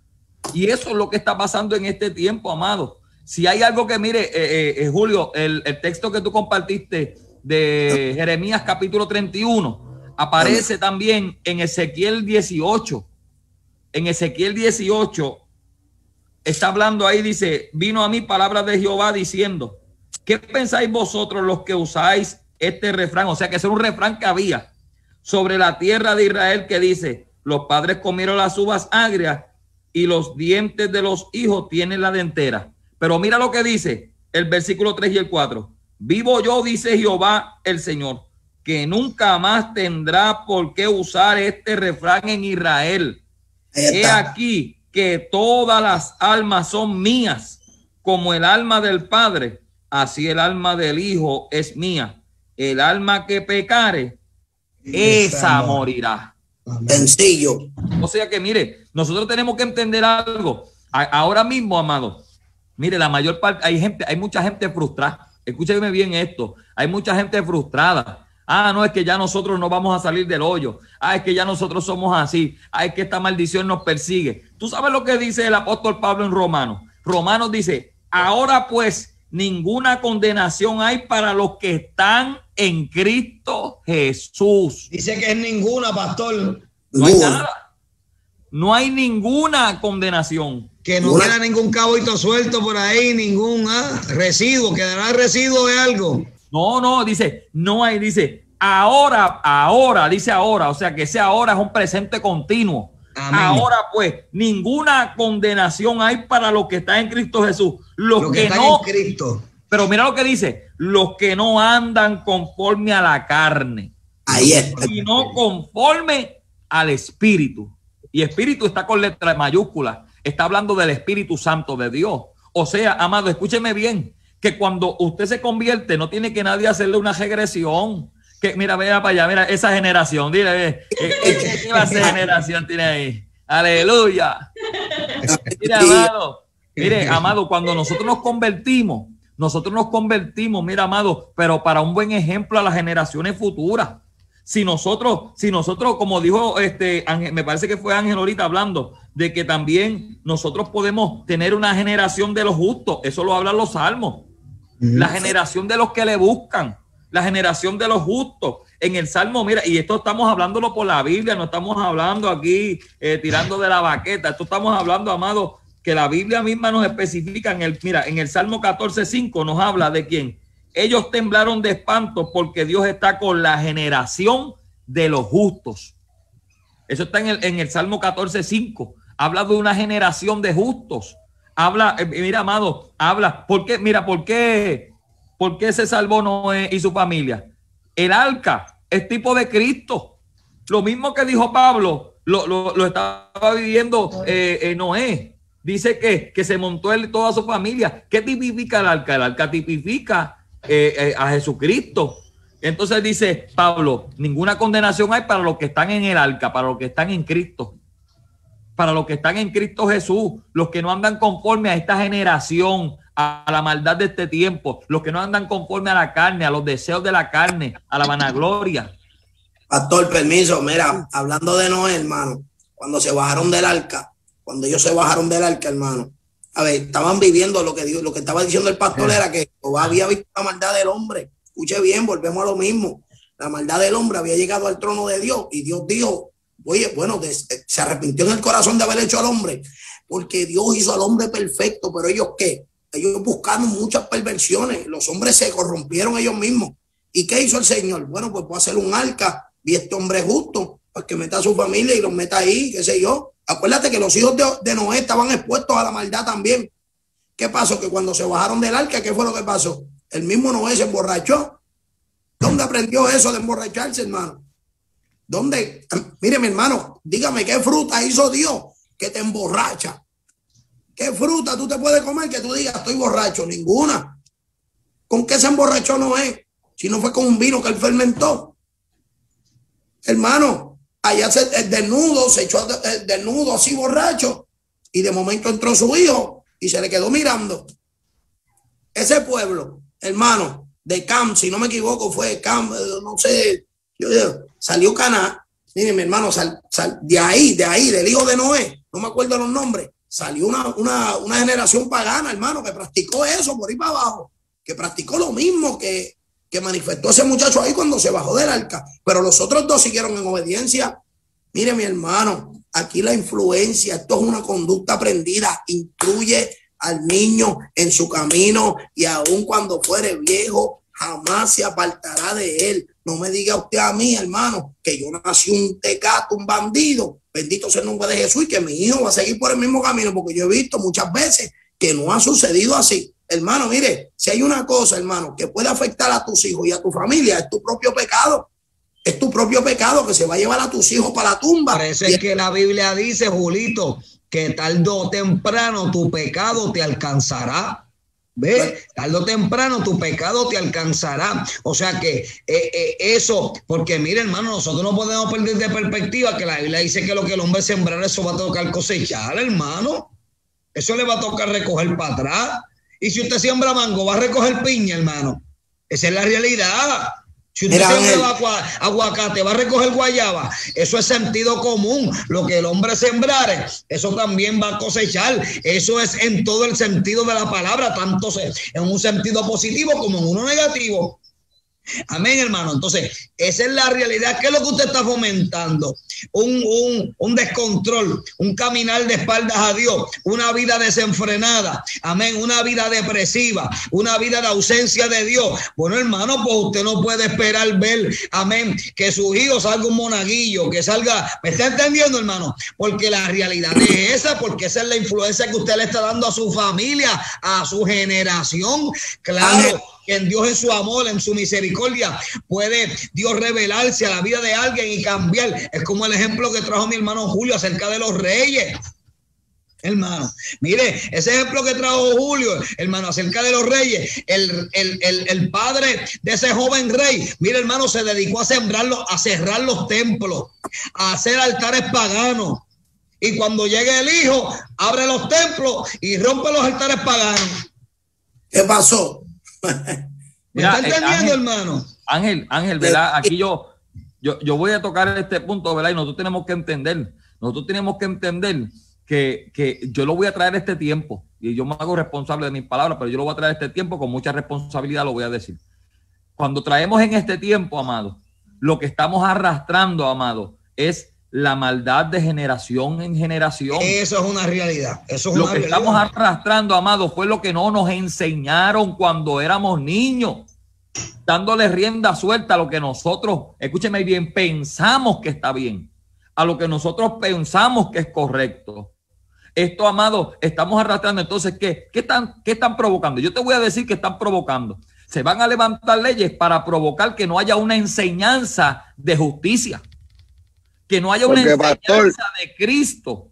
[SPEAKER 4] Y eso es lo que está pasando en este tiempo, amado. Si hay algo que, mire, eh, eh, Julio, el, el texto que tú compartiste de Jeremías capítulo treinta y uno, aparece también en Ezequiel dieciocho. En Ezequiel dieciocho está hablando ahí, dice, vino a mí palabra de Jehová diciendo, ¿qué pensáis vosotros los que usáis este refrán? O sea, que es un refrán que había sobre la tierra de Israel que dice, los padres comieron las uvas agrias y los dientes de los hijos tienen la dentera. Pero mira lo que dice el versículo tres y el cuatro. Vivo yo, dice Jehová el Señor, que nunca más tendrá por qué usar este refrán en Israel. He aquí que todas las almas son mías, como el alma del Padre, así el alma del Hijo es mía. El alma que pecare, esa morirá.
[SPEAKER 3] Sencillo.
[SPEAKER 4] O sea que, mire, nosotros tenemos que entender algo. A- ahora mismo, amado, mire, la mayor parte, hay gente, hay mucha gente frustrada. Escúcheme bien esto. Hay mucha gente frustrada. Ah, no, es que ya nosotros no vamos a salir del hoyo. Ah, es que ya nosotros somos así. Ah, es que esta maldición nos persigue. ¿Tú sabes lo que dice el apóstol Pablo en Romanos? Romanos dice, ahora pues ninguna condenación hay para los que están en Cristo Jesús.
[SPEAKER 2] Dice que es ninguna, pastor.
[SPEAKER 4] No hay nada. No hay ninguna condenación.
[SPEAKER 2] Que no queda ningún cabito suelto por ahí, ningún ah, residuo. ¿Quedará residuo de algo?
[SPEAKER 4] No, no, dice, no hay, dice, ahora, ahora, dice ahora, o sea que ese ahora es un presente continuo. Amén. Ahora pues, ninguna condenación hay para los que están en Cristo Jesús. Los
[SPEAKER 2] Lo que,
[SPEAKER 4] que
[SPEAKER 2] están
[SPEAKER 4] no,
[SPEAKER 2] en Cristo.
[SPEAKER 4] Pero mira lo que dice, los que no andan conforme a la carne.
[SPEAKER 3] Ahí está.
[SPEAKER 4] Sino conforme al Espíritu. Y Espíritu está con letra mayúscula. Está hablando del Espíritu Santo de Dios. O sea, amado, escúcheme bien, que cuando usted se convierte no tiene que nadie hacerle una regresión. Que, mira, vea para allá, mira esa generación, dile, ¿qué clase de generación tiene ahí? Aleluya. Mira, amado, mire, amado, cuando nosotros nos convertimos, nosotros nos convertimos, mira, amado, pero para un buen ejemplo a las generaciones futuras. Si nosotros, si nosotros, como dijo este Ángel, me parece que fue Ángel ahorita hablando, de que también nosotros podemos tener una generación de los justos, eso lo hablan los salmos, mm. la generación de los que le buscan, la generación de los justos. En el Salmo, mira, y esto estamos hablándolo por la Biblia, no estamos hablando aquí eh, tirando de la baqueta, esto estamos hablando, amado, que la Biblia misma nos especifica, en el, mira, en el Salmo catorce cinco nos habla de quién. Ellos temblaron de espanto porque Dios está con la generación de los justos. Eso está en el, en el Salmo catorce cinco. Habla de una generación de justos. Habla, eh, mira, amado, habla, ¿por qué? Mira, ¿por qué? ¿Por qué se salvó Noé y su familia? El arca es tipo de Cristo. Lo mismo que dijo Pablo, lo, lo, lo estaba viviendo eh, eh, Noé. Dice que, que se montó él y toda su familia. ¿Qué tipifica el arca? El arca tipifica eh, eh, a Jesucristo. Entonces dice Pablo, ninguna condenación hay para los que están en el arca, para los que están en Cristo. Para los que están en Cristo Jesús, los que no andan conforme a esta generación, a la maldad de este tiempo, los que no andan conforme a la carne, a los deseos de la carne, a la vanagloria.
[SPEAKER 3] Pastor, permiso, mira, hablando de Noé, hermano, cuando se bajaron del arca, cuando ellos se bajaron del arca, hermano, a ver, estaban viviendo lo que, lo que estaba diciendo el pastor, era que Jehová había visto la maldad del hombre. Escuche bien, volvemos a lo mismo. La maldad del hombre había llegado al trono de Dios y Dios dijo, oye, bueno, de, se arrepintió en el corazón de haber hecho al hombre, porque Dios hizo al hombre perfecto, pero ellos ¿qué? Ellos buscaron muchas perversiones, los hombres se corrompieron ellos mismos. ¿Y qué hizo el Señor? Bueno, pues puede hacer un arca y este hombre justo, pues que meta a su familia y los meta ahí, qué sé yo. Acuérdate que los hijos de, de Noé estaban expuestos a la maldad también. ¿Qué pasó? Que cuando se bajaron del arca, ¿qué fue lo que pasó? El mismo Noé se emborrachó. ¿Dónde aprendió eso de emborracharse, hermano? ¿Dónde? Mire, mi hermano, dígame, ¿qué fruta hizo Dios que te emborracha? ¿Qué fruta tú te puedes comer que tú digas estoy borracho? Ninguna. ¿Con qué se emborrachó Noé? Si no fue con un vino que él fermentó. Hermano, allá se, el desnudo, se echó el desnudo así borracho y de momento entró su hijo y se le quedó mirando. Ese pueblo, hermano, de Cam, si no me equivoco, fue Cam, no sé, yo, yo, salió Caná. Mire, mi hermano, sal, sal, de ahí, de ahí, del hijo de Noé, no me acuerdo los nombres. Salió una, una, una generación pagana, hermano, que practicó eso por ahí para abajo, que practicó lo mismo que, que manifestó ese muchacho ahí cuando se bajó del arca. Pero los otros dos siguieron en obediencia. Mire, mi hermano, aquí la influencia, esto es una conducta aprendida, instruye al niño en su camino y aun cuando fuere viejo, jamás se apartará de él. No me diga usted a mí, hermano, que yo nací un tecato, un bandido. Bendito sea el nombre de Jesús y que mi hijo va a seguir por el mismo camino, porque yo he visto muchas veces que no ha sucedido así. Hermano, mire, si hay una cosa, hermano, que puede afectar a tus hijos y a tu familia, es tu propio pecado. Es tu propio pecado que se va a llevar a tus hijos para la tumba.
[SPEAKER 2] Parece y... que la Biblia dice, Julito, que tarde o temprano tu pecado te alcanzará. ¿Ve? Tarde o temprano tu pecado te alcanzará. O sea que eh, eh, eso, porque mire, hermano, nosotros no podemos perder de perspectiva que la Biblia dice que lo que el hombre sembrar, eso va a tocar cosechar, hermano. Eso le va a tocar recoger para atrás. Y si usted siembra mango, va a recoger piña, hermano. Esa es la realidad. Si usted siembra aguacate, va a recoger guayaba. Eso es sentido común. Lo que el hombre sembrare, eso también va a cosechar. Eso es en todo el sentido de la palabra, tanto en un sentido positivo como en uno negativo. Amén, hermano. Entonces, esa es la realidad. ¿Qué es lo que usted está fomentando? Un, un, un descontrol, un caminar de espaldas a Dios, una vida desenfrenada, amén, una vida depresiva, una vida de ausencia de Dios. Bueno, hermano, pues usted no puede esperar ver, amén, que su hijo salga un monaguillo, que salga, ¿me está entendiendo, hermano? Porque la realidad es esa, porque esa es la influencia que usted le está dando a su familia, a su generación. Claro, que en Dios, en su amor, en su misericordia, puede Dios revelarse a la vida de alguien y cambiar. Es como el ejemplo que trajo mi hermano Julio acerca de los reyes. Hermano, mire, ese ejemplo que trajo Julio, hermano, acerca de los reyes, el, el, el, el padre de ese joven rey, mire, hermano, se dedicó a sembrarlo, a cerrar los templos, a hacer altares paganos. Y cuando llegue el hijo, abre los templos y rompe los altares paganos.
[SPEAKER 3] ¿Qué pasó?
[SPEAKER 2] ¿Me está entendiendo, Ángel, hermano?
[SPEAKER 4] Ángel, Ángel, ¿verdad? Aquí yo, yo, yo voy a tocar este punto, ¿verdad? Y nosotros tenemos que entender, nosotros tenemos que entender que, que yo lo voy a traer este tiempo, y yo me hago responsable de mis palabras, pero yo lo voy a traer este tiempo con mucha responsabilidad, lo voy a decir. Cuando traemos en este tiempo, amado, lo que estamos arrastrando, amado, es la maldad de generación en generación.
[SPEAKER 2] Eso es una realidad. Eso es
[SPEAKER 4] lo
[SPEAKER 2] una
[SPEAKER 4] que
[SPEAKER 2] realidad.
[SPEAKER 4] Estamos arrastrando, amado, fue lo que no nos enseñaron cuando éramos niños, dándole rienda suelta a lo que nosotros, escúcheme bien, pensamos que está bien, a lo que nosotros pensamos que es correcto. Esto, amado, estamos arrastrando. Entonces, ¿qué? ¿Qué están, qué están provocando? Yo te voy a decir que están provocando. Se van a levantar leyes para provocar que no haya una enseñanza de justicia, que no haya una
[SPEAKER 5] Porque,
[SPEAKER 4] enseñanza
[SPEAKER 5] pastor,
[SPEAKER 4] de Cristo.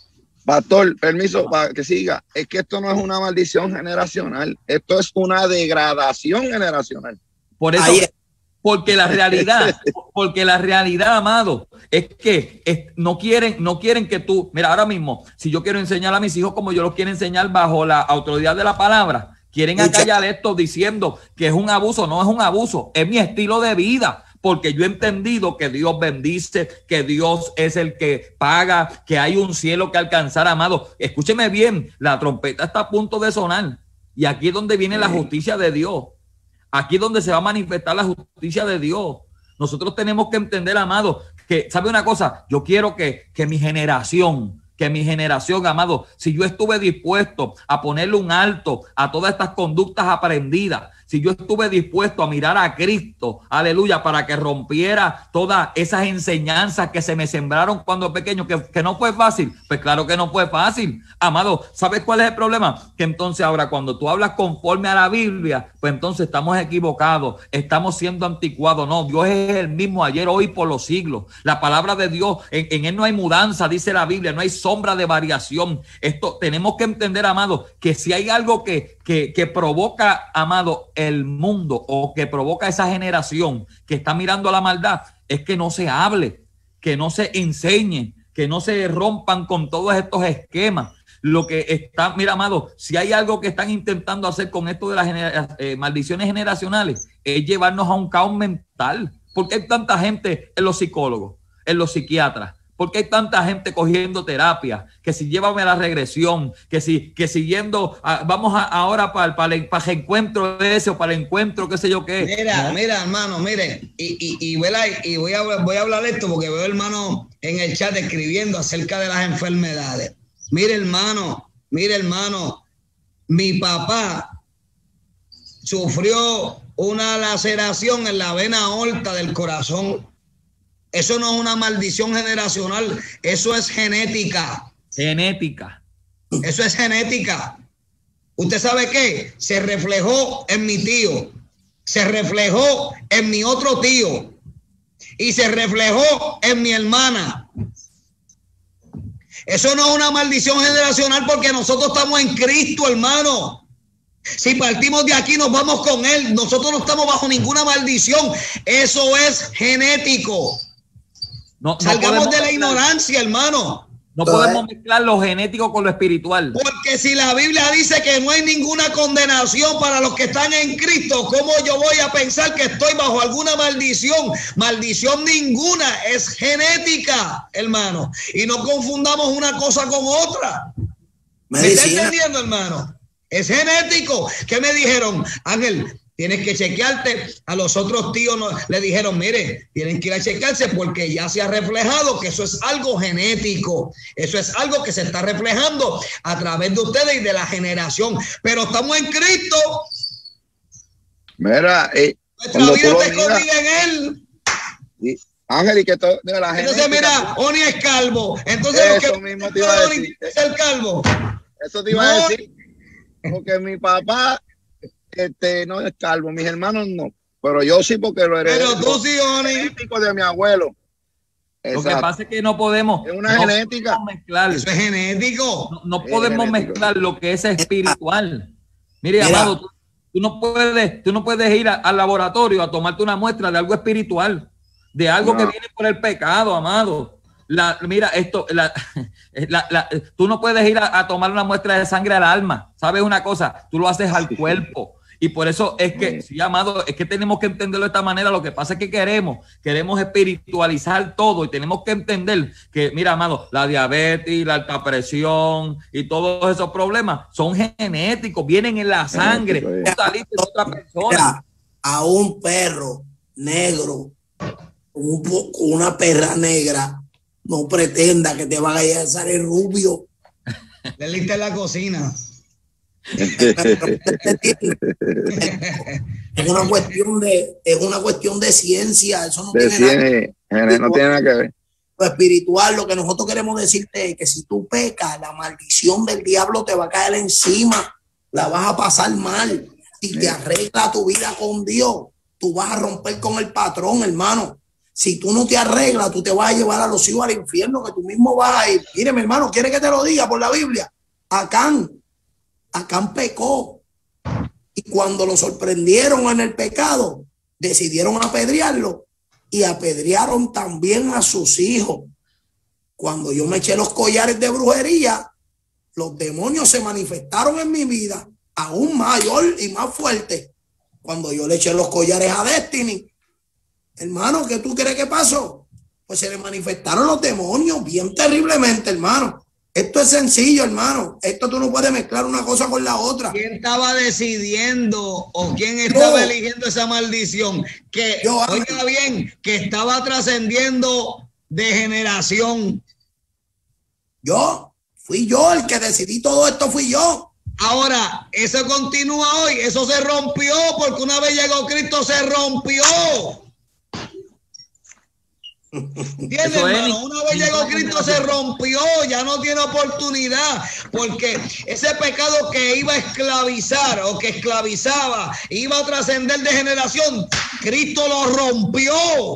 [SPEAKER 5] Pastor, permiso para que siga. Es que esto no es una maldición generacional, esto es una degradación generacional.
[SPEAKER 4] Por eso,
[SPEAKER 3] Ahí.
[SPEAKER 4] porque la realidad, porque la realidad, amado, es que es, no quieren, no quieren que tú, mira, ahora mismo, si yo quiero enseñar a mis hijos como yo los quiero enseñar bajo la autoridad de la palabra, quieren acallar esto diciendo que es un abuso. No es un abuso, es mi estilo de vida. Porque yo he entendido que Dios bendice, que Dios es el que paga, que hay un cielo que alcanzar, amado. Escúcheme bien, la trompeta está a punto de sonar. Y aquí es donde viene la justicia de Dios. Aquí es donde se va a manifestar la justicia de Dios. Nosotros tenemos que entender, amado, que, ¿sabe una cosa? Yo quiero que, que mi generación... que mi generación, amado, si yo estuve dispuesto a ponerle un alto a todas estas conductas aprendidas, si yo estuve dispuesto a mirar a Cristo, aleluya, para que rompiera todas esas enseñanzas que se me sembraron cuando pequeño, que, que no fue fácil, pues claro que no fue fácil, amado. ¿Sabes cuál es el problema? Que entonces ahora cuando tú hablas conforme a la Biblia, pues entonces estamos equivocados, estamos siendo anticuados. No, Dios es el mismo ayer, hoy, por los siglos. La palabra de Dios, en, en Él no hay mudanza, dice la Biblia, no hay sombra de variación. Esto tenemos que entender, amado, que si hay algo que, que, que provoca, amado, el mundo, o que provoca esa generación que está mirando la maldad, es que no se hable, que no se enseñe, que no se rompan con todos estos esquemas. Lo que está, mira, amado, si hay algo que están intentando hacer con esto de las genera- eh, maldiciones generacionales, es llevarnos a un caos mental. ¿Por qué hay tanta gente en los psicólogos, en los psiquiatras? ¿Por qué hay tanta gente cogiendo terapia? Que si llévame a la regresión, que si, que siguiendo, a, vamos a, ahora para, para, el, para el encuentro ese o para el encuentro, qué sé yo qué.
[SPEAKER 2] Mira,
[SPEAKER 4] ¿no?
[SPEAKER 2] mira, hermano, mire, y, y, y, ¿verdad? y voy, a, voy a hablar de esto porque veo, hermano, en el chat escribiendo acerca de las enfermedades. Mire, hermano, mire, hermano, mi papá sufrió una laceración en la vena aorta del corazón. Eso no es una maldición generacional, eso es genética.
[SPEAKER 4] Genética.
[SPEAKER 2] Eso es genética. ¿Usted sabe qué? Se reflejó en mi tío, se reflejó en mi otro tío y se reflejó en mi hermana. Eso no es una maldición generacional porque nosotros estamos en Cristo, hermano. Si partimos de aquí nos vamos con Él. Nosotros no estamos bajo ninguna maldición. Eso es genético. No, no Salgamos podemos, de la ignorancia, hermano.
[SPEAKER 4] No podemos mezclar lo genético con lo espiritual.
[SPEAKER 2] Porque si la Biblia dice que no hay ninguna condenación para los que están en Cristo, ¿cómo yo voy a pensar que estoy bajo alguna maldición? Maldición ninguna, es genética, hermano. Y no confundamos una cosa con otra. ¿Me está entendiendo, hermano? Es genético. ¿Qué me dijeron? Ángel, tienes que chequearte. A los otros tíos no, le dijeron, mire, tienen que ir a chequearse porque ya se ha reflejado que eso es algo genético. Eso es algo que se está reflejando a través de ustedes y de la generación. Pero estamos en Cristo.
[SPEAKER 5] Mira, eh,
[SPEAKER 2] nuestra vida está escondida en Él.
[SPEAKER 5] Y, Ángel, y que todo de la gente.
[SPEAKER 2] Entonces, mira, Oni es calvo. Entonces,
[SPEAKER 5] eso
[SPEAKER 2] lo que
[SPEAKER 5] mismo te iba a decir.
[SPEAKER 2] Es el calvo.
[SPEAKER 5] Eso te iba no. a decir. Porque mi papá este, no es calvo, mis hermanos no, pero yo sí porque lo heredé.
[SPEAKER 2] Pero tú sí, Oni.
[SPEAKER 5] Genético de mi abuelo.
[SPEAKER 4] Lo que pasa es que no podemos.
[SPEAKER 5] Es una
[SPEAKER 4] no
[SPEAKER 5] genética.
[SPEAKER 4] Podemos mezclar,
[SPEAKER 2] Eso es genético.
[SPEAKER 4] No, no
[SPEAKER 5] es
[SPEAKER 4] podemos
[SPEAKER 5] genético.
[SPEAKER 4] mezclar lo que es espiritual. Mire,
[SPEAKER 3] Mira.
[SPEAKER 4] amado, tú, tú no puedes, tú no puedes ir a- al laboratorio a tomarte una muestra de algo espiritual, de algo
[SPEAKER 5] No.
[SPEAKER 4] que viene por el pecado, amado. La, mira, esto, la, la, la, tú no puedes ir a, a tomar una muestra de sangre al alma. ¿Sabes una cosa? Tú lo haces al cuerpo. Y por eso es que, sí, amado, es que tenemos que entenderlo de esta manera. Lo que pasa es que queremos, queremos espiritualizar todo y tenemos que entender que, mira, amado, la diabetes, la alta presión y todos esos problemas son genéticos, vienen en la sangre.
[SPEAKER 5] Genético,
[SPEAKER 4] No saliste de otra persona.
[SPEAKER 3] Mira, a un perro negro, con un po- con una perra negra, no pretenda que te vaya a salir rubio.
[SPEAKER 2] Le lista en la cocina.
[SPEAKER 3] Es una cuestión de, es una cuestión de ciencia. Eso no
[SPEAKER 5] De
[SPEAKER 3] tiene nada
[SPEAKER 5] cien, gené- no tiene nada que ver.
[SPEAKER 3] lo espiritual. Lo que nosotros queremos decirte es que si tú pecas, la maldición del diablo te va a caer encima, la vas a pasar mal. Si te arregla tu vida con Dios, tú vas a romper con el patrón, hermano. Si tú no te arreglas, tú te vas a llevar a los hijos al infierno, que tú mismo vas a ir. Mire, mi hermano, ¿quiere que te lo diga por la Biblia? Acán, Acán pecó. Y cuando lo sorprendieron en el pecado, decidieron apedrearlo y apedrearon también a sus hijos. Cuando yo me eché los collares de brujería, los demonios se manifestaron en mi vida aún mayor y más fuerte. Cuando yo le eché los collares a Destiny, hermano, ¿qué tú crees que pasó? Pues se le manifestaron los demonios bien terriblemente, hermano. Esto es sencillo, hermano. Esto tú no puedes mezclar una cosa con la otra.
[SPEAKER 2] ¿Quién estaba decidiendo o quién estaba
[SPEAKER 3] Yo.
[SPEAKER 2] eligiendo esa maldición? Que,
[SPEAKER 3] Yo,
[SPEAKER 2] oiga bien, que estaba trascendiendo de generación.
[SPEAKER 3] Yo, fui yo el que decidí todo esto, fui yo.
[SPEAKER 2] Ahora, eso continúa hoy, eso se rompió porque una vez llegó Cristo se rompió. ¿Entiendes,
[SPEAKER 4] Eso es,
[SPEAKER 2] hermano? Una vez llegó Cristo se rompió, ya no tiene oportunidad, porque ese pecado que iba a esclavizar o que esclavizaba, iba a trascender de generación, Cristo lo rompió.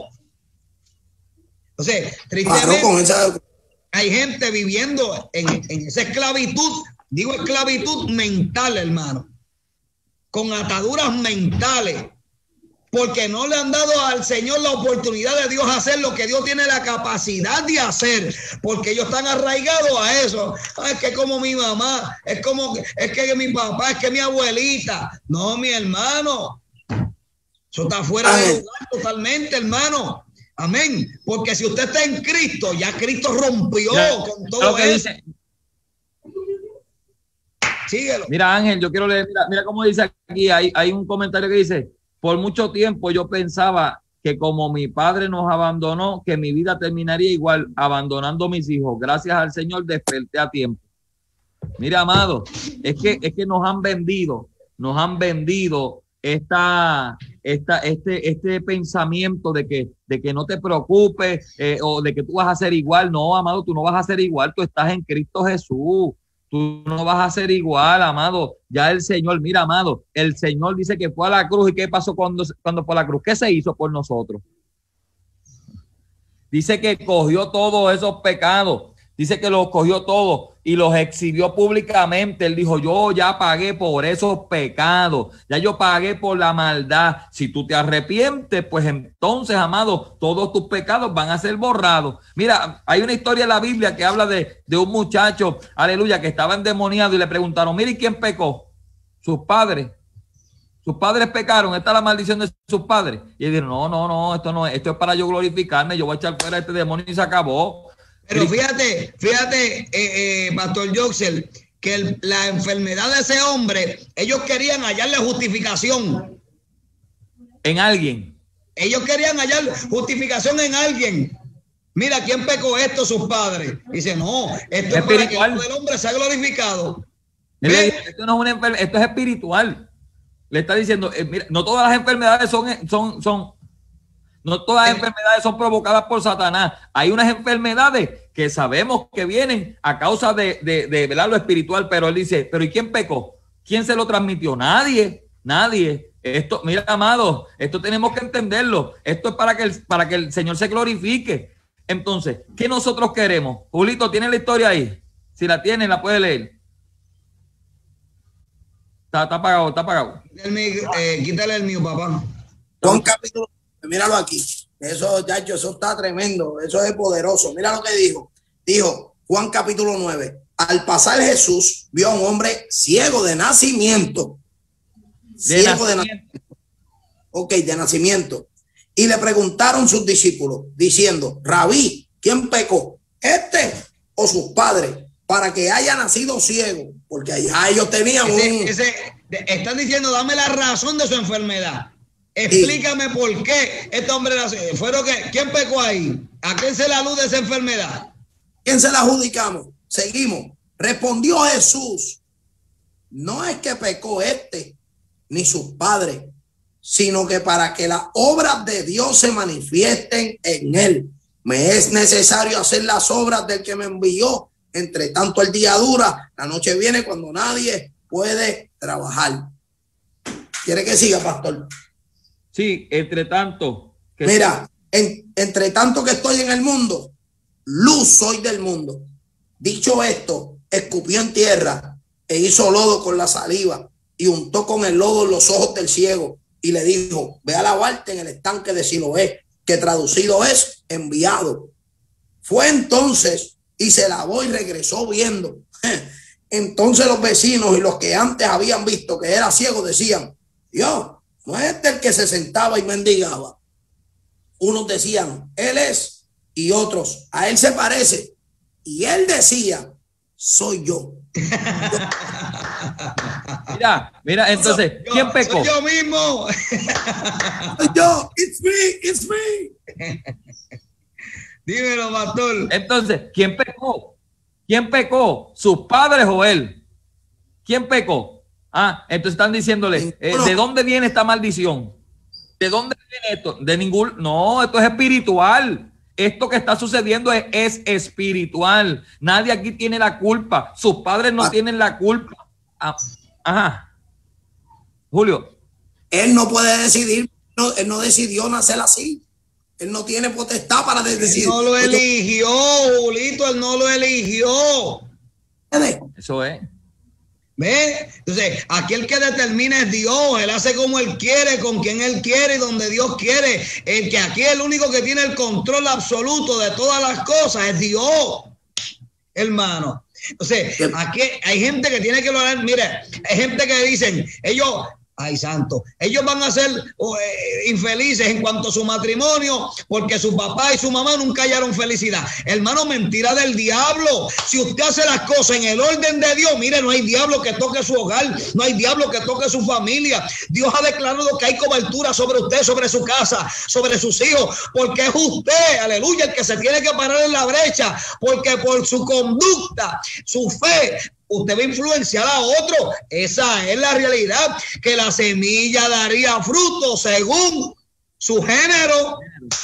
[SPEAKER 2] O sea,
[SPEAKER 3] Paró con
[SPEAKER 2] tristemente
[SPEAKER 3] esa.
[SPEAKER 2] hay gente viviendo en, en esa esclavitud, digo esclavitud mental, hermano, con ataduras mentales. Porque no le han dado al Señor la oportunidad de Dios hacer lo que Dios tiene la capacidad de hacer, porque ellos están arraigados a eso. Ah, es que como mi mamá, es como es que mi papá, es que mi abuelita. No, mi hermano, eso está fuera de lugar totalmente, hermano. Amén. Porque si usted está en Cristo, ya Cristo rompió
[SPEAKER 4] Mira,
[SPEAKER 2] con todo
[SPEAKER 4] lo que
[SPEAKER 2] eso.
[SPEAKER 4] dice,
[SPEAKER 2] Síguelo.
[SPEAKER 4] mira, Ángel, yo quiero leer, mira, mira cómo dice aquí, hay, hay un comentario que dice: por mucho tiempo yo pensaba que como mi padre nos abandonó, que mi vida terminaría igual, abandonando a mis hijos. Gracias al Señor desperté a tiempo. Mira, amado, es que, es que nos han vendido, nos han vendido esta, esta, este, este pensamiento de que, de que no te preocupes eh, o de que tú vas a ser igual. No, amado, tú no vas a ser igual, tú estás en Cristo Jesús. Tú no vas a ser igual, amado. Ya el Señor, mira, amado, el Señor dice que fue a la cruz. ¿Y qué pasó cuando, cuando fue a la cruz? ¿Qué se hizo por nosotros? Dice que cogió todos esos pecados. Dice que los cogió todos y los exhibió públicamente. Él dijo: yo ya pagué por esos pecados. Ya yo pagué por la maldad. Si tú te arrepientes, pues entonces, amado, todos tus pecados van a ser borrados. Mira, hay una historia en la Biblia que habla de, de un muchacho, aleluya, que estaba endemoniado y le preguntaron: mire, ¿y quién pecó? Sus padres. Sus padres pecaron, esta es la maldición de sus padres. Y él dijo: no, no, no, esto no es, esto es para yo glorificarme, yo voy a echar fuera a este demonio y se acabó.
[SPEAKER 2] Pero fíjate, fíjate, eh, eh, Pastor Joxel, que el, la enfermedad de ese hombre, ellos querían hallarle justificación.
[SPEAKER 4] En alguien.
[SPEAKER 2] Ellos querían hallar justificación en alguien. Mira, ¿quién pecó esto? Sus padres. Dice: no, esto es, es para que el hombre sea glorificado.
[SPEAKER 4] Dice, esto no es una enfermedad, esto es espiritual. Le está diciendo, eh, mira, no todas las enfermedades son, son, son No todas las enfermedades son provocadas por Satanás. Hay unas enfermedades que sabemos que vienen a causa de, de, de, de lo espiritual, pero él dice: pero ¿y quién pecó? ¿Quién se lo transmitió? Nadie, nadie. Esto, mira, amado, esto tenemos que entenderlo. Esto es para que el, para que el Señor se glorifique. Entonces, ¿qué nosotros queremos? Julito, ¿tiene la historia ahí? Si la tiene, la puede leer. Está, está apagado, está apagado.
[SPEAKER 2] Eh, quítale el mío, papá.
[SPEAKER 3] Juan capítulo, míralo aquí. Eso, chacho, eso está tremendo. Eso es poderoso. Mira lo que dijo. Dijo Juan capítulo nueve. Al pasar Jesús vio a un hombre ciego de nacimiento.
[SPEAKER 4] De
[SPEAKER 3] ciego
[SPEAKER 4] nacimiento.
[SPEAKER 3] de nacimiento. Ok, de nacimiento. Y le preguntaron sus discípulos, diciendo, Rabí, ¿quién pecó? ¿Este o sus padres? Para que haya nacido ciego. Porque allá ellos tenían
[SPEAKER 2] ese,
[SPEAKER 3] un...
[SPEAKER 2] ese, están diciendo, dame la razón de su enfermedad. Explícame sí. por qué este hombre nació. ¿Fueron que, ¿Quién pecó ahí? ¿A quién se le alude esa enfermedad?
[SPEAKER 3] ¿Quién se la adjudicamos? Seguimos. Respondió Jesús, no es que pecó este ni sus padres, sino que para que las obras de Dios se manifiesten en él, me es necesario hacer las obras del que me envió. Entre tanto el día dura, la noche viene cuando nadie puede trabajar. ¿Quiere que siga, pastor?
[SPEAKER 4] Sí, entre tanto. Que
[SPEAKER 3] Mira, en, entre tanto que estoy en el mundo, luz soy del mundo. Dicho esto, escupió en tierra e hizo lodo con la saliva y untó con el lodo los ojos del ciego y le dijo, ve a lavarte en el estanque de Siloé, que traducido es enviado. Fue entonces y se lavó y regresó viendo. Entonces los vecinos y los que antes habían visto que era ciego decían, Dios, no es este el que se sentaba y mendigaba. Unos decían, él es, y otros, a él se parece. Y él decía, soy yo.
[SPEAKER 4] Mira, mira, entonces,
[SPEAKER 2] yo,
[SPEAKER 4] ¿quién pecó?
[SPEAKER 2] Soy yo mismo.
[SPEAKER 3] Soy yo, it's me, it's me.
[SPEAKER 2] Dímelo, pastor.
[SPEAKER 4] Entonces, ¿quién pecó? ¿Quién pecó? ¿Sus padres o él? ¿Quién pecó? Ah, entonces están diciéndole, eh, ¿de dónde viene esta maldición? ¿De dónde viene esto? De ningún, no, esto es espiritual. Esto que está sucediendo es, es espiritual. Nadie aquí tiene la culpa. Sus padres no ah. tienen la culpa. Ah, ajá. Julio.
[SPEAKER 3] Él no puede decidir, no, él no decidió nacer así. Él no tiene potestad para decidir.
[SPEAKER 2] Él no lo eligió, Julito, él no lo eligió.
[SPEAKER 4] Eso es.
[SPEAKER 2] ¿Ve? Entonces, aquí el que determina es Dios. Él hace como él quiere, con quien él quiere y donde Dios quiere. El que aquí el único que tiene el control absoluto de todas las cosas es Dios, hermano. Entonces, aquí hay gente que tiene que lograr. Mire, hay gente que dicen, ellos, ay santo, ellos van a ser eh, infelices en cuanto a su matrimonio porque su papá y su mamá nunca hallaron felicidad. Hermano, mentira del diablo. Si usted hace las cosas en el orden de Dios, mire, no hay diablo que toque su hogar, no hay diablo que toque su familia. Dios ha declarado que hay cobertura sobre usted, sobre su casa, sobre sus hijos, porque es usted, aleluya, el que se tiene que parar en la brecha, porque por su conducta, su fe, usted va a influenciar a otro. Esa es la realidad, que la semilla daría fruto según su género.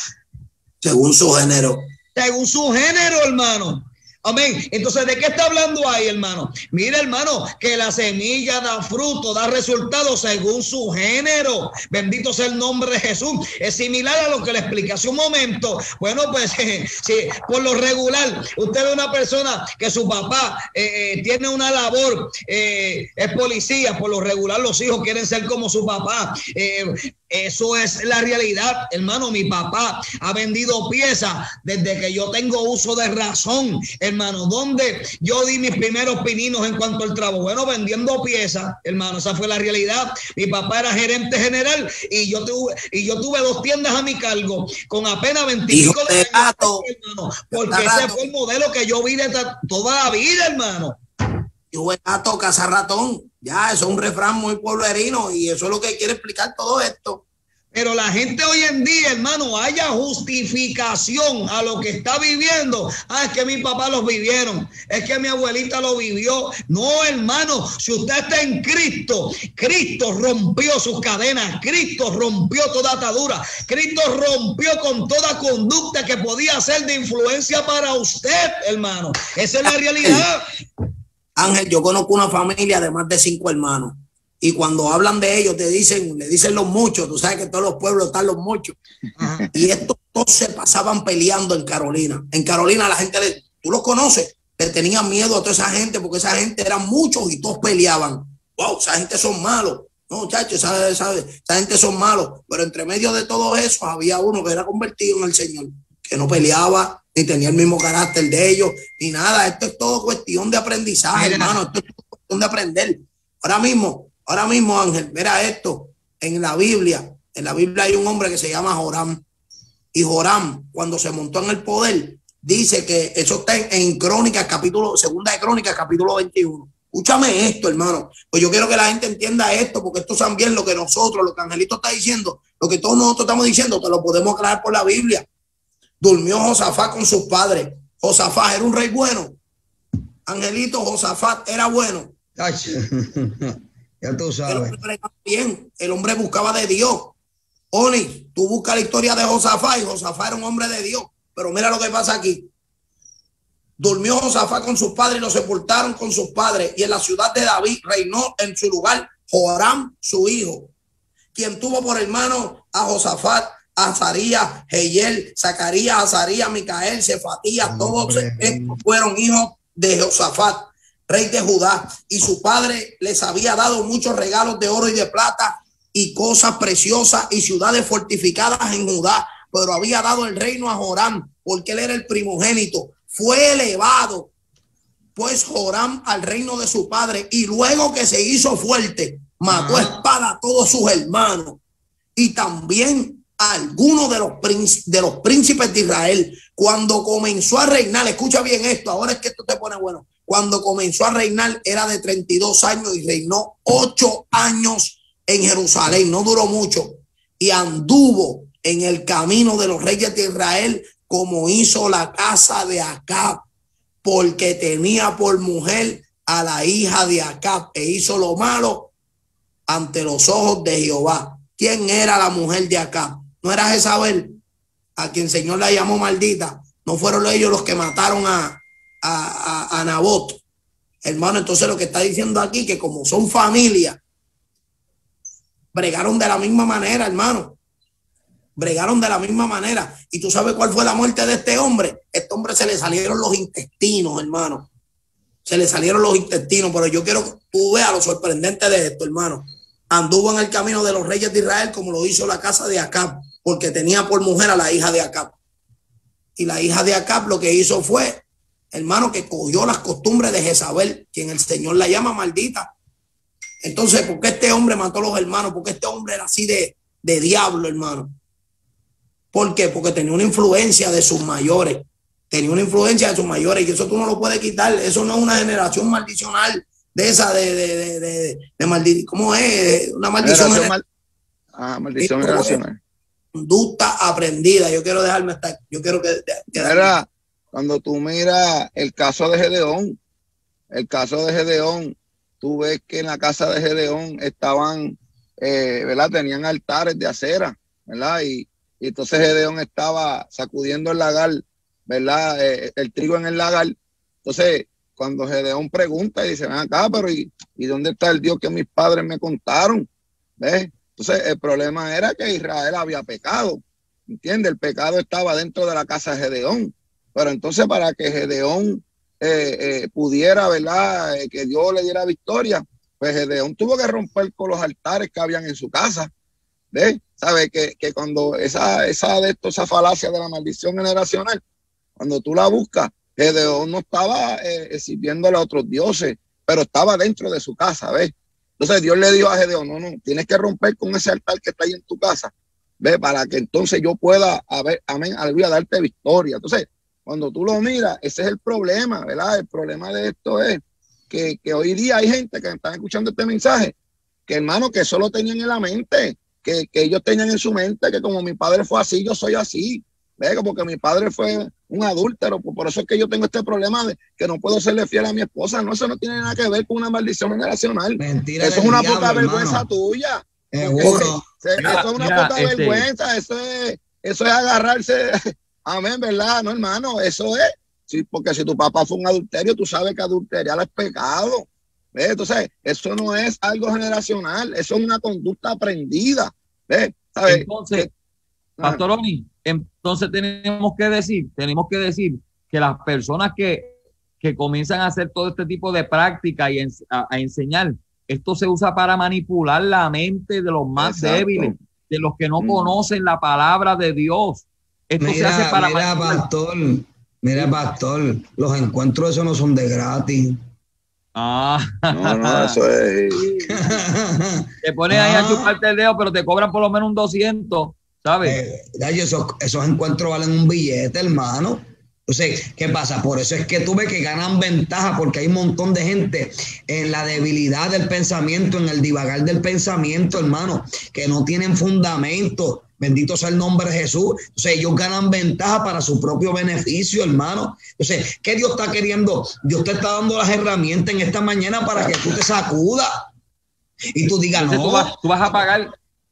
[SPEAKER 3] Según su género.
[SPEAKER 2] Según su género, hermano. Amén. Entonces, ¿de qué está hablando ahí, hermano? Mira, hermano, que la semilla da fruto, da resultados según su género. Bendito sea el nombre de Jesús. Es similar a lo que le expliqué hace un momento. Bueno, pues, eh, sí, por lo regular, usted ve una persona que su papá eh, tiene una labor, eh, es policía. Por lo regular, los hijos quieren ser como su papá. Eh, Eso es la realidad, hermano. Mi papá ha vendido piezas desde que yo tengo uso de razón, hermano. Donde yo di mis primeros pininos en cuanto al trabajo, bueno, vendiendo piezas, hermano. Esa fue la realidad. Mi papá era gerente general y yo tuve, y yo tuve dos tiendas a mi cargo con apenas veinticinco de años, hermano, porque ese fue el modelo que yo vi de toda la vida, hermano.
[SPEAKER 3] Yo voy a tocar casa ratón. Ya, eso es un refrán muy pueblerino y eso es lo que quiere explicar todo esto.
[SPEAKER 2] Pero la gente hoy en día, hermano, haya justificación a lo que está viviendo. Ah, es que mi papá los vivieron. Es que mi abuelita lo vivió. No, hermano, si usted está en Cristo, Cristo rompió sus cadenas. Cristo rompió toda atadura. Cristo rompió con toda conducta que podía ser de influencia para usted, hermano. Esa es la realidad.
[SPEAKER 3] Ángel, yo conozco una familia de más de cinco hermanos y cuando hablan de ellos te dicen, le dicen los muchos, tú sabes que en todos los pueblos están los muchos. Ajá. Y estos dos se pasaban peleando en Carolina. En Carolina la gente, le, tú los conoces, le tenían miedo a toda esa gente porque esa gente eran muchos y todos peleaban. Wow, esa gente son malos. No, muchachos, esa, esa, esa gente son malos. Pero entre medio de todo eso había uno que era convertido en el Señor, que no peleaba, ni tenía el mismo carácter de ellos, ni nada. Esto es todo cuestión de aprendizaje, mira, hermano. Esto es cuestión de aprender. Ahora mismo, ahora mismo, Ángel, mira esto. En la Biblia, en la Biblia hay un hombre que se llama Joram. Y Joram, cuando se montó en el poder, dice que eso está en, en Crónicas, capítulo, segunda de Crónicas, capítulo veintiuno. Escúchame esto, hermano. Pues yo quiero que la gente entienda esto, porque esto también lo que nosotros, lo que Angelito está diciendo, lo que todos nosotros estamos diciendo, te lo podemos aclarar por la Biblia. Durmió Josafat con sus padres. Josafat era un rey bueno. Angelito, Josafat era bueno.
[SPEAKER 2] Ya tú sabes.
[SPEAKER 3] El hombre, bien. El hombre buscaba de Dios. Oni, tú buscas la historia de Josafat y Josafat era un hombre de Dios. Pero mira lo que pasa aquí. Durmió Josafat con sus padres y lo sepultaron con sus padres. Y en la ciudad de David reinó en su lugar Joram, su hijo, quien tuvo por hermano a Josafat, a Azarías, Jehiel, Zacarías, Azarías, Micael, Cefatías. Todos estos fueron hijos de Josafat, rey de Judá. Y su padre les había dado muchos regalos de oro y de plata y cosas preciosas y ciudades fortificadas en Judá. Pero había dado el reino a Joram porque él era el primogénito. Fue elevado pues Joram al reino de su padre, y luego que se hizo fuerte, mató a espada a todos sus hermanos y también a algunos de los, de los príncipes de Israel. Cuando comenzó a reinar, escucha bien esto, ahora es que esto te pone bueno. Cuando comenzó a reinar era de treinta y dos años y reinó ocho años en Jerusalén. No duró mucho, y anduvo en el camino de los reyes de Israel, como hizo la casa de Acab, porque tenía por mujer a la hija de Acab, e hizo lo malo ante los ojos de Jehová. ¿Quién era la mujer de Acab? No era Jezabel, a quien el Señor la llamó maldita. No fueron ellos los que mataron a, a, a, a Nabot. Hermano, entonces lo que está diciendo aquí, que como son familia, bregaron de la misma manera, hermano. Bregaron de la misma manera. ¿Y tú sabes cuál fue la muerte de este hombre? Este hombre se le salieron los intestinos, hermano. Se le salieron los intestinos. Pero yo quiero que tú veas lo sorprendente de esto, hermano. Anduvo en el camino de los reyes de Israel, como lo hizo la casa de Acab, porque tenía por mujer a la hija de Acab. Y la hija de Acab lo que hizo fue, hermano, que cogió las costumbres de Jezabel, quien el Señor la llama maldita. Entonces, ¿por qué este hombre mató a los hermanos? Porque este hombre era así de, de diablo, hermano. ¿Por qué? Porque tenía una influencia de sus mayores. Tenía una influencia de sus mayores, y eso tú no lo puedes quitar. Eso no es una generación maldicional de esa, de, de, de, de, de maldición. ¿Cómo es? Una maldición generación mal...
[SPEAKER 5] Ah, maldición generacional.
[SPEAKER 3] Conducta aprendida. Yo quiero dejarme estar. Yo quiero que. que
[SPEAKER 5] Mira, cuando tú miras el caso de Gedeón, el caso de Gedeón, tú ves que en la casa de Gedeón estaban, eh, ¿verdad? Tenían altares de acera, ¿verdad? Y Y entonces Gedeón estaba sacudiendo el lagar, ¿verdad? Eh, el trigo en el lagar. Entonces, cuando Gedeón pregunta y dice, ven acá, pero ¿y, ¿y dónde está el Dios que mis padres me contaron? ¿Ves? Entonces, el problema era que Israel había pecado. ¿Entiendes? El pecado estaba dentro de la casa de Gedeón. Pero entonces, para que Gedeón eh, eh, pudiera, ¿verdad? Eh, que Dios le diera victoria, pues Gedeón tuvo que romper con los altares que habían en su casa. ¿Ves? ¿Sabes? Que, que cuando esa, esa de esto, esa falacia de la maldición generacional, cuando tú la buscas, Gedeón no estaba eh, sirviéndole a otros dioses, pero estaba dentro de su casa, ¿ves? Entonces Dios le dijo a Gedeón, no, no, tienes que romper con ese altar que está ahí en tu casa, ¿ves? Para que entonces yo pueda, a ver, amén, aleluya, darte victoria. Entonces, cuando tú lo miras, ese es el problema, ¿verdad? El problema de esto es que, que hoy día hay gente que están escuchando este mensaje, que hermano, que solo tenían en la mente, Que, que ellos tenían en su mente que como mi padre fue así, yo soy así. ¿Ves? Porque mi padre fue un adúltero. Por eso es que yo tengo este problema de que no puedo serle fiel a mi esposa. No, eso no tiene nada que ver con una maldición generacional.
[SPEAKER 2] Mentira.
[SPEAKER 5] Eso es una
[SPEAKER 2] diablo,
[SPEAKER 5] puta
[SPEAKER 2] hermano.
[SPEAKER 5] vergüenza tuya.
[SPEAKER 2] Seguro.
[SPEAKER 5] Eso, eso es una
[SPEAKER 4] mira,
[SPEAKER 5] puta
[SPEAKER 4] este...
[SPEAKER 5] vergüenza. Eso es, eso es agarrarse. Amén, ¿verdad? No, hermano, eso es. Sí, porque si tu papá fue un adulterio, tú sabes que adulteriar es pecado. ¿Ves? Entonces, eso no es algo generacional, eso es una conducta aprendida. ¿Ves? ¿Sabes?
[SPEAKER 4] Entonces,
[SPEAKER 5] que,
[SPEAKER 4] Pastor Oni, entonces tenemos que decir, tenemos que decir que las personas que, que comienzan a hacer todo este tipo de práctica y en, a, a enseñar, esto se usa para manipular la mente de los más
[SPEAKER 5] Exacto.
[SPEAKER 4] débiles, de los que no
[SPEAKER 5] Mm.
[SPEAKER 4] conocen la palabra de Dios. Esto
[SPEAKER 2] Mira,
[SPEAKER 4] se hace para
[SPEAKER 2] mira,
[SPEAKER 4] manipular.
[SPEAKER 2] pastor, mira, pastor, los encuentros esos no son de gratis.
[SPEAKER 4] Ah,
[SPEAKER 5] no, no, eso es.
[SPEAKER 4] te pones ahí
[SPEAKER 2] Ah.
[SPEAKER 4] a chuparte el dedo, pero te cobran por lo menos un doscientos, ¿sabes?
[SPEAKER 2] Eh, gallo, esos, esos encuentros valen un billete, hermano. Entonces, ¿qué pasa? Por eso es que tú ves que ganan ventaja, porque hay un montón de gente en la debilidad del pensamiento, en el divagar del pensamiento, hermano, que no tienen fundamento. Bendito sea el nombre de Jesús. Entonces, ellos ganan ventaja para su propio beneficio, hermano. Entonces, ¿qué Dios está queriendo? Dios te está dando las herramientas en esta mañana para que tú te sacudas y tú digas,
[SPEAKER 4] Entonces
[SPEAKER 2] no.
[SPEAKER 4] tú vas, tú vas a pagar,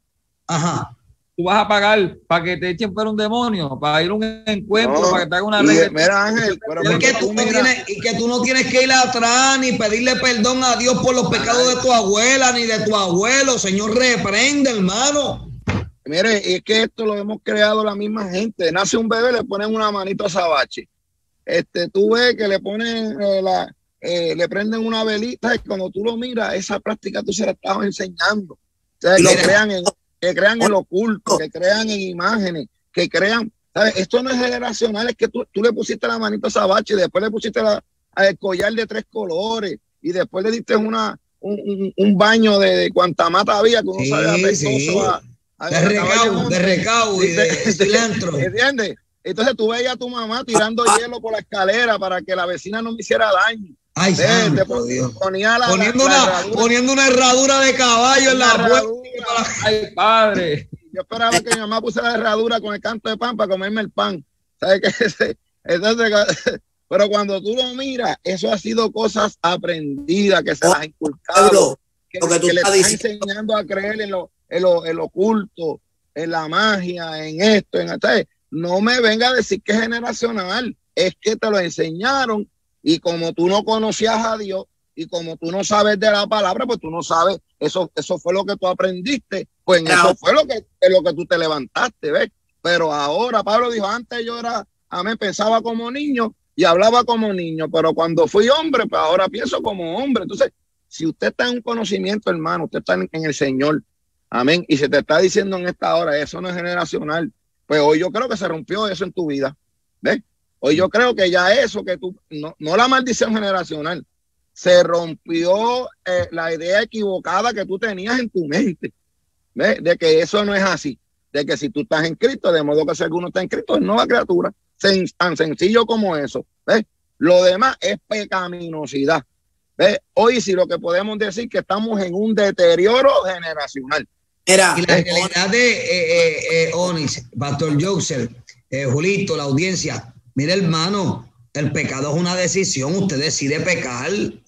[SPEAKER 2] Ajá.
[SPEAKER 4] tú vas a pagar para que te echen fuera un demonio, para ir a un encuentro,
[SPEAKER 5] No,
[SPEAKER 4] para que te hagan una
[SPEAKER 5] y,
[SPEAKER 4] regla.
[SPEAKER 5] mira, Ángel, pero
[SPEAKER 2] Y que,
[SPEAKER 5] cuando
[SPEAKER 2] tú
[SPEAKER 5] tú
[SPEAKER 2] no
[SPEAKER 5] miras-
[SPEAKER 2] tienes, y que tú no tienes que ir atrás ni pedirle perdón a Dios por los pecados de tu abuela ni de tu abuelo. Señor, reprende, hermano.
[SPEAKER 5] Mire, es que esto lo hemos creado la misma gente. Nace un bebé, le ponen una manito a Sabache. Este, tú ves que le ponen eh, la, eh, le prenden una velita y cuando tú lo miras, esa práctica tú se la estás enseñando. O sea, que
[SPEAKER 3] Mira.
[SPEAKER 5] crean en, que crean en lo oculto, que crean en imágenes, que crean, ¿sabes? Esto no es generacional, es que tú, tú le pusiste la manito a Sabache y después le pusiste la, el collar de tres colores y después le diste una, un, un, un baño de, de cuanta mata había que uno
[SPEAKER 2] Sí,
[SPEAKER 5] sabe apestoso
[SPEAKER 2] sí.
[SPEAKER 5] a, a-
[SPEAKER 2] De
[SPEAKER 5] a caballo
[SPEAKER 2] recau,
[SPEAKER 5] monte.
[SPEAKER 2] de recau y de cilantro.
[SPEAKER 5] ¿Entiendes? Entonces tú veías a tu mamá tirando hielo por la escalera para que la vecina no me hiciera daño.
[SPEAKER 2] Ay,
[SPEAKER 5] Ve, te
[SPEAKER 2] santo
[SPEAKER 5] pon-
[SPEAKER 2] Dios.
[SPEAKER 5] ponía la,
[SPEAKER 2] Poniendo
[SPEAKER 5] la- la
[SPEAKER 2] una,
[SPEAKER 5] herradura,
[SPEAKER 2] poniendo una herradura de caballo en
[SPEAKER 5] una
[SPEAKER 2] la puerta.
[SPEAKER 5] herradura.
[SPEAKER 4] Ay, padre.
[SPEAKER 5] Yo esperaba que mi mamá pusiera la herradura con el canto de pan para comerme el pan. ¿Sabes qué? Entonces, pero cuando tú lo miras, eso ha sido cosas aprendidas que se las ha inculcado,
[SPEAKER 3] Pablo,
[SPEAKER 5] que,
[SPEAKER 3] lo que tú
[SPEAKER 5] que le
[SPEAKER 3] estás
[SPEAKER 5] estás
[SPEAKER 3] diciendo.
[SPEAKER 5] enseñando a creer en lo, en lo, en lo oculto, en la magia, en esto, en ¿sabes? No me venga a decir que es generacional, es que te lo enseñaron y como tú no conocías a Dios y como tú no sabes de la palabra, pues tú no sabes, eso, eso fue lo que tú aprendiste, pues en
[SPEAKER 3] Claro.
[SPEAKER 5] eso fue lo que, en lo que tú te levantaste, ¿ves? Pero ahora, Pablo dijo, antes yo era, a mí pensaba como niño y hablaba como niño, pero cuando fui hombre, pues ahora pienso como hombre. Entonces, si usted está en un conocimiento, hermano, usted está en, en el Señor, amén, y se te está diciendo en esta hora, eso no es generacional, pues hoy yo creo que se rompió eso en tu vida, ¿ves? Hoy yo creo que ya eso que tú, no, no la maldición generacional, se rompió eh, la idea equivocada que tú tenías en tu mente, ¿ves? De que eso no es así, de que si tú estás en Cristo, de modo que si alguno está en Cristo, es nueva criatura, Sen, tan sencillo como eso, ¿ves? Lo demás es pecaminosidad, ¿ves? Hoy sí lo que podemos decir que estamos en un deterioro generacional.
[SPEAKER 3] Mira,
[SPEAKER 2] Y la realidad de eh, eh, eh, Onis, Pastor Joseph, eh, Julito, la audiencia, mire hermano, el pecado es una decisión, usted decide pecar,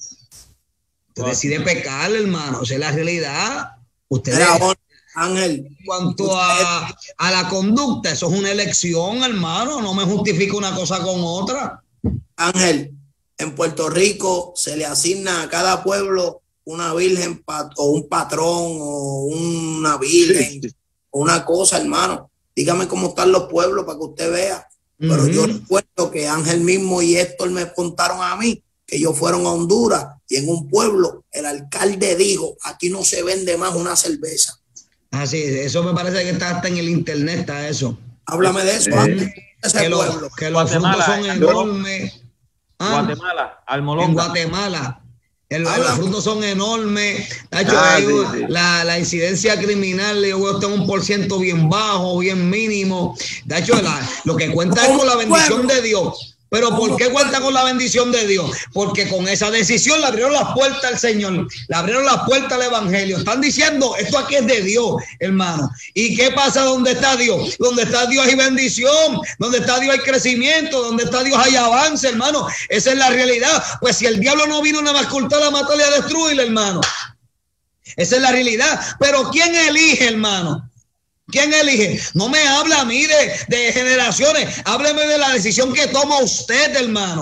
[SPEAKER 2] usted decide pecar, hermano, o sea, la realidad, usted
[SPEAKER 3] mira,
[SPEAKER 2] es-
[SPEAKER 3] Ángel,
[SPEAKER 2] en cuanto a, a la conducta, eso es una elección, hermano, no me justifica una cosa con otra.
[SPEAKER 3] Ángel, en Puerto Rico se le asigna a cada pueblo una virgen pat- o un patrón o una virgen o una cosa, hermano. Dígame cómo están los pueblos para que usted vea. Pero
[SPEAKER 2] Ujú.
[SPEAKER 3] yo recuerdo que Ángel mismo y Héctor me contaron a mí que ellos fueron a Honduras y en un pueblo el alcalde dijo, aquí no se vende más una cerveza.
[SPEAKER 2] Así, eso me parece que está hasta en el internet, está eso.
[SPEAKER 3] Háblame de eso,
[SPEAKER 5] Sí.
[SPEAKER 3] Ángel, ese
[SPEAKER 2] Que, los-
[SPEAKER 3] pueblo.
[SPEAKER 2] que los
[SPEAKER 4] Guatemala,
[SPEAKER 2] frutos son
[SPEAKER 4] eh,
[SPEAKER 2] enormes. Ah,
[SPEAKER 4] Guatemala,
[SPEAKER 2] en
[SPEAKER 4] Almolonga.
[SPEAKER 2] Guatemala. El-
[SPEAKER 3] Habla.
[SPEAKER 2] los frutos son enormes. Tacho,
[SPEAKER 5] Ah,
[SPEAKER 2] hay-
[SPEAKER 5] sí, sí.
[SPEAKER 2] La, la incidencia criminal yo veo está en un por ciento bien bajo, bien mínimo. Tacho, la- lo que cuenta es con la bendición de Dios. Pero ¿por qué cuenta con la bendición de Dios? Porque con esa decisión le abrieron las puertas al Señor, le abrieron las puertas al Evangelio. Están diciendo, esto aquí es de Dios, hermano. ¿Y qué pasa donde está Dios? Donde está Dios hay bendición, donde está Dios hay crecimiento, donde está Dios hay avance, hermano. Esa es la realidad. Pues si el diablo no vino nada más a cortar, a matar y a destruir, hermano. Esa es la realidad. Pero ¿quién elige, hermano? ¿Quién elige? No me habla a mí de, de generaciones. Hábleme de la decisión que toma usted, hermano.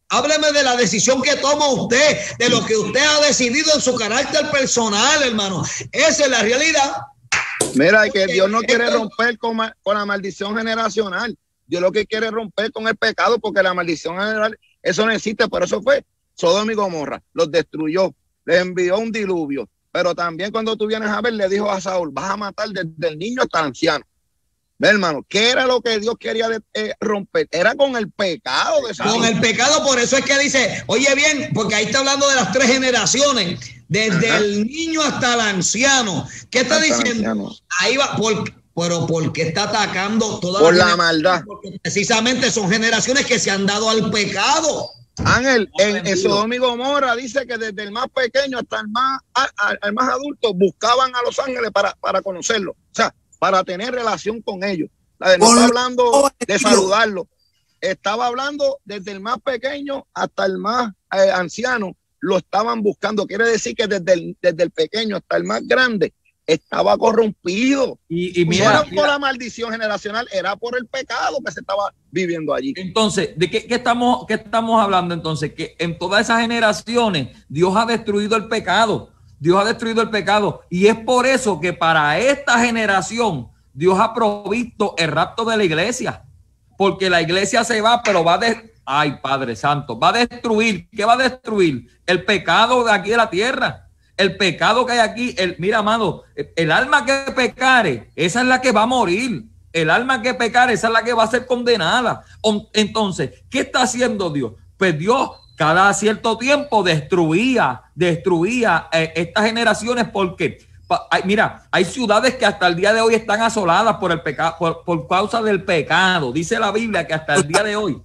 [SPEAKER 2] Hábleme de la decisión que toma usted, de lo que usted ha decidido en su carácter personal, hermano. Esa es la realidad.
[SPEAKER 5] Mira, que Dios no quiere romper con, con la maldición generacional. Dios lo que quiere es romper con el pecado, porque la maldición general, eso no existe. Por eso fue Sodoma y Gomorra, los destruyó, les envió un diluvio. Pero también cuando tú vienes a ver, le dijo a Saúl, vas a matar desde el niño hasta el anciano. Ve, hermano, ¿qué era lo que Dios quería de, eh, romper? Era con el pecado de Saúl.
[SPEAKER 2] Con el pecado, por eso es que dice, oye bien, porque ahí está hablando de las tres generaciones, desde Ajá. el niño hasta el anciano. ¿Qué está hasta diciendo? Ahí va, por, pero ¿por qué está atacando toda
[SPEAKER 5] Por la maldad.
[SPEAKER 2] Porque precisamente son generaciones que se han dado al pecado.
[SPEAKER 5] Ángel, en, en Sodoma y Gomorra dice que desde el más pequeño hasta el más, al, al más adulto buscaban a los ángeles para, para conocerlo. O sea, para tener relación con ellos. No está hablando de saludarlo. Estaba hablando desde el más pequeño hasta el más eh, anciano. Lo estaban buscando. Quiere decir que desde el, desde el pequeño hasta el más grande estaba corrompido. Y, y mira, no era por mira. la maldición generacional, era por el pecado que se estaba viviendo allí.
[SPEAKER 4] Entonces, ¿de qué, qué, estamos, qué estamos hablando entonces? Que en todas esas generaciones Dios ha destruido el pecado. Dios ha destruido el pecado y es por eso que para esta generación Dios ha provisto el rapto de la iglesia, porque la iglesia se va, pero va a de... ay, Padre Santo, va a destruir. ¿Qué va a destruir? El pecado de aquí de la tierra, el pecado que hay aquí. El, mira, amado, el, el alma que pecare, esa es la que va a morir. El alma que pecare, esa es la que va a ser condenada. Entonces, ¿qué está haciendo Dios? Pues Dios cada cierto tiempo destruía, destruía eh, estas generaciones porque, pa, hay, mira, hay ciudades que hasta el día de hoy están asoladas por el pecado, por, por causa del pecado. Dice la Biblia que hasta el día de hoy.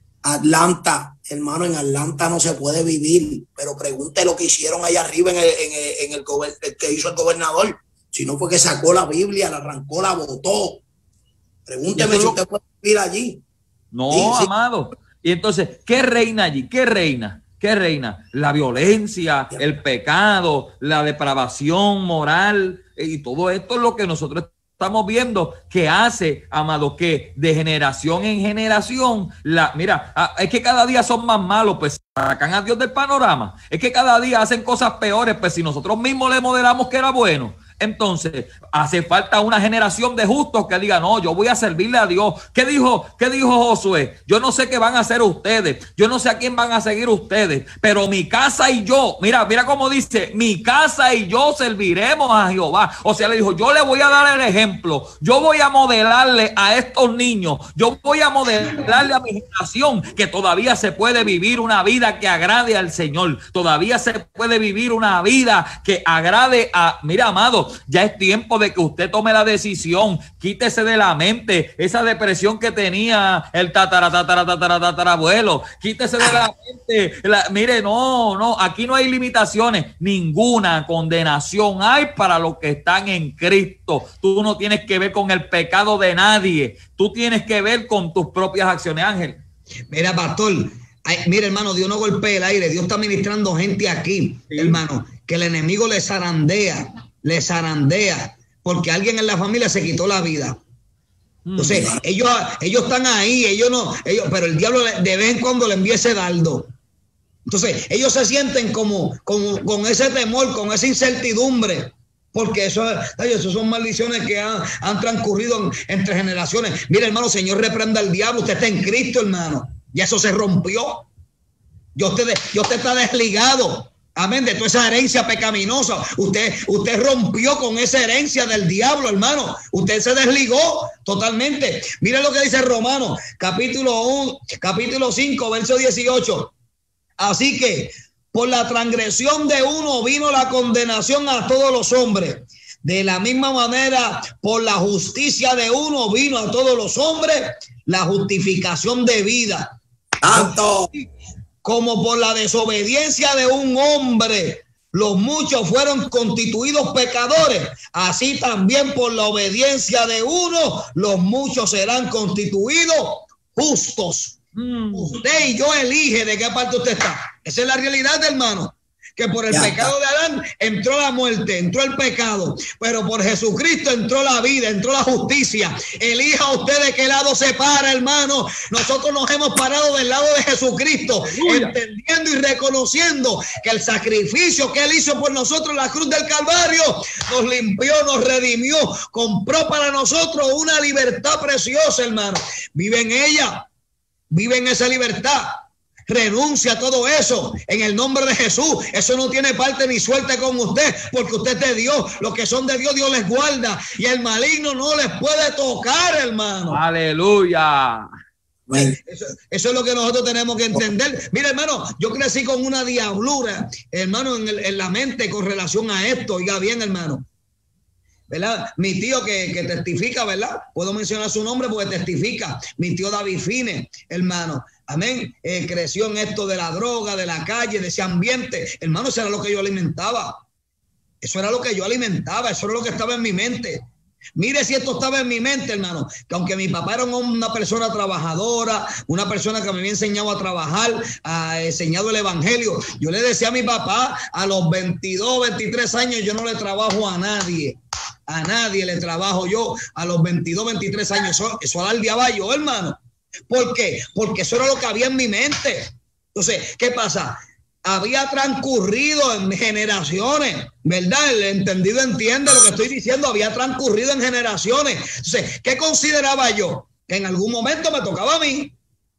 [SPEAKER 3] Atlanta, hermano, en Atlanta no se puede vivir, pero pregunte lo que hicieron allá arriba en el, en el, en el, el que hizo el gobernador. Si no fue que sacó la Biblia, la arrancó, la botó. Pregúnteme si usted puede vivir allí.
[SPEAKER 4] No, sí, amado. Sí. Y entonces, ¿qué reina allí? ¿Qué reina? ¿Qué reina? La violencia, el pecado, la depravación moral y todo esto es lo que nosotros estamos viendo que hace, amado, que de generación en generación, la, mira, es que cada día son más malos, pues sacan a Dios del panorama. Es que cada día hacen cosas peores, pues si nosotros mismos le modelamos que era bueno. Entonces, hace falta una generación de justos que diga, no, yo voy a servirle a Dios. ¿Qué dijo, qué dijo Josué? Yo no sé qué van a hacer ustedes. Yo no sé a quién van a seguir ustedes. Pero mi casa y yo, mira, mira cómo dice, mi casa y yo serviremos a Jehová. O sea, le dijo, yo le voy a dar el ejemplo. Yo voy a modelarle a estos niños. Yo voy a modelarle a mi generación que todavía se puede vivir una vida que agrade al Señor. Todavía se puede vivir una vida que agrade a, mira, amado, ya es tiempo de que usted tome la decisión, quítese de la mente esa depresión que tenía el tatara, tatara, tatara, tatarabuelo, quítese de la mente, la, mire, no, no, aquí no hay limitaciones, ninguna condenación hay para los que están en Cristo. Tú no tienes que ver con el pecado de nadie, tú tienes que ver con tus propias acciones, Ángel.
[SPEAKER 2] Mira, pastor, ay, mira, hermano, Dios no golpea el aire, Dios está ministrando gente aquí, sí, hermano, que el enemigo le zarandea. Le zarandea porque alguien en la familia se quitó la vida. Entonces, mm. ellos, ellos están ahí, ellos no, ellos, pero el diablo de vez en cuando le envía ese dardo. Entonces, ellos se sienten como, como con ese temor, con esa incertidumbre, porque eso, ay, eso son maldiciones que han, han transcurrido en, entre generaciones. Mira, hermano, Señor, reprenda al diablo, usted está en Cristo, hermano, y eso se rompió. Yo usted, yo usted está desligado. Amén, de toda esa herencia pecaminosa. Usted, usted rompió con esa herencia del diablo, hermano. Usted se desligó totalmente. Mira lo que dice Romanos, capítulo uno, capítulo cinco, verso dieciocho. Así que por la transgresión de uno vino la condenación a todos los hombres. De la misma manera, por la justicia de uno vino a todos los hombres la justificación de vida.
[SPEAKER 3] ¡Santo!
[SPEAKER 2] Como por la desobediencia de un hombre, los muchos fueron constituidos pecadores, así también por la obediencia de uno, los muchos serán constituidos justos. Mm. Usted y yo elige de qué parte usted está. Esa es la realidad, hermano. que por el
[SPEAKER 3] Ya
[SPEAKER 2] pecado
[SPEAKER 3] está.
[SPEAKER 2] de Adán entró la muerte, entró el pecado, pero por Jesucristo entró la vida, entró la justicia. Elija usted de qué lado se para, hermano. Nosotros nos hemos parado del lado de Jesucristo,
[SPEAKER 4] Aleluya.
[SPEAKER 2] entendiendo y reconociendo que el sacrificio que Él hizo por nosotros en la cruz del Calvario nos limpió, nos redimió, compró para nosotros una libertad preciosa, hermano. Vive en ella, vive en esa libertad. Renuncia a todo eso en el nombre de Jesús. Eso no tiene parte ni suerte con usted, porque usted es de Dios. Los que son de Dios, Dios les guarda y el maligno no les puede tocar, hermano.
[SPEAKER 4] Aleluya.
[SPEAKER 2] Eso, eso es lo que nosotros tenemos que entender. Mira, hermano, yo crecí con una diablura, hermano, en, el, en la mente con relación a esto. Oiga bien, hermano, ¿verdad? Mi tío que, que testifica, ¿verdad? Puedo mencionar su nombre porque testifica. Mi tío David Fine, hermano. Amén. Eh, creció en esto de la droga, de la calle, de ese ambiente. Hermano, eso era lo que yo alimentaba. Eso era lo que yo alimentaba. Eso era lo que estaba en mi mente. Mire si esto estaba en mi mente, hermano, que aunque mi papá era una persona trabajadora, una persona que me había enseñado a trabajar, ha enseñado el evangelio, yo le decía a mi papá, a los veintidós, veintitrés años, yo no le trabajo a nadie. A nadie le trabajo yo a los veintidós, veintitrés años. Eso, eso alardeaba yo, hermano. ¿Por qué? Porque eso era lo que había en mi mente. Entonces, ¿qué pasa? Había transcurrido en generaciones, ¿verdad? El entendido entiende lo que estoy diciendo. Había transcurrido en generaciones. Entonces, ¿qué consideraba yo? Que en algún momento me tocaba a mí.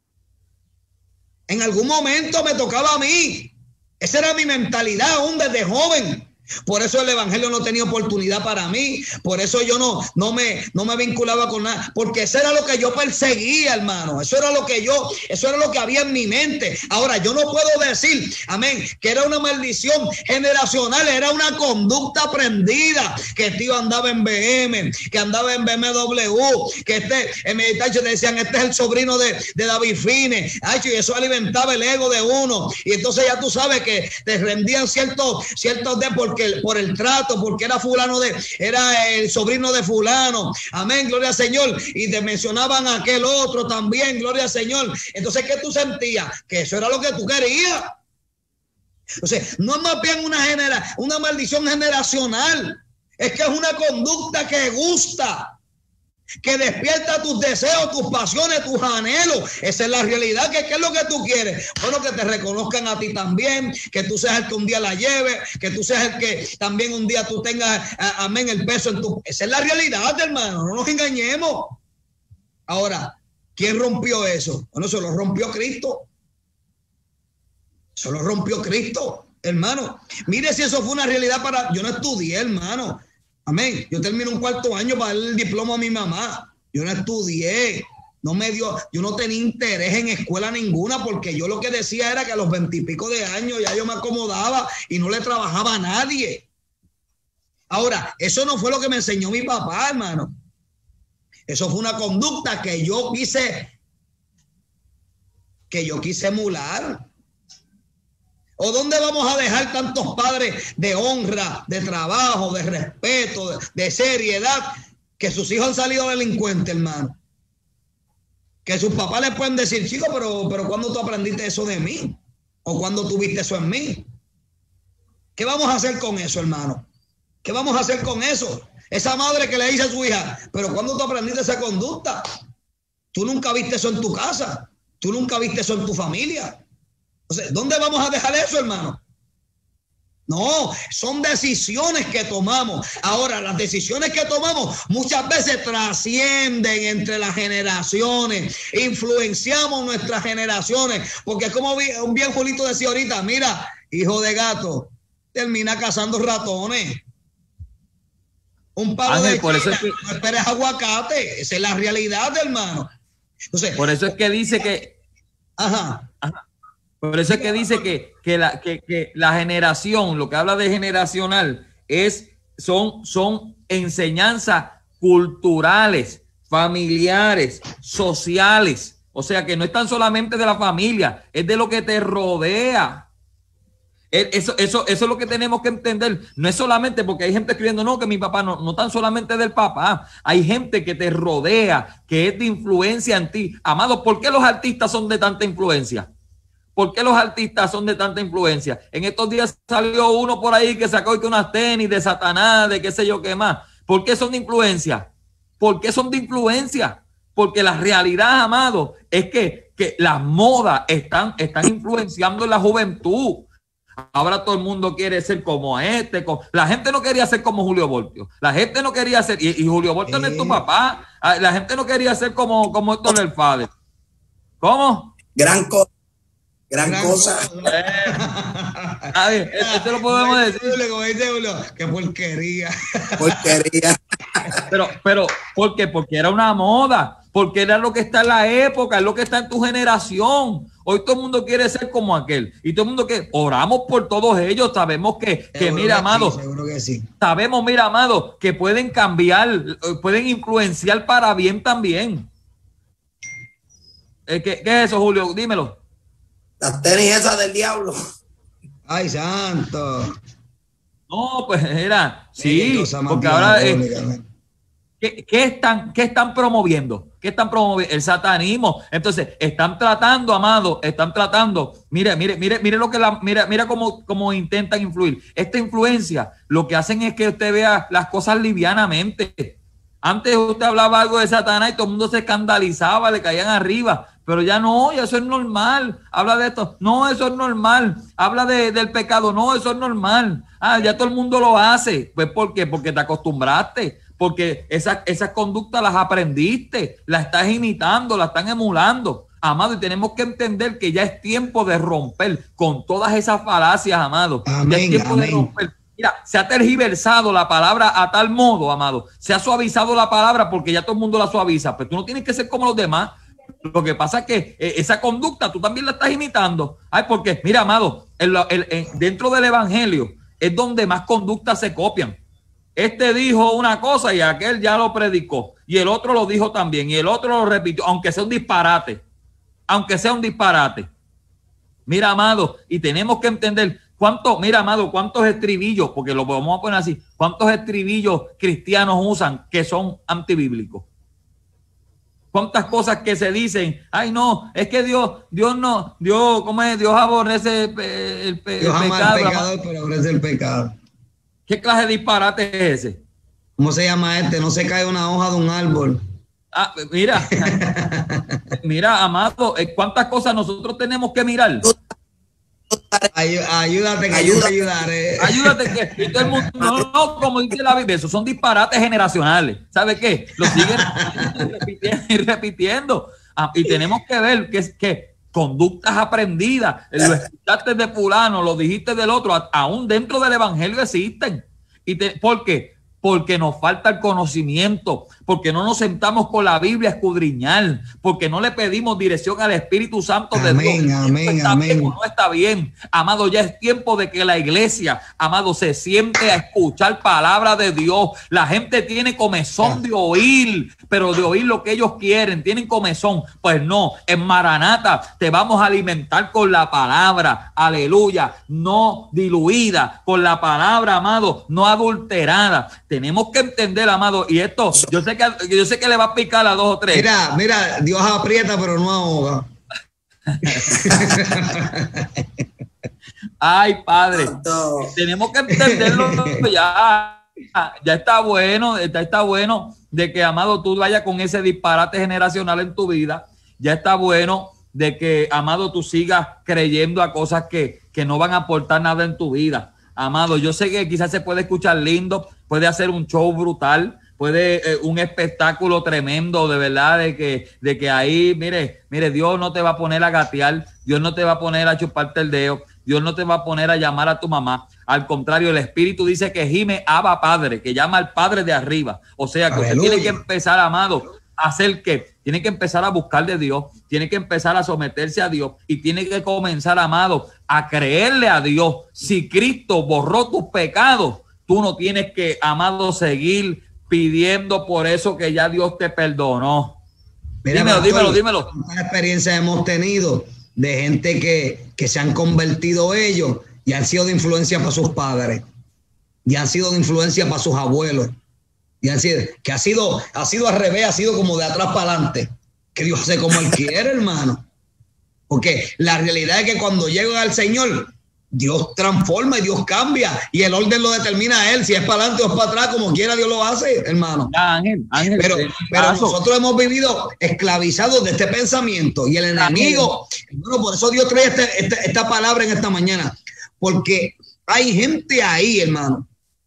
[SPEAKER 2] En algún momento me tocaba a mí. Esa era mi mentalidad aún desde joven. Por eso el evangelio no tenía oportunidad para mí. Por eso yo no, no, me, no me vinculaba con nada. Porque eso era lo que yo perseguía, hermano. Eso era lo que yo, eso era lo que había en mi mente. Ahora, yo no puedo decir, amén, que era una maldición generacional. Era una conducta aprendida. Que el tío andaba en B M, que andaba en B M W, que este, en mi tacho decían, este es el sobrino de, de David Fine. Ay, y eso alimentaba el ego de uno. Y entonces ya tú sabes que te rendían ciertos, ciertos de porque por el trato, porque era fulano de, era el sobrino de fulano, amén, gloria al Señor, y te mencionaban a aquel otro también, gloria al Señor. Entonces, ¿qué tú sentías? Que eso era lo que tú querías. Entonces, no es más bien una, genera, una maldición generacional, es que es una conducta que gusta, que despierta tus deseos, tus pasiones, tus anhelos. Esa es la realidad. ¿Qué, qué es lo que tú quieres? Bueno, que te reconozcan a ti también, que tú seas el que un día la lleve, que tú seas el que también un día tú tengas, a, amén, el peso en tu... Esa es la realidad, hermano, no nos engañemos. Ahora, ¿quién rompió eso? Bueno, se lo rompió Cristo. Se lo rompió Cristo, hermano. Mire si eso fue una realidad para... Yo no estudié, hermano. Amén. Yo terminé un cuarto año para darle el diploma a mi mamá. Yo no estudié. No me dio, yo no tenía interés en escuela ninguna porque yo lo que decía era que a los veintipico de años ya yo me acomodaba y no le trabajaba a nadie. Ahora, eso no fue lo que me enseñó mi papá, hermano. Eso fue una conducta que yo quise, que yo quise emular. ¿O dónde vamos a dejar tantos padres de honra, de trabajo, de respeto, de, de seriedad, que sus hijos han salido delincuentes, hermano? Que sus papás les pueden decir, chico, pero, pero ¿cuándo tú aprendiste eso de mí? ¿O cuándo tuviste eso en mí? ¿Qué vamos a hacer con eso, hermano? ¿Qué vamos a hacer con eso? Esa madre que le dice a su hija, pero ¿cuándo tú aprendiste esa conducta? Tú nunca viste eso en tu casa. Tú nunca viste eso en tu familia. Entonces, ¿dónde vamos a dejar eso, hermano? No, son decisiones que tomamos. Ahora, las decisiones que tomamos muchas veces trascienden entre las generaciones. Influenciamos nuestras generaciones. Porque como un bien Julito decía ahorita, mira, hijo de gato, termina cazando ratones. Un palo Ángel, de
[SPEAKER 4] por
[SPEAKER 2] China,
[SPEAKER 4] eso es que...
[SPEAKER 2] no esperes aguacate. Esa es la realidad, hermano. Entonces,
[SPEAKER 4] por eso es que dice que...
[SPEAKER 2] Ajá.
[SPEAKER 4] Ajá. Por eso es que dice que, que, la, que, que la generación, lo que habla de generacional, es, son, son enseñanzas culturales, familiares, sociales. O sea que no es tan solamente de la familia, es de lo que te rodea. Eso, eso, eso es lo que tenemos que entender. No es solamente porque hay gente escribiendo, no, que mi papá no, no tan solamente del papá. Hay gente que te rodea, que es de influencia en ti. Amado, ¿por qué los artistas son de tanta influencia? ¿Por qué los artistas son de tanta influencia? En estos días salió uno por ahí que sacó que unas tenis de Satanás, de qué sé yo qué más. ¿Por qué son de influencia? ¿Por qué son de influencia? Porque la realidad, amado, es que, que las modas están, están influenciando en la juventud. Ahora todo el mundo quiere ser como este. Como, la gente no quería ser como Julio Voltio. La gente no quería ser, y, y Julio Voltio no es tu papá. La gente no quería ser como, como Héctor el Fader. ¿Cómo?
[SPEAKER 3] Gran cosa. Gran, Gran cosa. cosa.
[SPEAKER 4] Eh, a ver, esto lo podemos decir.
[SPEAKER 2] Qué porquería.
[SPEAKER 3] Porquería.
[SPEAKER 4] Pero, pero, ¿por qué? Porque era una moda, porque era lo que está en la época, es lo que está en tu generación. Hoy todo el mundo quiere ser como aquel. Y todo el mundo que oramos por todos ellos, sabemos que, que mira, amado, sí,
[SPEAKER 2] seguro que sí.
[SPEAKER 4] Sabemos, mira, amado, que pueden cambiar, pueden influenciar para bien también. ¿Qué, qué es eso, Julio? Dímelo.
[SPEAKER 3] Las tenis esas del diablo.
[SPEAKER 2] Ay, santo.
[SPEAKER 4] No, pues era, sí, porque ahora, eh, ¿qué, qué, están, ¿qué están promoviendo? ¿Qué están promoviendo? El satanismo. Entonces, están tratando, amado, están tratando, mire, mire, mire, mire lo que la, mira, mira cómo, cómo intentan influir. Esta influencia, lo que hacen es que usted vea las cosas livianamente. Antes usted hablaba algo de Satanás y todo el mundo se escandalizaba, le caían arriba. Pero ya no, ya eso es normal. Habla de esto. No, eso es normal. Habla de, del pecado. No, eso es normal. Ah, ya todo el mundo lo hace. Pues ¿por qué? Porque te acostumbraste. Porque esas esas conductas las aprendiste. Las estás imitando, las están emulando. Amado, y tenemos que entender que ya es tiempo de romper con todas esas falacias, amado.
[SPEAKER 2] Amén,
[SPEAKER 4] ya es tiempo
[SPEAKER 2] amén.
[SPEAKER 4] de romper. Mira, se ha tergiversado la palabra a tal modo, amado. Se ha suavizado la palabra porque ya todo el mundo la suaviza. Pero tú no tienes que ser como los demás. Lo que pasa es que eh, esa conducta tú también la estás imitando. Ay, porque, mira, amado, el, el, el, dentro del evangelio es donde más conductas se copian. Este dijo una cosa y aquel ya lo predicó. Y el otro lo dijo también. Y el otro lo repitió, aunque sea un disparate. Aunque sea un disparate. Mira, amado, y tenemos que entender cuánto, mira, amado, cuántos estribillos, porque lo vamos a poner así, cuántos estribillos cristianos usan que son antibíblicos. Cuántas cosas que se dicen, ay no, es que Dios, Dios no, Dios, ¿cómo es? Dios aborrece el, el, el
[SPEAKER 2] Dios ama
[SPEAKER 4] pecado.
[SPEAKER 2] el pecado, pero aborrece el pecado.
[SPEAKER 4] ¿Qué clase de disparate es ese?
[SPEAKER 2] ¿Cómo se llama este? No se cae una hoja de un árbol.
[SPEAKER 4] Ah, mira, mira, amado, ¿cuántas cosas nosotros tenemos que mirar?
[SPEAKER 2] Ay, ayúdate que yo te ayudaré.
[SPEAKER 4] Ayúdate que y todo el mundo, no, no, como dice la Biblia, esos son disparates generacionales. ¿Sabe qué? Lo siguen repitiendo y repitiendo. Ah, y tenemos que ver que, que conductas aprendidas, lo escuchaste de fulano, lo dijiste del otro, a, aún dentro del evangelio existen. Y te, ¿por qué? Porque nos falta el conocimiento, porque no nos sentamos con la Biblia a escudriñar, porque no le pedimos dirección al Espíritu Santo de
[SPEAKER 2] amén,
[SPEAKER 4] Dios.
[SPEAKER 2] Amén,
[SPEAKER 4] está
[SPEAKER 2] amén.
[SPEAKER 4] bien o no está bien. Amado, ya es tiempo de que la iglesia, amado, se siente a escuchar palabra de Dios. La gente tiene comezón de oír, pero de oír lo que ellos quieren. Tienen comezón. Pues no, en Maranata te vamos a alimentar con la palabra, aleluya, no diluida, con la palabra, amado, no adulterada. Tenemos que entender, amado, y esto, yo sé que yo sé que le va a picar a dos o tres.
[SPEAKER 2] Mira, mira, Dios aprieta, pero no ahoga.
[SPEAKER 4] Ay, Padre, tenemos que entenderlo ya. Ya está bueno, está, está bueno de que, amado, tú vayas con ese disparate generacional en tu vida. Ya está bueno de que, amado, tú sigas creyendo a cosas que, que no van a aportar nada en tu vida. Amado, yo sé que quizás se puede escuchar lindo, puede hacer un show brutal, puede eh, un espectáculo tremendo, de verdad, de que, de que ahí, mire, mire, Dios no te va a poner a gatear, Dios no te va a poner a chuparte el dedo, Dios no te va a poner a llamar a tu mamá. Al contrario, el Espíritu dice que gime Abba Padre, que llama al Padre de arriba. O sea, que usted tiene que empezar, amado, a hacer que tiene que empezar a buscar de Dios, tiene que empezar a someterse a Dios y tiene que comenzar, amado, a creerle a Dios. Si Cristo borró tus pecados, tú no tienes que, amado, seguir pidiendo por eso que ya Dios te perdonó.
[SPEAKER 2] Mira,
[SPEAKER 4] dímelo,
[SPEAKER 2] pastor,
[SPEAKER 4] dímelo, dímelo.
[SPEAKER 2] ¿cuántas experiencias hemos tenido de gente que, que se han convertido ellos y han sido de influencia para sus padres y han sido de influencia para sus abuelos? Y han sido, que ha sido, ha sido al revés, ha sido como de atrás para adelante. Que Dios hace como Él quiere, hermano. Porque la realidad es que cuando llegan al Señor, Dios transforma y Dios cambia y el orden lo determina Él. Si es para adelante o es para atrás, como quiera Dios lo hace, hermano.
[SPEAKER 4] Ya, Ángel, Ángel,
[SPEAKER 2] pero, pero nosotros hemos vivido esclavizados de este pensamiento y el enemigo, hermano, por eso Dios trae este, este, esta palabra en esta mañana, porque hay gente ahí, hermano,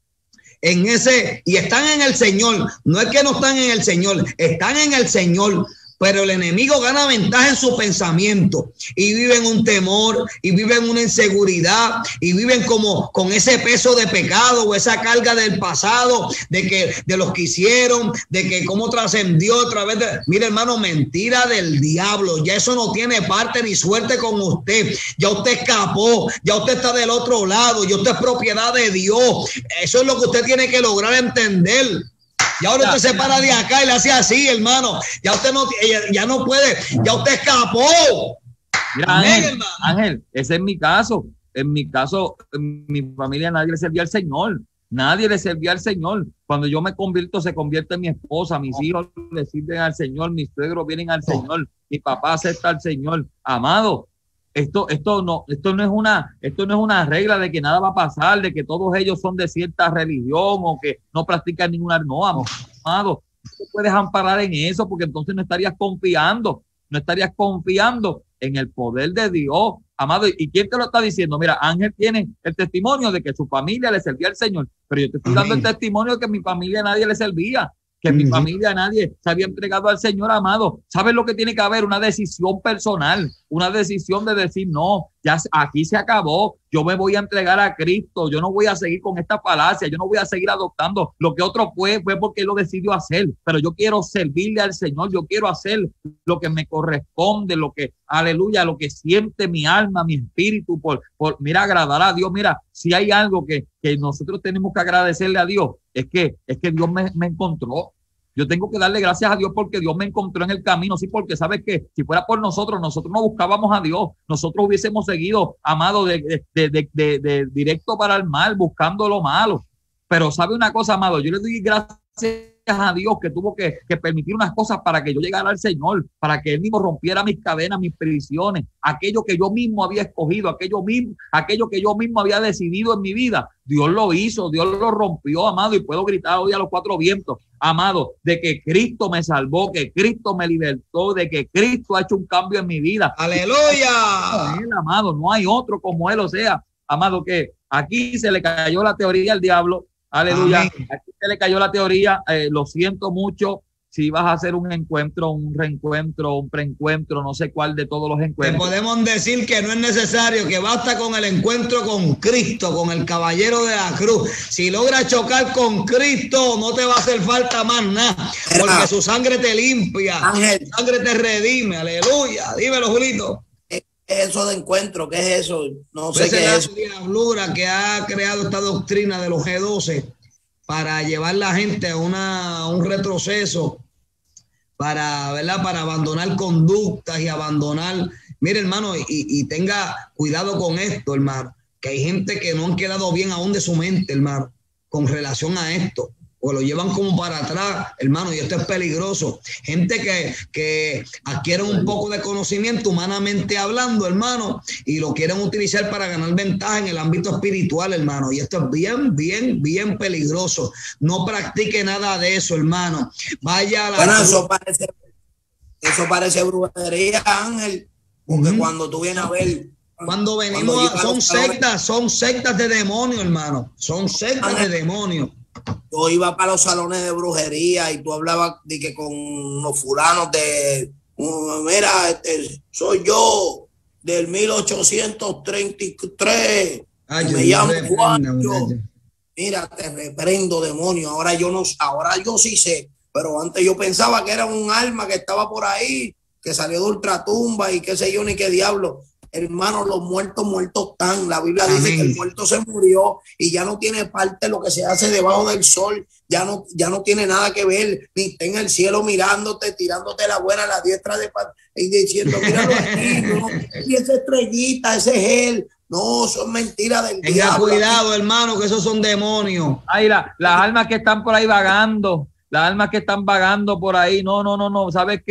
[SPEAKER 2] en ese, y están en el Señor. No es que no están en el Señor, están en el Señor, pero el enemigo gana ventaja en su pensamiento y viven un temor y viven una inseguridad y viven como con ese peso de pecado o esa carga del pasado, de que de los que hicieron, de que cómo trascendió a través de, mire, hermano, mentira del diablo. Ya eso no tiene parte ni suerte con usted. Ya usted escapó, ya usted está del otro lado, ya usted es propiedad de Dios. Eso es lo que usted tiene que lograr entender. Y ahora usted se para de acá y le hace así, hermano. Ya usted no, ya no puede, ya usted escapó.
[SPEAKER 4] Mira, Ángel, Ángel, ese es mi caso. En mi caso, en mi familia nadie le servía al Señor. Nadie le servía al Señor. Cuando yo me convierto, se convierte en mi esposa. Mis hijos le sirven al Señor. Mis suegros vienen al Señor. Mi papá acepta al Señor. Amado, esto, esto no, esto no es una, esto no es una regla de que nada va a pasar, de que todos ellos son de cierta religión o que no practican ninguna. No, amado, no te puedes amparar en eso porque entonces no estarías confiando, no estarías confiando en el poder de Dios, amado. ¿Y quién te lo está diciendo? Mira, Ángel tiene el testimonio de que su familia le servía al Señor, pero yo te estoy dando el testimonio de que mi familia a nadie le servía, que mi familia a nadie se había entregado al Señor, amado. ¿Sabes lo que tiene que haber? Una decisión personal, una decisión de decir, no, ya aquí se acabó, yo me voy a entregar a Cristo, yo no voy a seguir con esta falacia, yo no voy a seguir adoptando lo que otro fue, fue porque él lo decidió hacer, pero yo quiero servirle al Señor, yo quiero hacer lo que me corresponde, lo que, aleluya, lo que siente mi alma, mi espíritu, por, por mira, agradar a Dios. Mira, si hay algo que, que nosotros tenemos que agradecerle a Dios, es que, es que Dios me, me encontró. Yo tengo que darle gracias a Dios porque Dios me encontró en el camino, sí, porque sabes que si fuera por nosotros, nosotros no buscábamos a Dios, nosotros hubiésemos seguido, amado, de, de, de, de, de directo para el mal, buscando lo malo. Pero sabe una cosa, amado, yo le doy gracias a Dios que tuvo que, que permitir unas cosas para que yo llegara al Señor, para que Él mismo rompiera mis cadenas, mis prisiones, aquello que yo mismo había escogido, aquello mismo, aquello que yo mismo había decidido en mi vida. Dios lo hizo, Dios lo rompió, amado, y puedo gritar hoy a los cuatro vientos, amado, de que Cristo me salvó, que Cristo me libertó, de que Cristo ha hecho un cambio en mi vida.
[SPEAKER 2] ¡Aleluya!
[SPEAKER 4] Él, amado, no hay otro como Él, o sea, amado, que aquí se le cayó la teoría al diablo. Aleluya. Amén. Aquí se le cayó la teoría. Eh, lo siento mucho. Si vas a hacer un encuentro, un reencuentro, un preencuentro, no sé cuál de todos los encuentros.
[SPEAKER 2] Te podemos decir que no es necesario, que basta con el encuentro con Cristo, con el caballero de la cruz. Si logras chocar con Cristo, no te va a hacer falta más nada, porque su sangre te limpia, Ángel, su sangre te redime. Aleluya. Dímelo, Julito.
[SPEAKER 3] Eso de encuentro, ¿qué es eso? No sé
[SPEAKER 2] qué
[SPEAKER 3] es
[SPEAKER 2] eso. Es la diablura que ha creado esta doctrina de los G doce para llevar la gente a, una, a un retroceso, para, ¿verdad? Para abandonar conductas y abandonar. Mire, hermano, y, y tenga cuidado con esto, hermano, que hay gente que no han quedado bien aún de su mente, hermano, con relación a esto. O lo llevan como para atrás, hermano, y esto es peligroso. Gente que, que adquiere un poco de conocimiento humanamente hablando, hermano, y lo quieren utilizar para ganar ventaja en el ámbito espiritual, hermano. Y esto es bien, bien, bien peligroso. No practique nada de eso, hermano. Vaya a la...
[SPEAKER 3] Bueno, eso parece, eso parece brujería, Ángel, porque uh-huh. cuando tú vienes a ver...
[SPEAKER 2] Cuando venimos, cuando a, son sectas, son sectas de demonios, hermano. Son sectas Ángel. de demonios.
[SPEAKER 3] Yo iba para los salones de brujería y tú hablabas de que con los fulanos de, uh, mira, este, soy yo del mil ochocientos treinta y tres, Ay, me llamo Juan, yo, mira, te reprendo, demonio. Ahora yo no, ahora yo sí sé, pero antes yo pensaba que era un alma que estaba por ahí, que salió de ultratumba y qué sé yo ni qué diablo. Hermano, los muertos, muertos están. La Biblia Amén. dice que el muerto se murió y ya no tiene parte lo que se hace debajo del sol. Ya no, ya no tiene nada que ver. Ni está en el cielo mirándote, tirándote la buena a la diestra de y diciendo, míralo aquí, no, y esa estrellita, ese es él. No, son mentiras del
[SPEAKER 2] Tenga
[SPEAKER 3] diablo.
[SPEAKER 2] Cuidado, hermano, que esos son demonios.
[SPEAKER 4] Ay, la, las almas que están por ahí vagando, las almas que están vagando por ahí. No, no, no, no. ¿Sabes qué?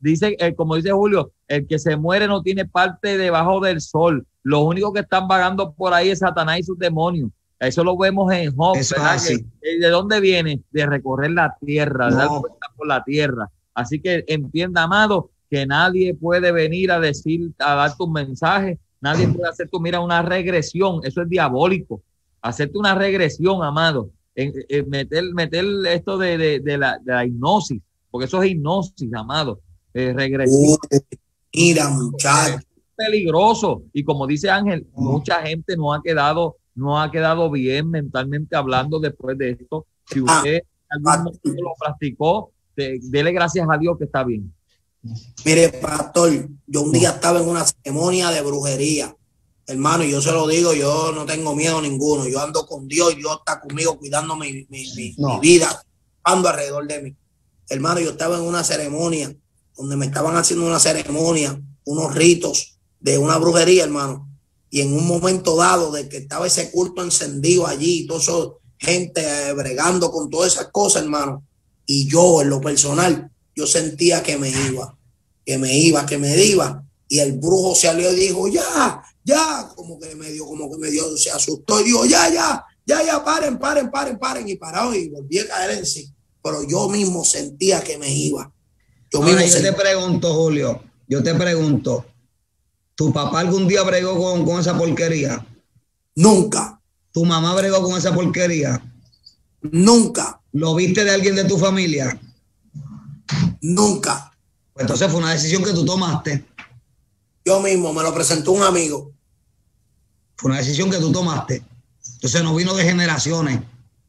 [SPEAKER 4] dice, eh, como dice Julio, el que se muere no tiene parte debajo del sol. Los únicos que están vagando por ahí es Satanás y sus demonios. Eso lo vemos en Job, ¿verdad? Que, ¿de dónde viene? De recorrer la tierra, de
[SPEAKER 3] no.
[SPEAKER 4] dar vuelta por la tierra. Así que entienda, amado, que nadie puede venir a decir, a darte un mensaje, nadie puede hacer tu, mira, una regresión, eso es diabólico. Hacerte una regresión, amado, en, en meter, meter esto de, de, de, la, de la hipnosis, porque eso es hipnosis, amado, eh, regresión.
[SPEAKER 3] Uh, mira, muchachos.
[SPEAKER 4] Es peligroso. Y como dice Ángel, uh. mucha gente no ha quedado, no ha quedado bien mentalmente hablando después de esto. Si usted ah, algún ah, momento lo practicó, de, dele gracias a Dios que está bien.
[SPEAKER 3] Mire, pastor, yo un día estaba en una ceremonia de brujería. Hermano, yo se lo digo, yo no tengo miedo ninguno. Yo ando con Dios y Dios está conmigo cuidando mi, mi, mi, no. mi vida, ando alrededor de mí. Hermano, yo estaba en una ceremonia donde me estaban haciendo una ceremonia, unos ritos de una brujería, hermano. Y en un momento dado de que estaba ese culto encendido allí, toda esa gente eh, bregando con todas esas cosas, hermano. Y yo, en lo personal, yo sentía que me iba, que me iba, que me iba. Y el brujo salió y dijo, ya, ya, como que me dio, como que me dio, se asustó y dijo, ya, ya, ya, ya, paren, paren, paren, paren. Y parado y volví a caer en sí. Pero yo mismo sentía que me iba. Yo,
[SPEAKER 2] Ahora,
[SPEAKER 3] mismo
[SPEAKER 2] yo
[SPEAKER 3] sentía...
[SPEAKER 2] te pregunto, Julio, yo te pregunto, ¿tu papá algún día bregó con, con esa porquería?
[SPEAKER 3] Nunca.
[SPEAKER 2] ¿Tu mamá bregó con esa porquería?
[SPEAKER 3] Nunca.
[SPEAKER 2] ¿Lo viste de alguien de tu familia?
[SPEAKER 3] Nunca.
[SPEAKER 2] Pues entonces fue una decisión que tú tomaste.
[SPEAKER 3] Yo mismo, me lo presentó un amigo.
[SPEAKER 2] Fue una decisión que tú tomaste. Entonces no vino de generaciones.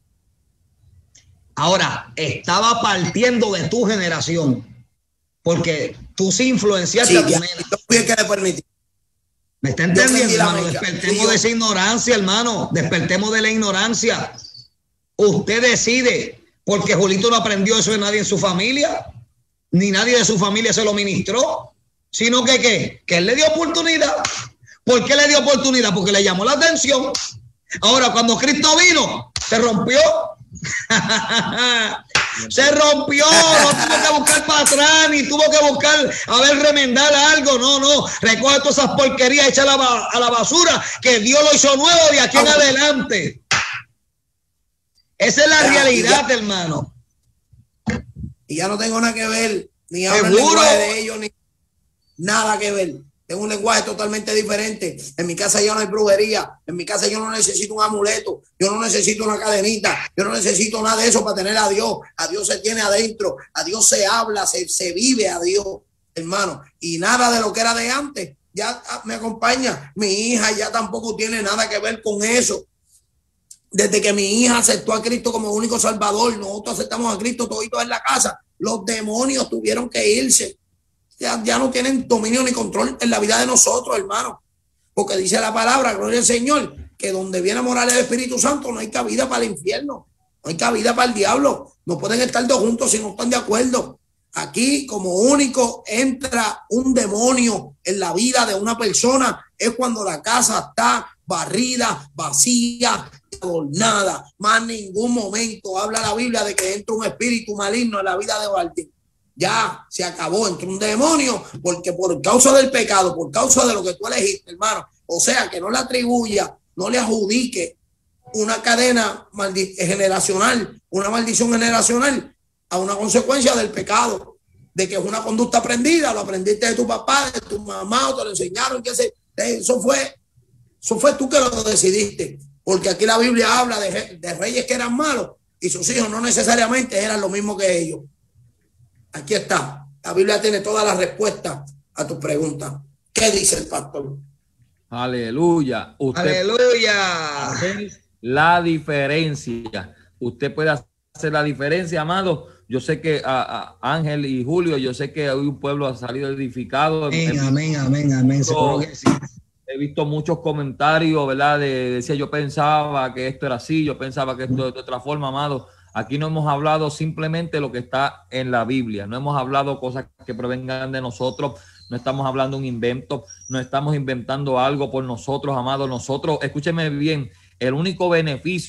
[SPEAKER 2] Ahora, estaba partiendo de tu generación. Porque tú sí influenciaste
[SPEAKER 3] sí,
[SPEAKER 2] a tu
[SPEAKER 3] ya,
[SPEAKER 2] nena.
[SPEAKER 3] Yo fui el que le permití.
[SPEAKER 2] ¿Me está entendiendo, hermano? Despertemos de esa ignorancia, hermano. Despertemos de la ignorancia. Usted decide. Porque Julito no aprendió eso de nadie en su familia. Ni nadie de su familia se lo ministró. Sino que, ¿qué? Que él le dio oportunidad. ¿Por qué le dio oportunidad? Porque le llamó la atención. Ahora, cuando Cristo vino, se rompió. Se rompió. No tuvo que buscar para atrás, ni tuvo que buscar a ver remendar algo. No, no. Recoge todas esas porquerías, echa a la, a la basura, que Dios lo hizo nuevo de aquí en adelante. Esa es la realidad, hermano.
[SPEAKER 3] Y ya no tengo nada que ver, ni hablo el lenguaje de ellos, ni nada que ver. Tengo un lenguaje totalmente diferente. En mi casa ya no hay brujería. En mi casa yo no necesito un amuleto. Yo no necesito una cadenita. Yo no necesito nada de eso para tener a Dios. A Dios se tiene adentro. A Dios se habla, se, se vive a Dios, hermano. Y nada de lo que era de antes ya me acompaña. Mi hija ya tampoco tiene nada que ver con eso. Desde que mi hija aceptó a Cristo como único salvador, nosotros aceptamos a Cristo todito en la casa. Los demonios tuvieron que irse. Ya, ya no tienen dominio ni control en la vida de nosotros, hermano. Porque dice la palabra, gloria al Señor, que donde viene a morar el Espíritu Santo no hay cabida para el infierno. No hay cabida para el diablo. No pueden estar dos juntos si no están de acuerdo. Aquí, como único, entra un demonio en la vida de una persona. Es cuando la casa está barrida, vacía, adornada. Más ningún momento habla la Biblia de que entra un espíritu maligno en la vida de Martín. Ya se acabó, entró un demonio, porque por causa del pecado, por causa de lo que tú elegiste, hermano. O sea, que no le atribuya, no le adjudique una cadena generacional, una maldición generacional a una consecuencia del pecado, de que es una conducta aprendida, lo aprendiste de tu papá, de tu mamá, o te lo enseñaron, que se, eso fue, eso fue tú que lo decidiste, porque aquí la Biblia habla de, de reyes que eran malos y sus hijos no necesariamente eran lo mismo que ellos. Aquí está, la Biblia tiene todas las respuestas a tus preguntas. ¿Qué dice el pastor?
[SPEAKER 4] Aleluya. Usted
[SPEAKER 2] Aleluya.
[SPEAKER 4] Puede hacer la diferencia. Usted puede hacer la diferencia, amado. Yo sé que a, a Ángel y Julio, yo sé que hoy un pueblo ha salido edificado.
[SPEAKER 2] Amén, amén, amén, amén. Seguro que sí.
[SPEAKER 4] He visto muchos comentarios, ¿verdad? De, decía, yo pensaba que esto era así, yo pensaba que esto de otra forma, amado. Aquí no hemos hablado simplemente lo que está en la Biblia. No hemos hablado cosas que provengan de nosotros. No estamos hablando un invento. No estamos inventando algo por nosotros, amados. Nosotros, escúcheme bien, el único beneficio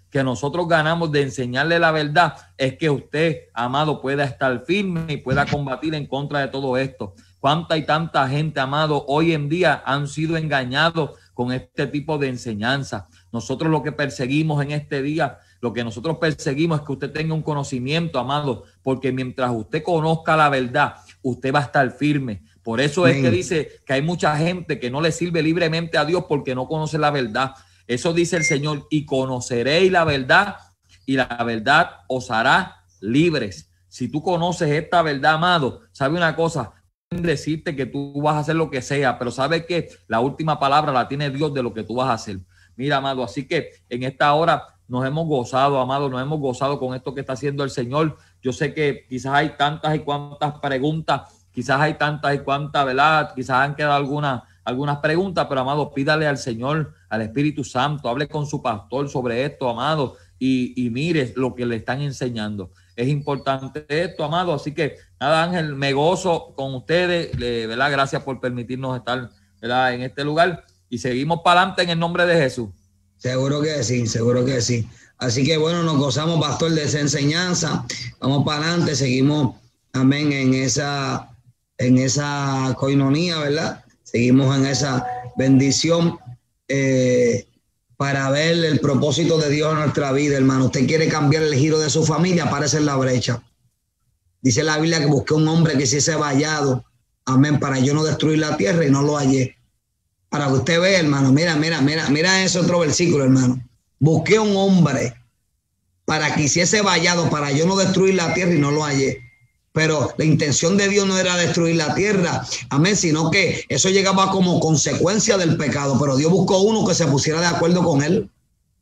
[SPEAKER 4] que nosotros ganamos de enseñarle la verdad es que usted, amado, pueda estar firme y pueda combatir en contra de todo esto. Cuánta y tanta gente, amado, hoy en día han sido engañados con este tipo de enseñanza. Nosotros lo que perseguimos en este día, lo que nosotros perseguimos es que usted tenga un conocimiento, amado, porque mientras usted conozca la verdad, usted va a estar firme. Por eso es que dice que hay mucha gente que no le sirve libremente a Dios porque no conoce la verdad. Eso dice el Señor, y conoceréis la verdad, y la verdad os hará libres. Si tú conoces esta verdad, amado, sabe una cosa, decirte que tú vas a hacer lo que sea, pero sabe que la última palabra la tiene Dios de lo que tú vas a hacer. Mira, amado, así que en esta hora nos hemos gozado, amado, nos hemos gozado con esto que está haciendo el Señor. Yo sé que quizás hay tantas y cuantas preguntas, quizás hay tantas y cuantas, ¿verdad? Quizás han quedado algunas algunas preguntas, pero, amado, pídale al Señor, al Espíritu Santo, hable con su pastor sobre esto, amado, y, y mire lo que le están enseñando. Es importante esto, amado, así que nada, Ángel, me gozo con ustedes, le, ¿verdad? Gracias por permitirnos estar, ¿verdad?, en este lugar, y seguimos para adelante en el nombre de Jesús.
[SPEAKER 2] Seguro que sí, seguro que sí. Así que bueno, nos gozamos, pastor, de esa enseñanza. Vamos para adelante, seguimos, amén, en esa, en esa coinonía, ¿verdad? Seguimos en esa bendición eh, para ver el propósito de Dios en nuestra vida, hermano. Usted quiere cambiar el giro de su familia, aparece en la brecha. Dice la Biblia que busqué un hombre que hiciese vallado, amén, para yo no destruir la tierra, y no lo hallé. Para que usted vea, hermano, mira, mira, mira, mira ese otro versículo, hermano. Busqué un hombre para que hiciese vallado, para yo no destruir la tierra, y no lo hallé. Pero la intención de Dios no era destruir la tierra, amén, sino que eso llegaba como consecuencia del pecado. Pero Dios buscó uno que se pusiera de acuerdo con él.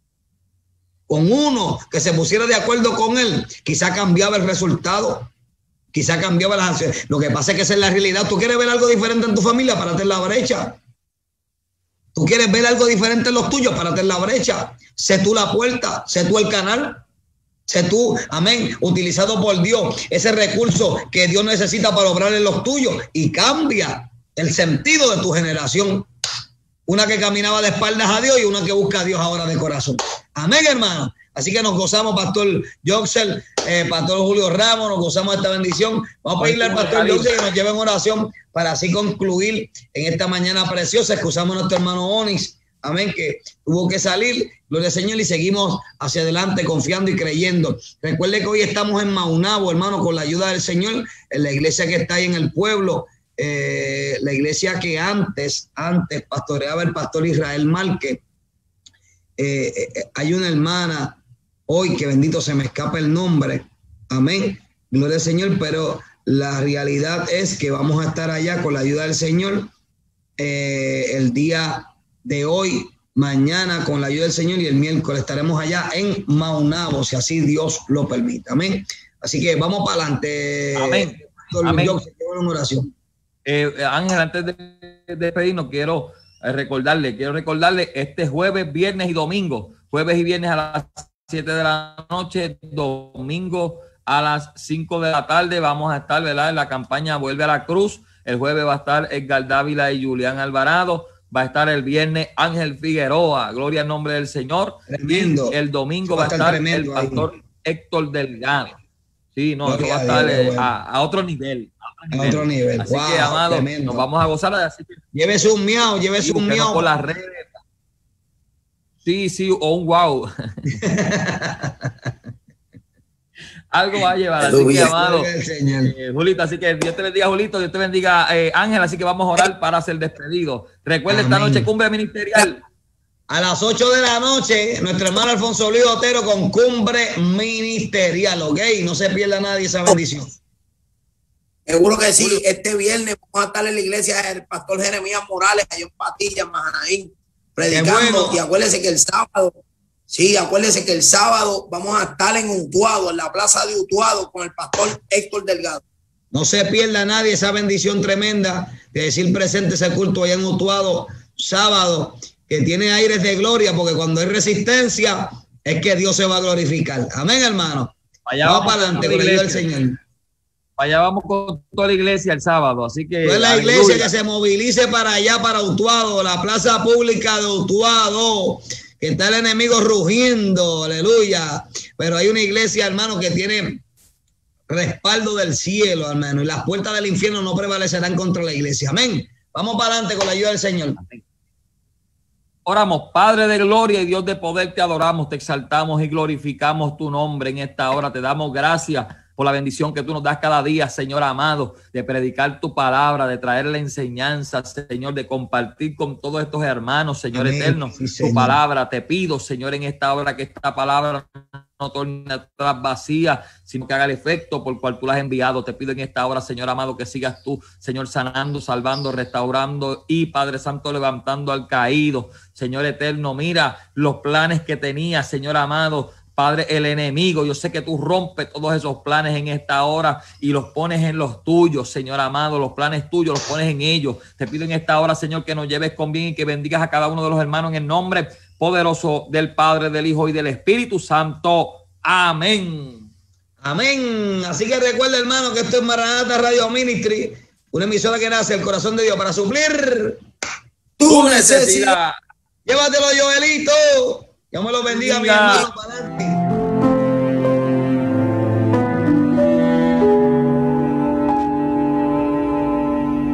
[SPEAKER 2] Con uno que se pusiera de acuerdo con él, quizá cambiaba el resultado, quizá cambiaba las acciones. Lo que pasa es que esa es la realidad. Tú quieres ver algo diferente en tu familia, párate en la brecha. Tú quieres ver algo diferente en los tuyos, párate en la brecha. Sé tú la puerta, sé tú el canal. Sé tú, amén, utilizado por Dios, ese recurso que Dios necesita para obrar en los tuyos, y cambia el sentido de tu generación. Una que caminaba de espaldas a Dios y una que busca a Dios ahora de corazón. Amén, hermano. Así que nos gozamos, Pastor Joxel, eh, Pastor Julio Ramos, nos gozamos de esta bendición. Vamos a pedirle al Pastor Joxel que nos lleve en oración para así concluir en esta mañana preciosa. Excusamos a nuestro hermano Onix, amén, que tuvo que salir, gloria al Señor, y seguimos hacia adelante confiando y creyendo. Recuerde que hoy estamos en Maunabo, hermano, con la ayuda del Señor, en la iglesia que está ahí en el pueblo, eh, la iglesia que antes, antes pastoreaba el pastor Israel Márquez. Eh, eh, hay una hermana hoy que bendito se me escapa el nombre, amén, gloria al Señor, pero la realidad es que vamos a estar allá con la ayuda del Señor eh, el día de hoy, mañana con la ayuda del Señor, y el miércoles estaremos allá en Maunabo, si así Dios lo permite. Amén. Así que vamos para adelante.
[SPEAKER 4] Amén. Amén.
[SPEAKER 2] Dios, se quedó en oración.
[SPEAKER 4] Eh, Ángel, antes de despedirnos, quiero recordarle, quiero recordarle este jueves, viernes y domingo, jueves y viernes a las siete de la noche, domingo a las cinco de la tarde, vamos a estar, ¿verdad?, en la campaña Vuelve a la Cruz. El jueves va a estar Edgar Dávila y Julián Alvarado. Va a estar el viernes Ángel Figueroa, gloria al nombre del Señor.
[SPEAKER 2] Tremendo.
[SPEAKER 4] Y el domingo va a estar el pastor ahí, Héctor Delgado. Sí, no, eso va a estar Dios, eh, a, a otro nivel. A otro nivel. A otro nivel. Así wow, que, amado, tremendo. Nos vamos a gozar. Así que,
[SPEAKER 2] llévese un miau, llévese un miau.
[SPEAKER 4] Por las redes. Sí, sí, o un wow. Algo va a llevar, así que, amado, eh, Julito, así que Dios te bendiga, Julito, Dios te bendiga, eh, Ángel, así que vamos a orar para ser despedido. Recuerda esta noche cumbre ministerial.
[SPEAKER 2] A las ocho de la noche, nuestro hermano Alfonso Luis Otero con cumbre ministerial, ¿ok? No se pierda nadie esa bendición.
[SPEAKER 3] Seguro que sí, este viernes vamos a estar en la iglesia del pastor Jeremías Morales, allá en Patilla, en Mahanaín, predicando, bueno. Y acuérdense que el sábado... Sí, acuérdense que el sábado vamos a estar en Utuado, en la plaza de Utuado, con el pastor Héctor Delgado.
[SPEAKER 2] No se pierda nadie esa bendición tremenda de decir presente ese culto allá en Utuado, sábado, que tiene aires de gloria, porque cuando hay resistencia es que Dios se va a glorificar. Amén, hermano.
[SPEAKER 4] Allá vamos, vamos para adelante con la ayuda del Señor. Allá vamos con toda la iglesia el sábado, así que...
[SPEAKER 2] Toda la iglesia que se movilice para allá, para Utuado, la plaza pública de Utuado. que está el enemigo rugiendo, aleluya. Pero hay una iglesia, hermano, que tiene respaldo del cielo, hermano, y las puertas del infierno no prevalecerán contra la iglesia. Amén. Vamos para adelante con la ayuda del Señor.
[SPEAKER 4] Amén. Oramos, Padre de gloria y Dios de poder, te adoramos, te exaltamos y glorificamos tu nombre en esta hora. Te damos gracias por la bendición que tú nos das cada día, Señor amado, de predicar tu palabra, de traer la enseñanza, Señor, de compartir con todos estos hermanos, Señor Amén. Eterno, sí, Señor. Tu palabra. Te pido, Señor, en esta hora que esta palabra no torne atrás vacía, sino que haga el efecto por cual tú la has enviado. Te pido en esta hora, Señor amado, que sigas tú, Señor, sanando, salvando, restaurando y, Padre Santo, levantando al caído. Señor eterno, mira los planes que tenía, Señor amado, Padre, el enemigo. Yo sé que tú rompes todos esos planes en esta hora y los pones en los tuyos, Señor amado, los planes tuyos los pones en ellos. Te pido en esta hora, Señor, que nos lleves con bien y que bendigas a cada uno de los hermanos en el nombre poderoso del Padre, del Hijo y del Espíritu Santo. Amén.
[SPEAKER 2] Amén. Así que recuerda, hermano, que esto es Maranata Radio Ministry, una emisora que nace el corazón de Dios para suplir
[SPEAKER 3] tu necesidad.
[SPEAKER 2] Llévatelo, Joelito. Dios me lo bendiga, bendiga. Mi hermano.